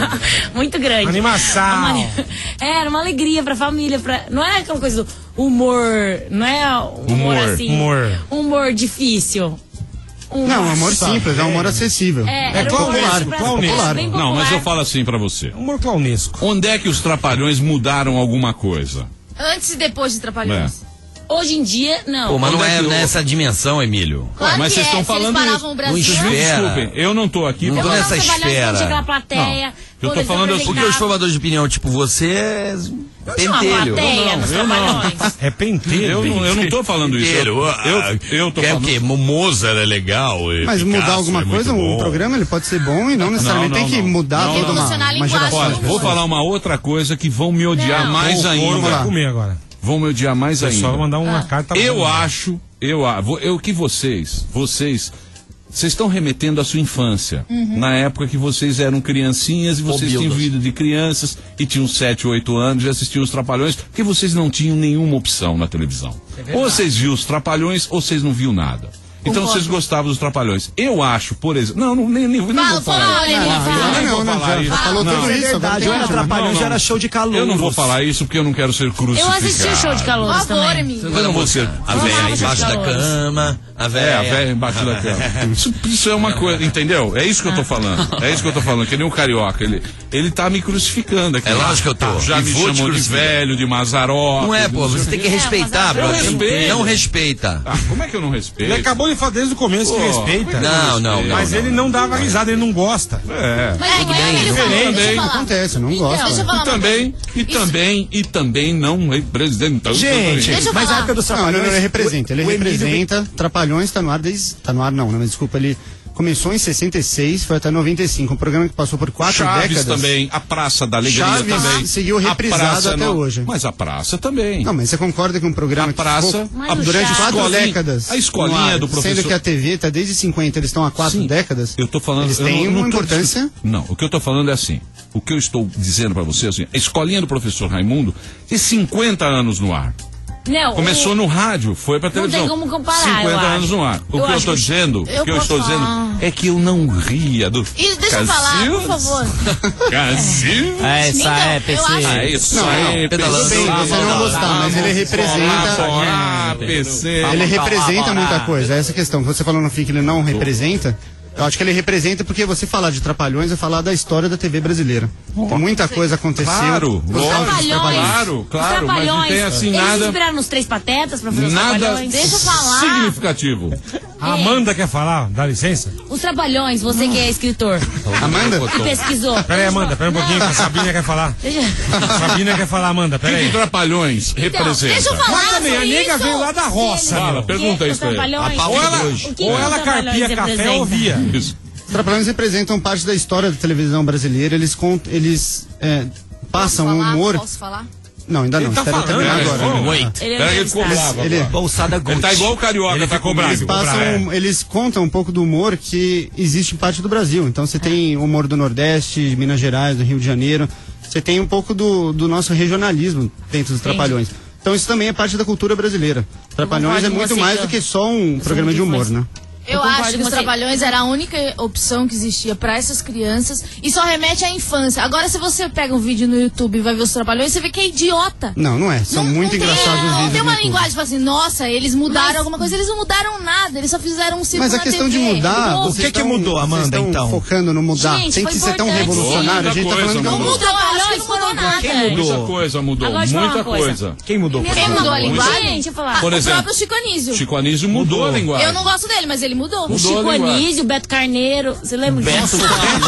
S18: muito grande.
S7: Animação.
S18: Uma- É, era uma alegria pra família. Pra... Não é aquela coisa do humor. Não é humor,
S14: Humor.
S18: assim.
S14: Humor.
S18: Humor difícil. Um
S14: Não, um amor simples, é um amor acessível.
S18: É, era um humor
S14: popular,
S18: pra-
S14: popular.
S18: bem
S2: Não, mas
S18: popular.
S2: eu falo assim pra você.
S7: Humor clownesco.
S2: Onde é que os Trapalhões mudaram alguma coisa?
S8: Antes e depois de Trapalhões.
S18: Hoje em dia, não.
S10: Pô, mas não
S2: Onde é
S10: é
S2: que o-
S10: nessa dimensão, Emílio.
S8: Claro
S2: mas
S8: que
S2: vocês
S8: é,
S2: estão
S8: se eles
S2: falando
S8: paravam
S2: isso.
S8: o Brasil.
S10: Não espera.
S2: Desculpem, eu não tô aqui
S10: Não
S2: pra...
S10: tô nessa
S18: Os Trapalhões
S10: espera.
S18: quando chega na plateia.
S2: Eu tô
S18: quando
S2: falando
S18: eles
S2: assim,
S10: Porque os
S18: apresentavam-
S10: formadores de opinião, tipo, você é
S18: Uma
S10: pentelho.
S18: plateia nos
S2: eu não.
S18: Trapalhões.
S7: É pentelho.
S2: Eu não, eu não tô falando isso. Eu, eu, eu tô
S19: Quer
S2: falando...
S19: o quê? Mozart é legal. e
S14: Mas mudar
S19: Picasso
S14: alguma
S19: é muito
S14: coisa, um
S19: bom.
S14: programa ele pode ser bom e não necessariamente
S2: Não, não,
S14: tem que
S2: não.
S14: mudar
S2: Não,
S14: toda
S2: não.
S14: uma,
S8: Revolucionar a
S14: uma
S8: linguagem.
S14: geração.
S2: Olha, vou falar uma outra coisa que vão me odiar
S8: Não.
S2: mais
S7: Vou
S2: ainda.
S7: comer agora.
S2: Vão me odiar mais
S7: O pessoal
S2: ainda.
S7: vai mandar uma carta.
S2: Eu
S7: boa.
S2: acho, eu, a- vou- eu que vocês, vocês, vocês estão remetendo à sua infância. Na época que vocês eram criancinhas e vocês tinham
S9: Bildas.
S2: vida de crianças e tinham sete, oito anos e assistiam os Trapalhões, porque vocês não tinham nenhuma opção na televisão. ou vocês viam os Trapalhões ou vocês não viam nada. Então
S8: Concordo.
S2: vocês gostavam dos Trapalhões. Eu acho, por exemplo. Não, não, nem, nem, nem
S8: Fala,
S2: vou falar
S8: fala,
S2: isso.
S8: Aurelio,
S2: Não,
S8: fala.
S2: eu nem
S14: Não,
S2: vou
S14: não,
S2: falar
S14: já-
S2: isso.
S14: já falou
S2: Não.
S14: tudo
S15: É
S14: isso,
S15: verdade,
S14: agora
S15: eu era
S14: tem-
S15: Trapalhões,
S2: Não,
S15: já era
S2: não.
S15: show de calor.
S2: Eu não vou falar isso porque eu não quero ser
S18: Eu
S2: crucificado.
S18: assisti o show de calor
S8: Por favor,
S18: também.
S8: amigo.
S2: Eu não vou ser.
S10: A velha
S18: Vamos lá,
S10: embaixo da
S18: Calores.
S10: cama, a
S2: É, a
S10: velha.
S2: velha embaixo da cama. Isso, isso é uma coisa, entendeu? É isso que eu tô falando. É isso que eu tô falando. Que nem o carioca. Ele, ele tá me crucificando aqui.
S10: É lógico que eu tô.
S2: Já
S10: E
S2: me
S10: vou te
S2: chamou de
S10: crucificar.
S2: velho, de Mazaró.
S10: Não é, pô, você tem que respeitar,
S18: mas
S10: bro.
S2: eu respeito.
S10: Não respeita.
S2: Ah, como é que eu não respeito?
S7: Ele acabou de falar desde o começo que
S2: Pô,
S7: respeita.
S10: Não, não, não.
S7: Mas ele não dava risada, ele não gosta.
S2: É.
S8: Mas não é,
S10: bem,
S8: ele
S10: não
S8: falou,
S2: tem,
S8: deixa eu
S2: também.
S8: falar.
S14: Acontece, não gosta.
S8: Deixa eu falar
S2: E
S8: uma
S2: também,
S8: coisa.
S2: e
S8: Isso-
S2: também, e também não representando.
S15: Gente,
S8: Deixa eu
S15: mas
S8: falar.
S15: a época dos
S14: Não, ele,
S15: Trapalhões...
S14: ele representa, ele
S15: o- o Emílio
S14: representa. Trapalhões tá no ar desde. Tá no ar não, né? Mas desculpa, ele começou em sessenta e seis, foi até noventa e cinco. Um programa que passou por quatro
S2: Chaves
S14: décadas.
S2: também, a Praça da Alegria
S14: Chaves
S2: também.
S14: seguiu
S2: A
S14: reprisado
S2: praça
S14: até
S2: não-
S14: hoje.
S2: Mas a praça também.
S14: Não, mas você concorda que um programa
S2: A praça-
S14: que ficou
S18: Mas o
S14: durante
S18: Chaves-
S14: quatro
S2: Escolinha-
S14: décadas.
S2: a escolinha
S14: no ar,
S2: do professor-
S14: Sendo que a T V tá desde cinquenta, eles estão há quatro
S2: Sim,
S14: décadas.
S2: Eu tô falando.
S14: Eles
S2: eu
S14: têm
S2: não- eu não
S14: uma
S2: tô
S14: importância.
S2: discutindo. Não, o que eu tô falando é assim. O que eu estou dizendo pra você é assim: a escolinha do professor Raimundo tem cinquenta anos no ar.
S18: Não,
S2: Começou
S18: o-
S2: no rádio, foi pra
S18: Não tem
S2: televisão.
S18: como comparar,
S2: cinquenta
S18: eu
S2: anos
S18: acho.
S2: no ar. O
S18: Eu
S2: que eu
S18: acho
S2: estou
S18: que-
S2: dizendo,
S8: eu
S2: o que eu
S8: posso
S2: estou
S8: falar.
S2: dizendo é que eu não ria do.
S8: E deixa eu falar, por favor.
S2: Cassius.
S15: É, essa
S8: Então,
S15: é,
S8: eu
S15: P C.
S8: acho-
S2: Ah, isso
S14: Não,
S2: aí,
S14: não,
S2: pedalando.
S14: tudo bem, você não gostar, mas ele representa-
S2: Ah, P C.
S14: Ele representa muita coisa. Essa questão que você falou no fim que ele não representa. Eu acho que ele representa porque você falar de Trapalhões é falar da história da T V brasileira. Tem muita coisa aconteceu.
S2: Claro,
S14: por causa dos
S2: lógico.
S18: Trapalhões.
S2: Claro, claro,
S18: Os
S2: mas não
S18: Trapalhões,
S2: tem assim
S18: eles
S2: nada-
S18: inspiraram nos Três Patetas pra fazer os
S2: Nada
S18: Trapalhões.
S8: Deixa eu falar.
S2: significativo.
S7: A Amanda quer falar? Dá licença?
S18: Os Trapalhões, você que é escritor
S14: Amanda?
S18: e pesquisou.
S7: Pera aí, Amanda, pera um pouquinho que a Sabina quer falar.
S18: Deixa...
S7: Sabina quer falar, Amanda,
S2: O
S7: pera
S2: que, que
S7: aí.
S2: Trapalhões representa?
S8: deixa eu falar
S7: Mas também, a
S8: sobre
S7: nega
S8: isso.
S7: veio lá da roça,
S2: Fala,
S7: meu.
S2: pergunta
S18: Os
S2: isso pra ele.
S18: Trapalhões.
S10: A pauta
S7: Ou ela,
S10: de hoje.
S18: O que
S7: ou
S18: que
S7: ela
S18: os Trapalhões
S7: carpia café
S18: representam?
S7: ou via.
S2: Isso.
S14: Os Trapalhões representam parte da história da televisão brasileira. Eles, cont- eles é, passam
S8: Posso
S14: um
S8: falar?
S14: humor.
S8: Posso falar?
S14: Não, ainda não.
S7: Ele tá
S14: Espera eu
S7: falando,
S14: terminar
S7: né?
S14: agora.
S7: Vamos.
S2: Wait.
S18: Ele é
S2: Pera que ele ficou
S18: entrevistado.
S2: bravo
S14: Ele-
S2: agora.
S15: Bolsada
S2: Ele
S15: Gucci.
S2: tá igual o carioca,
S7: Ele
S2: tá
S7: ficou
S2: comigo.
S7: bravo.
S14: Passam,
S7: É.
S14: eles contam um pouco do humor que existe em parte do Brasil. Então você tem humor do Nordeste, de Minas Gerais, do Rio de Janeiro. Você tem um pouco do, do nosso regionalismo dentro dos Trapalhões. Então isso também é parte da cultura brasileira. Trapalhões
S18: concordo
S14: é
S18: com
S14: muito
S18: você,
S14: mais
S18: que eu-
S14: do que só um programa de humor, né?
S8: Eu,
S18: Eu concordo
S8: acho que
S18: com
S8: os
S18: você.
S8: Trapalhões era a única opção que existia pra essas crianças e só remete à infância. Agora, se você pega um vídeo no YouTube e vai ver os Trapalhões, você vê que é idiota.
S14: Não, não é. São muito
S8: Não tem-
S14: engraçados os
S8: Não
S14: vídeos
S8: tem
S14: no
S8: uma
S14: YouTube.
S8: linguagem, tipo assim, nossa, eles mudaram
S18: Mas-
S8: alguma coisa. Eles não mudaram nada, eles só fizeram um ciclo
S14: Mas a
S8: na
S14: questão
S8: T V.
S14: de mudar,
S8: Pronto.
S15: O que que mudou, Amanda,
S14: vocês estão
S15: então?
S14: focando no mudar,
S8: Gente,
S14: sem
S8: foi
S14: que ser tão
S8: importante.
S14: revolucionário, a gente tá
S2: Muita
S14: falando que
S2: coisa
S14: não
S2: mudou.
S14: mudou.
S8: Mudou,
S18: Trapalhões
S8: acho que não mudou
S18: foram
S8: nada.
S18: importantes.
S2: Muita coisa mudou,
S18: Agora, deixa eu falar
S2: muita
S18: uma coisa.
S2: coisa.
S15: Quem mudou?
S8: Quem mudou a linguagem?
S18: Gente, deixa eu falar.
S2: Por
S8: o
S2: exemplo,
S8: próprio Chico Anísio.
S2: Chico Anísio mudou, a linguagem.
S8: Eu não gosto dele, mas ele mudou.
S18: O Chico Anísio, o Beto Carneiro. Você lembra disso?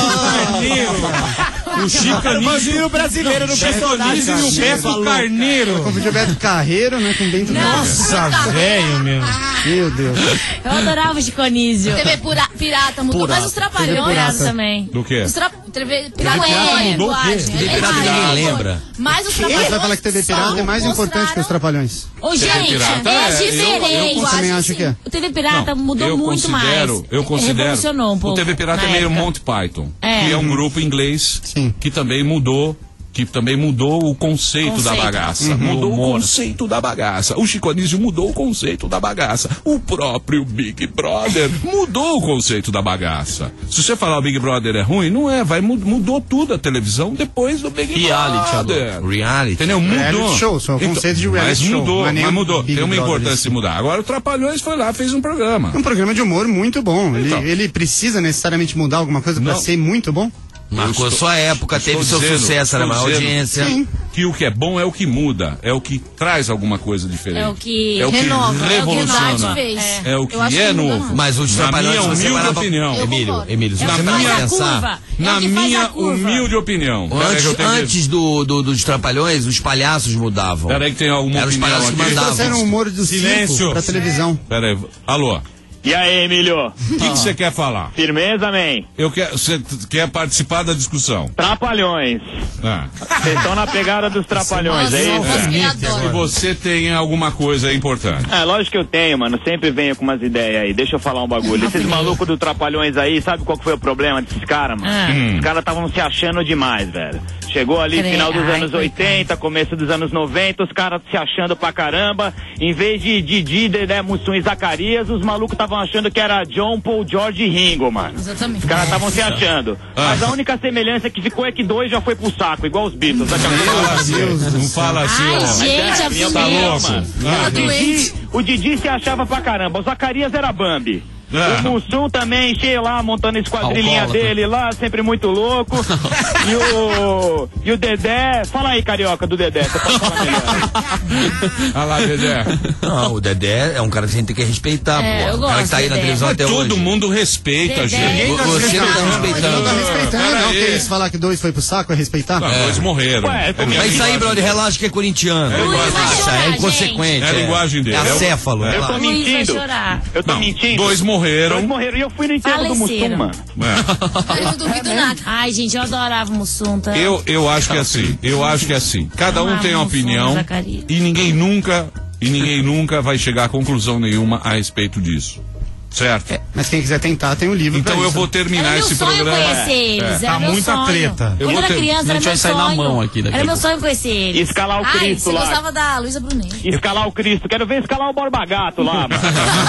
S7: O Chico Anísio e o brasileiro no personagem. E o Beto Carneiro.
S14: Eu confundi o Beto Carreiro, né, com o Bento
S7: Nossa, velho, meu.
S14: Meu Deus.
S18: Eu adorava o Chico Anísio.
S8: T V pura, Pirata mudou,
S18: Purata.
S8: mas os Trapalhões
S18: também.
S2: Do quê?
S8: Os tra... T V Pirata
S14: Pirata
S8: é
S14: mudou o quê?
S8: linguagem.
S14: T V Pirata ninguém lembra.
S8: Mas os
S14: Você
S8: Trapalhões
S14: vai falar que T V Pirata é mais importante que os Trapalhões.
S18: Ô, gente,
S2: Pirata
S18: é,
S2: é,
S18: diferente.
S14: Eu também acho que é.
S18: O T V Pirata
S2: Não,
S18: mudou
S2: eu
S18: muito
S2: considero,
S18: mais.
S2: Eu considero.
S18: Revolucionou um pouco.
S2: O T V Pirata
S18: na
S2: é meio
S18: época.
S2: Monty Python,
S18: É.
S2: que é um grupo inglês que também mudou. Que também mudou o conceito,
S18: Conceito.
S2: da bagaça.
S18: Uhum.
S2: Mudou o
S18: Humor.
S2: conceito da bagaça. O Chico Anísio mudou o conceito da bagaça. O próprio Big Brother mudou o conceito da bagaça. Se você falar o Big Brother é ruim, não é. Vai, mudou tudo a televisão depois do Big
S10: Reality,
S2: Brother.
S10: agora. Reality.
S2: Entendeu? Mudou.
S14: Reality show, só o conceito de reality
S2: mas
S14: show,
S2: mudou,
S14: não é nem
S2: mas
S14: o
S2: mudou.
S14: Big
S2: Tem uma
S14: Brother,
S2: importância em mudar. Agora o Trapalhões foi lá, fez um programa.
S14: É um programa de humor muito bom. Ele,
S2: Então.
S14: ele precisa necessariamente mudar alguma coisa pra
S2: Não.
S14: ser muito bom?
S10: Marcou
S2: Eu
S10: sua época,
S2: estou
S10: teve seu
S2: dizendo-
S10: sucesso, era
S2: estou
S10: maior
S2: dizendo
S10: audiência.
S14: Sim.
S2: Que o que é bom é o que muda, é o que traz alguma coisa diferente.
S18: É o que
S2: é o que
S18: renova, é o que
S2: revoluciona.
S18: Verdade fez.
S2: É o que
S18: Eu acho
S2: é
S18: que não muda,
S2: novo.
S18: não.
S10: Mas os
S2: na
S10: Trapalhões,
S2: minha
S10: se você
S2: humilde
S10: parar pra-
S2: opinião.
S10: Emílio, Emílio, se
S2: na
S10: você
S2: minha,
S10: parar pra
S18: curva.
S10: pensar...
S18: É
S2: na
S18: o que faz
S2: minha
S18: a curva.
S2: humilde opinião. Pera aí
S10: Antes,
S2: que eu tenho que-
S10: antes do, do- dos Trapalhões, os palhaços mudavam.
S2: Pera aí que tem alguma
S10: Eram os
S2: opinião
S10: palhaços que
S2: aqui.
S10: mandavam.
S14: Trouxeram o humor do
S7: Silêncio.
S14: circo pra televisão.
S2: Pera aí. Alô.
S20: E aí, Emílio?
S2: O que que você quer falar?
S20: Firmeza, man?
S2: Eu quero, você t- quer participar da discussão?
S20: Trapalhões.
S2: Ah.
S20: Vocês estão na pegada dos trapalhões, é isso?
S2: Se você tem alguma coisa importante.
S20: É, lógico que eu tenho, mano. Sempre venho com umas ideias aí. Deixa eu falar um bagulho. Esses malucos do Trapalhões aí, sabe qual que foi o problema desses caras, mano?
S18: Ah.
S2: Hum.
S20: Os caras estavam se achando demais, velho. Chegou ali
S18: Cre-
S20: final dos
S18: Ai,
S20: anos
S18: coitado.
S20: oitenta, começo dos anos noventa, os caras se achando pra caramba. Em vez de Didi, Dedé, Mussum e Zacarias, os malucos estavam achando que era John, Paul, George e Ringo, mano.
S8: Exatamente.
S20: Os caras estavam se achando. Mas a única semelhança que ficou é que dois já foi pro saco, igual os Beatles. Daqui a
S2: Não
S20: pouco-
S2: fala assim, não fala assim,
S18: Ai,
S2: ó.
S18: gente, a
S20: minha
S2: tá
S20: opinião,
S2: louco.
S20: mano.
S2: Ah.
S20: O Didi, o Didi se achava pra caramba. O Zacarias era Bambi.
S2: Ah.
S20: O Mussum também, cheio lá, montando a esquadrilhinha
S10: Alcoólatra.
S20: dele lá, sempre muito louco. E o. E o Dedé. Fala aí, carioca, do Dedé. Você pode falar melhor.
S2: Olha lá, Dedé.
S10: Não, o Dedé é um cara que a gente tem que respeitar,
S18: É,
S10: pô.
S18: eu
S10: O cara
S18: gosto
S10: que tá aí
S18: do
S10: na
S18: Dedé.
S10: televisão
S2: Mas
S10: até
S2: todo
S10: hoje.
S2: mundo respeita,
S18: Dedé.
S2: gente.
S10: Vo- Você não tá
S14: Não
S10: respeitando.
S14: tá respeitando,
S2: Pera
S14: não.
S2: aí.
S14: Que isso, falar que dois foi pro saco é respeitar?
S2: Não, dois morreram.
S20: Ué,
S2: É minha
S10: Mas isso aí,
S2: linguagem.
S10: brother, relaxa que é corintiano.
S2: É linguagem.
S10: Relaxa, é inconsequente.
S2: É a linguagem dele.
S10: É
S2: Eu-
S10: acéfalo.
S2: É.
S20: Eu tô
S10: relaxa.
S18: Luiz vai
S20: mentindo.
S18: chorar.
S20: Eu tô
S2: Não,
S20: mentindo.
S2: dois morreram.
S20: Dois morreram. E eu fui no enterro do Mussum,
S18: Faleceram.
S20: mano.
S2: É.
S8: Eu não duvido nada.
S18: Ai, gente, eu adorava o Mussum, tá?
S2: Eu, eu acho que é assim, eu acho que é assim. Cada um
S18: Amava
S2: tem uma
S18: o Mussum,
S2: opinião
S18: Zacarias.
S2: e ninguém nunca, e ninguém nunca vai chegar a conclusão nenhuma a respeito disso. Certo?
S14: Mas quem quiser tentar, tem um livro
S2: Então
S14: pra
S2: eu
S14: isso.
S2: vou terminar
S18: Era meu
S2: esse
S18: sonho
S2: programa.
S18: conhecer eles,
S2: É.
S18: era
S7: Tá
S18: meu
S7: muita
S18: sonho.
S7: treta.
S2: Eu
S18: Quando
S2: vou
S18: era
S2: ter-
S18: criança,
S9: a
S18: era
S9: gente
S18: meu
S9: vai sair na
S18: sonho.
S9: mão aqui daqui
S18: Era
S9: a
S18: meu
S9: pouco.
S18: sonho conhecer eles.
S20: Escalar o
S8: Ai,
S20: Cristo
S8: você
S20: lá.
S8: gostava da Luísa Brunet.
S20: Escalar o Cristo. Quero ver escalar o Borba Gato lá, mano.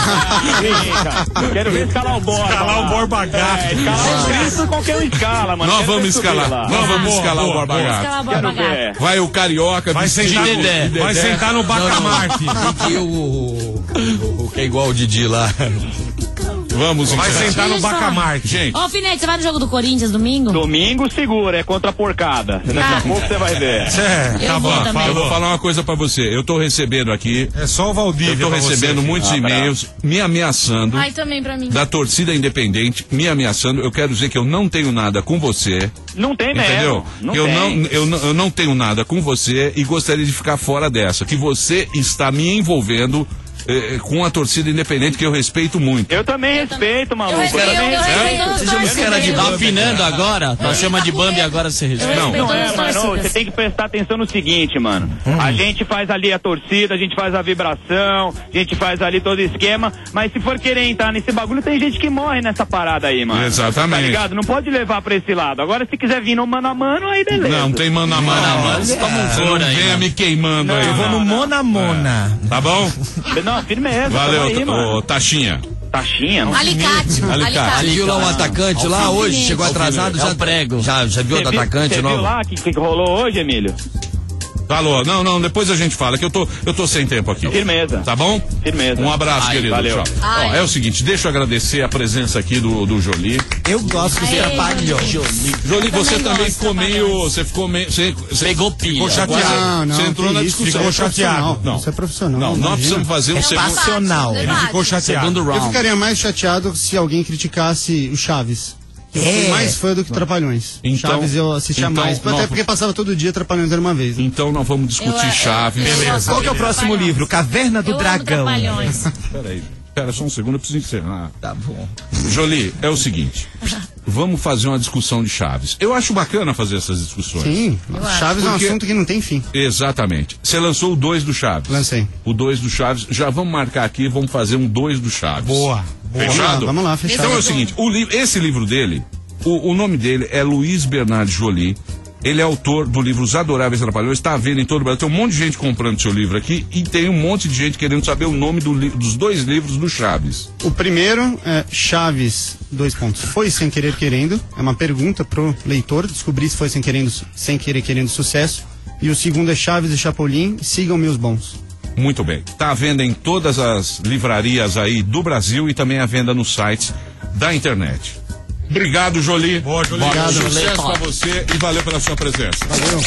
S20: Brinca. Quero ver escalar o Borba.
S7: Escalar o
S20: lá.
S7: Borba Gato.
S20: É, escalar o Cristo qualquer um escala, mano.
S2: Nós
S20: Quero
S2: vamos
S20: ver subir
S2: escalar,
S20: lá.
S2: nós vamos
S7: Boa,
S2: escalar o
S7: boa,
S2: Borba
S7: boa.
S2: Gato.
S18: Escalar o
S20: Quero
S18: Borba Gato.
S20: ver.
S2: Vai o carioca
S7: Vai
S2: vestido
S7: sentar,
S2: de
S7: no,
S2: Dedé.
S7: vai sentar no Bacamarte.
S10: E o, o, o que é igual o Didi lá.
S2: Vamos
S7: Vai
S2: encerrar.
S7: sentar no
S18: Deixa eu falar.
S7: Bacamarte.
S2: Gente,
S18: Ô, Alfinete, você vai no jogo do Corinthians domingo?
S20: Domingo segura, é contra a porcada. Daqui a
S18: Ah.
S20: pouco você vai ver.
S7: É,
S18: Eu
S7: tá
S18: vou
S7: bom,
S18: também.
S2: eu vou
S7: falou.
S2: falar uma coisa pra você. Eu tô recebendo aqui,
S7: É só o
S2: eu
S7: Valdívia
S2: tô
S7: pra
S2: recebendo
S7: você.
S2: muitos
S20: Ah,
S2: e-mails me ameaçando.
S8: Ai, também pra mim.
S2: Da torcida independente, me ameaçando. Eu quero dizer que eu não tenho nada com você.
S20: Não tem mesmo.
S2: Entendeu?
S20: Não
S2: eu,
S20: tem.
S2: não, eu, não, eu não tenho nada com você e gostaria de ficar fora dessa. Que você está me envolvendo eh, com a torcida independente, que eu respeito muito.
S20: Eu também respeito, maluco.
S8: Eu respeito,
S20: também
S8: eu respeito
S20: respeito.
S8: todos os
S9: Você chama esse cara de
S8: torcedores.
S9: Tá afinando agora? Tá chama de Bambi agora você respeita.
S2: Não.
S20: Não é,
S8: Todas as
S20: mano,
S8: torcidas.
S20: você tem que prestar atenção no seguinte, mano. A gente faz ali a torcida, a gente faz a vibração, a gente faz ali todo o esquema, mas se for querer entrar nesse bagulho, tem gente que morre nessa parada aí, mano.
S2: Exatamente.
S20: Tá ligado? Não pode levar pra esse lado. Agora, se quiser vir no mano a mano, aí beleza.
S2: Não, tem mano a mano.
S9: Mano a mano,
S2: Você
S9: você toma um
S2: não
S9: fora aí,
S2: venha
S9: mano.
S2: me queimando aí.
S20: Não,
S2: Eu vou
S20: não,
S2: no
S20: não.
S15: Mona Mona.
S2: Tá bom?
S20: Não, firmeza.
S2: Valeu,
S20: tamo aí, mano.
S2: ô, Taxinha.
S20: Taxinha, não.
S8: Alicate.
S2: Alicate.
S10: Você viu lá um atacante lá hoje? Chegou atrasado?
S9: É
S10: Já
S9: o prego.
S10: Já, já viu
S20: Você
S10: outro
S20: viu-
S10: atacante
S20: você
S10: novo?
S20: viu lá o que, que rolou hoje, Emílio?
S2: Falou. Não, não, depois a gente fala, que eu tô, eu tô sem tempo aqui.
S20: Firmeza.
S2: Tá bom?
S20: Firmeza.
S2: Um abraço,
S20: Ai,
S2: querido.
S20: valeu.
S2: Tchau. Ó, é o seguinte, deixa eu agradecer a presença aqui do, do Jolie.
S15: Eu gosto dos trapalhões.
S2: Jolie, Jolie você também ficou meio. Você ficou meio. Você, você
S9: Pegou pia.
S2: Ficou chateado.
S14: Não, não,
S2: você entrou
S14: que
S2: na
S14: isso,
S2: discussão.
S14: ficou chateado.
S2: Não.
S14: Isso é profissional.
S2: Não, nós
S14: imagina.
S2: precisamos fazer um
S15: É
S2: segundo.
S15: passional.
S7: Ele ficou chateado.
S9: Segundo
S14: Eu
S9: round.
S14: ficaria mais chateado se alguém criticasse o Chaves. Eu fui
S15: É.
S14: mais fã do que Trapalhões.
S2: Então-
S14: Chaves eu assistia
S2: então,
S14: mais. Até
S2: nós-
S14: porque passava todo dia Trapalhões era uma vez. Né?
S2: Então nós vamos discutir
S8: Eu- eu-
S2: Chaves.
S8: eu
S2: Beleza.
S8: gosto
S15: Qual que é o
S8: de
S15: próximo
S8: Trapalhões.
S15: livro? Caverna do
S8: Eu amo
S15: Dragão.
S8: Trapalhões.
S2: Peraí. Pera só um segundo, eu preciso encerrar.
S15: Tá bom.
S2: Jolie, é o seguinte. Vamos fazer uma discussão de Chaves. Eu acho bacana fazer essas discussões.
S14: Sim, Chaves é um
S2: Porque-
S14: assunto que não tem fim.
S2: Exatamente. Você lançou o dois do Chaves.
S14: Lancei.
S2: O dois do Chaves. Já vamos marcar aqui, vamos fazer um dois do Chaves.
S7: Boa. boa.
S2: Fechado?
S14: Vamos lá, vamos lá, fechado.
S2: Então é o seguinte, o li- esse livro dele, o, o nome dele é Luiz Bernard Jolie. Ele é autor do livro Os Adoráveis Trapalhões, está à venda em todo o Brasil. Tem um monte de gente comprando seu livro aqui e tem um monte de gente querendo saber o nome do li- dos dois livros do Chaves.
S14: O primeiro é Chaves, dois pontos. Foi sem querer querendo. É uma pergunta pro leitor descobrir se foi sem querendo, sem querer querendo sucesso. E o segundo é Chaves e Chapolin, sigam meus bons.
S2: Muito bem. Está à venda em todas as livrarias aí do Brasil e também à venda nos sites da internet. Obrigado, Jolie.
S7: Boa, Jolie.
S2: Bom,
S14: Obrigado.
S2: sucesso pra você e valeu pela sua presença.
S14: Valeu.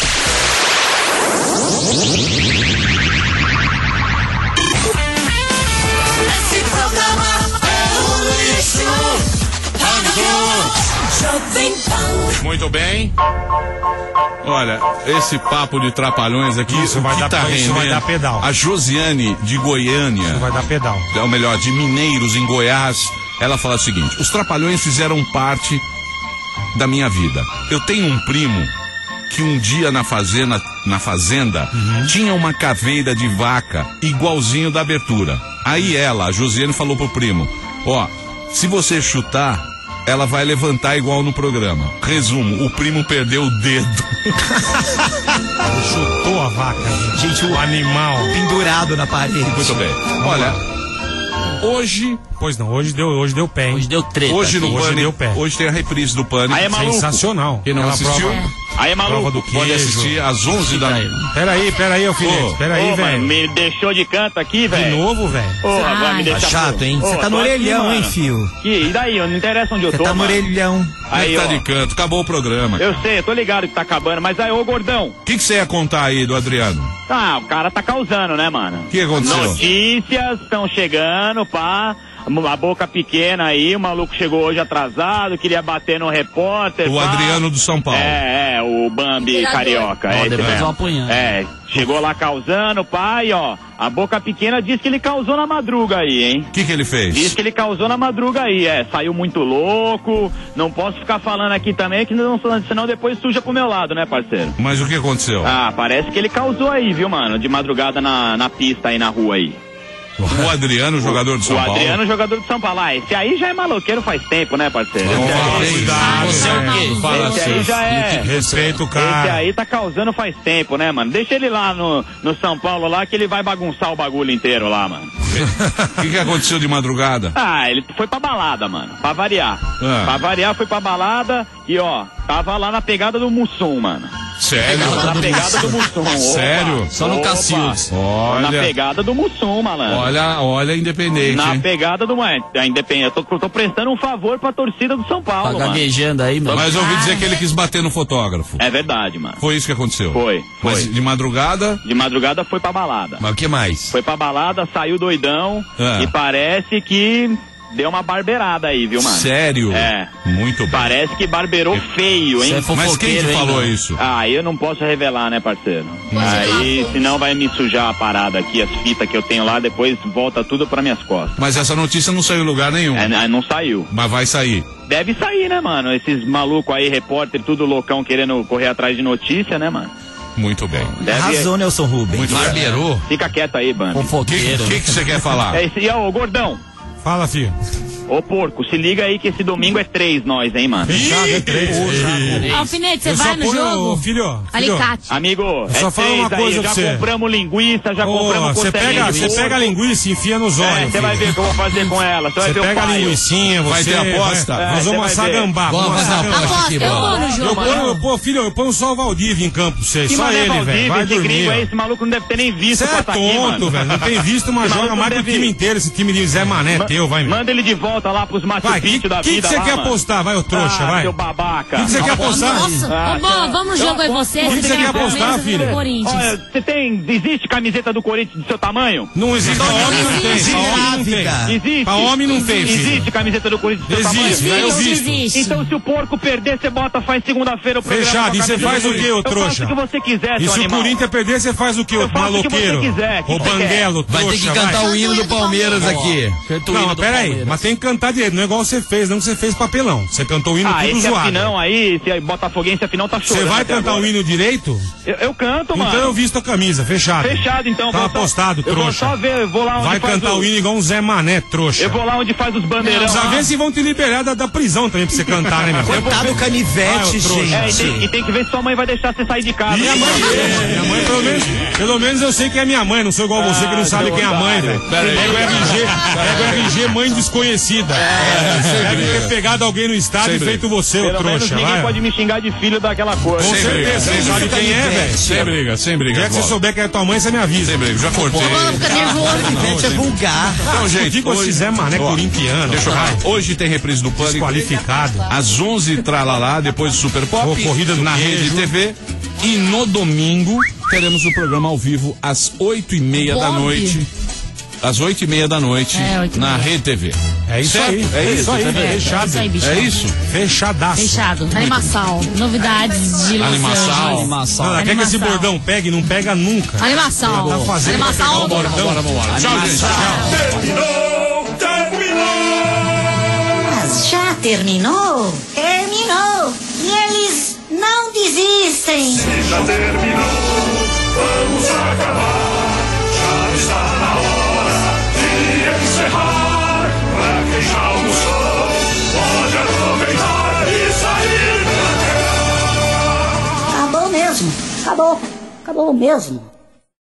S1: Esse programa é um lixo. Jovem Pan.
S2: Muito bem. Olha, esse papo de trapalhões aqui,
S7: Isso
S2: o
S7: vai
S2: que
S7: dar-
S2: tá
S7: isso vai
S2: rendendo?
S7: dar pedal.
S2: A Josiane de Goiânia,
S7: Vai dar pedal.
S2: é o melhor, de Mineiros, em Goiás, ela fala o seguinte: os trapalhões fizeram parte da minha vida. Eu tenho um primo que um dia na fazenda, na fazenda tinha uma caveira de vaca igualzinho da abertura. Aí ela, a Josiane, falou pro primo: ó, se você chutar, ela vai levantar igual no programa. Resumo, o primo perdeu o dedo.
S7: Chutou a vaca.
S15: Gente, o
S7: Animal.
S15: pendurado na parede.
S2: Muito bem. Olha, hoje,
S7: Pois não, hoje deu, hoje deu pé, hein?
S9: Hoje deu treta.
S2: hoje no
S7: Hoje
S2: Pânico,
S7: deu pé.
S2: hoje tem a reprise do Pânico.
S20: Aí é maluco.
S7: Sensacional.
S2: Quem não
S7: Aquela
S2: assistiu,
S7: prova-
S20: Aí,
S7: Prova
S20: maluco.
S7: do
S2: pode
S7: queijo.
S2: assistir às onze da noite.
S7: Peraí, peraí, alfinete.
S2: Ô,
S7: Peraí,
S20: Ô, mano,
S7: velho.
S20: me deixou de canto aqui,
S7: De
S20: velho.
S7: novo, velho.
S20: Ô, agora me
S8: Ai.
S20: deixa
S10: Tá chato, hein?
S20: Ô,
S15: Você tá no
S20: tô aqui,
S15: orelhão, hein,
S20: mano.
S15: fio?
S20: Que, e daí? Não interessa onde eu
S15: Você
S20: tô,
S15: tá no
S20: mano.
S15: orelhão.
S20: Aí,
S2: Ele tá
S20: ó.
S2: de canto, acabou o programa.
S20: Eu sei, eu tô ligado que tá acabando, mas aí, ô gordão.
S2: O que que você ia contar aí do Adriano?
S20: Ah, o cara tá causando, né, mano?
S2: O que aconteceu?
S20: Notícias estão chegando, pá. A boca pequena aí, o maluco chegou hoje atrasado, queria bater no repórter.
S2: O
S20: pá.
S2: Adriano do São Paulo.
S20: É, é, o Bambi
S8: Tirador.
S20: carioca.
S9: Ó,
S20: é esse
S9: depois
S20: mesmo.
S9: vão apanhando.
S20: É, chegou lá causando, pai, ó. A boca pequena diz que ele causou na madruga aí, hein?
S2: O que que ele fez?
S20: Diz que ele causou na madruga aí, é. Saiu muito louco. Não posso ficar falando aqui também, que não, senão depois suja pro meu lado, né, parceiro?
S2: Mas o que aconteceu?
S20: Ah, parece que ele causou aí, viu, mano? De madrugada na, na pista aí na rua aí.
S2: O Adriano, jogador de São
S20: o
S2: Paulo.
S20: Adriano, jogador de São Paulo. Ah, esse aí já é maloqueiro faz tempo, né, parceiro?
S2: Não
S20: esse
S2: fala
S20: aí,
S2: assim.
S9: Você é o quê?
S2: Fala
S20: esse aí
S2: assim.
S20: já é.
S7: Respeita o
S20: Esse
S7: cara.
S20: aí tá causando faz tempo, né, mano? Deixa ele lá no, no São Paulo lá que ele vai bagunçar o bagulho inteiro lá, mano.
S2: O que que aconteceu de madrugada?
S20: Ah, ele foi pra balada, mano. Pra variar.
S2: Ah.
S20: Pra variar, foi pra balada e, ó, tava lá na pegada do Mussum, mano.
S2: Sério?
S20: Tava na pegada do Mussum. Opa.
S2: Sério?
S9: Só no
S20: Opa.
S9: Cacildes.
S20: Na
S2: Olha,
S20: pegada do Mussum, malandro.
S2: olha, olha, independente,
S20: Na
S2: hein?
S20: pegada do mano. A Independente. Eu tô, tô prestando um favor pra torcida do São
S9: Tá
S20: Paulo, mano.
S9: gaguejando aí, mano.
S2: Mas eu ouvi dizer que ele quis bater no fotógrafo.
S20: É verdade, mano.
S2: Foi isso que aconteceu?
S20: Foi, foi.
S2: Mas de madrugada,
S20: De madrugada foi pra balada.
S10: Mas o que mais?
S20: Foi pra balada, saiu doidão
S2: Ah.
S20: e parece que deu uma barbeirada aí, viu, mano?
S2: sério?
S20: É.
S2: Muito bem.
S20: Parece que barbeirou feio, hein?
S9: Você é
S2: Mas quem
S9: fofoqueiro,
S2: que
S9: hein,
S2: falou
S9: mano?
S2: isso?
S20: Ah, eu não posso revelar, né, parceiro? Aí, senão vai me sujar a parada aqui, as fitas que eu tenho lá, depois volta tudo pra minhas costas.
S2: Mas essa notícia não saiu em lugar nenhum.
S20: É, não saiu.
S2: Mas vai sair.
S20: Deve sair, né, mano? Esses malucos aí, repórter, tudo loucão, querendo correr atrás de notícia, né, mano?
S2: Muito bem.
S20: Deve...
S15: Arrasou, Nelson Rubens.
S2: Muito bem.
S10: Barbeirou?
S20: Fica quieto aí, Bambi.
S2: O que, que, que você quer falar?
S20: É isso. E, ó, ô, gordão.
S7: Fala, filho.
S20: Ô, porco, se liga aí que esse domingo é três nós, hein, mano?
S7: Fechado, é três.
S18: Alfinete, você
S7: Eu
S18: vai
S7: só
S18: no
S7: ponho,
S18: jogo?
S7: filho, filho.
S18: Alicate.
S20: Amigo,
S7: Eu
S20: é
S7: só falo
S20: três
S7: uma
S20: aí,
S7: coisa pra
S20: já
S7: você.
S20: compramos linguiça, já
S7: Ô,
S20: compramos
S7: Você
S20: costelinha
S7: pega,
S20: de
S7: você
S20: porco.
S7: pega a linguiça e enfia nos
S20: É,
S7: olhos.
S20: você vai ver o que eu vou fazer com ela. Você vai
S7: Você
S20: ver o
S7: pega a
S20: paio.
S7: linguicinha, você...
S2: Vai ter aposta?
S7: vai-
S20: É,
S7: Nós
S20: você
S7: vamos
S20: vai
S7: assar
S20: ver.
S7: gambá.
S2: Vamos
S7: Vamos
S2: fazer
S7: assar
S2: uma aposta
S7: gambá.
S2: aqui,
S18: Eu
S2: bora.
S18: vou no
S7: Eu
S18: jogo.
S7: ponho, eu ponho, filho, eu ponho só o Valdívia em campo pra você.
S20: Que
S7: Só
S20: mané
S7: ele,
S20: Valdívia,
S7: velho. Vai
S20: esse gringo aí,
S7: dormir.
S20: esse maluco não deve ter nem visto
S7: Você é
S20: pra tá aqui,
S7: tonto,
S20: mano.
S7: velho. Não tem visto, mas
S20: Esse
S7: joga
S20: maluco
S7: mais que o
S20: deve-
S7: time inteiro. Esse time de Zé Mané
S20: Ma-
S7: teu, vai, meu.
S20: Manda ele de volta lá pros Machu
S7: Vai,
S20: Picchu
S7: que-
S20: da
S7: que que
S20: vida
S7: você
S20: lá,
S7: quer
S20: mano.
S7: apostar? Vai, ô trouxa,
S20: ah,
S7: vai.
S20: seu babaca.
S7: O que que você quer apostar?
S18: Nossa,
S20: Ah,
S18: ô, bom, vamos no jogo aí você.
S7: O que você quer apostar, filho?
S18: Corinthians.
S20: Olha, você tem. Existe camiseta do Corinthians do seu tamanho?
S7: Não existe. Pra homem não tem. Pra homem não tem.
S20: Existe?
S7: Pra homem não tem, filho.
S20: Existe camiseta do Corinthians do seu
S7: Existe,
S20: tamanho?
S7: eu visto.
S18: Existe.
S20: Então se o porco perder, você bota, faz segunda-feira o programa.
S7: Fechado.
S20: com a
S7: E você
S20: camisa
S7: faz
S20: do
S7: o quê, ô
S20: Corinthians.
S7: trouxa?
S20: Eu faço o que você quiser,
S7: E
S20: seu
S7: se o
S20: animal.
S7: Corinthians perder, você faz o quê, ô
S20: Eu faço o que
S7: maloqueiro?
S20: você quiser, o que
S7: Ô
S20: você
S7: banguelo,
S10: Vai ter que
S7: trouxa,
S10: cantar
S7: vai.
S10: o hino do Palmeiras aqui.
S7: Não, mas peraí, mas tem que cantar direito, não é igual você fez, não que você fez papelão. Você cantou o hino
S20: Ah,
S7: tudo
S20: esse
S7: zoado.
S20: afinão aí, esse botafoguense afinão tá chorando.
S7: Você vai
S20: até
S7: cantar
S20: agora.
S7: o hino direito?
S20: Eu, eu canto, mano.
S7: Então eu visto a camisa, fechado.
S20: Fechado, então.
S7: Tá
S20: vou só-
S7: apostado,
S20: Eu vou
S7: trouxa.
S20: só ver, eu vou lá onde
S7: Vai
S20: faz
S7: cantar o hino igual um Zé Mané, trouxa.
S20: Eu vou lá onde faz os bandeirão.
S7: Precisa
S20: lá.
S7: ver se vão te liberar da, da prisão também pra você cantar, né, meu?
S15: Coitado do canivete, gente.
S20: É, e tem, e tem que ver se sua mãe vai deixar você sair de casa.
S7: Minha mãe, é, minha mãe pelo menos, pelo menos eu sei que é minha mãe, não sou igual você que não
S20: Ah,
S7: sabe
S20: seu
S7: quem é a mãe,
S20: otário.
S7: velho.
S20: Pera aí.
S7: Pega o R G, pega o R G mãe desconhecida.
S2: sem
S7: Deve
S2: briga.
S7: ter pegado alguém no estado
S2: Sem
S7: e feito você, ô
S20: Pelo menos
S7: trouxa,
S20: ninguém
S7: vai.
S20: pode me xingar de filho daquela cor.
S7: Com
S2: Sem briga,
S7: certeza,
S2: sem
S7: você sabe
S2: briga.
S7: quem é, velho.
S2: Sem briga, sem briga.
S7: Já que você
S2: Bola.
S7: souber que é tua mãe, você me avisa.
S2: Sem briga, já cortei.
S18: Fica nervoso.
S15: Canivete é vulgar.
S2: Então, gente,
S7: Digo
S2: hoje...
S7: esse Zé Mané
S2: Ó,
S7: corintiano.
S2: Deixa eu
S7: vai.
S2: falar. Hoje tem reprise do Pânico.
S7: Desqualificado.
S2: Às onze, tralalá, depois do Super Pop.
S7: Ô, corrida do
S2: na
S7: queijo.
S2: Rede T V. E no domingo, teremos o programa ao vivo às oito e meia da
S18: Bob.
S2: noite. Às oito e meia da noite,
S18: É, oito e
S2: na
S18: meia.
S2: Rede T V.
S7: É isso
S2: Certo?
S7: aí.
S2: É isso
S7: aí,
S2: também.
S7: fechado.
S18: É isso aí, bicho.
S2: É isso?
S7: Fechadaço.
S18: Fechado. Animação. Novidades de Los
S2: Animação.
S18: Angeles.
S9: Animação.
S7: Não, ela quer que esse
S18: Animação.
S7: bordão pegue, não pega nunca.
S18: Animação.
S7: Ela tá fazendo
S18: Animação.
S7: pra pegar o bordão.
S2: Bora, vambora. Tchau, gente. Tchau.
S1: Terminou, terminou.
S6: Mas já terminou? Terminou! E eles não desistem!
S1: Se já terminou, vamos acabar. Já está na hora de encerrar. Pra quem já almoçou, pode aproveitar e sair pra cá.
S6: Acabou mesmo! Acabou! Acabou mesmo!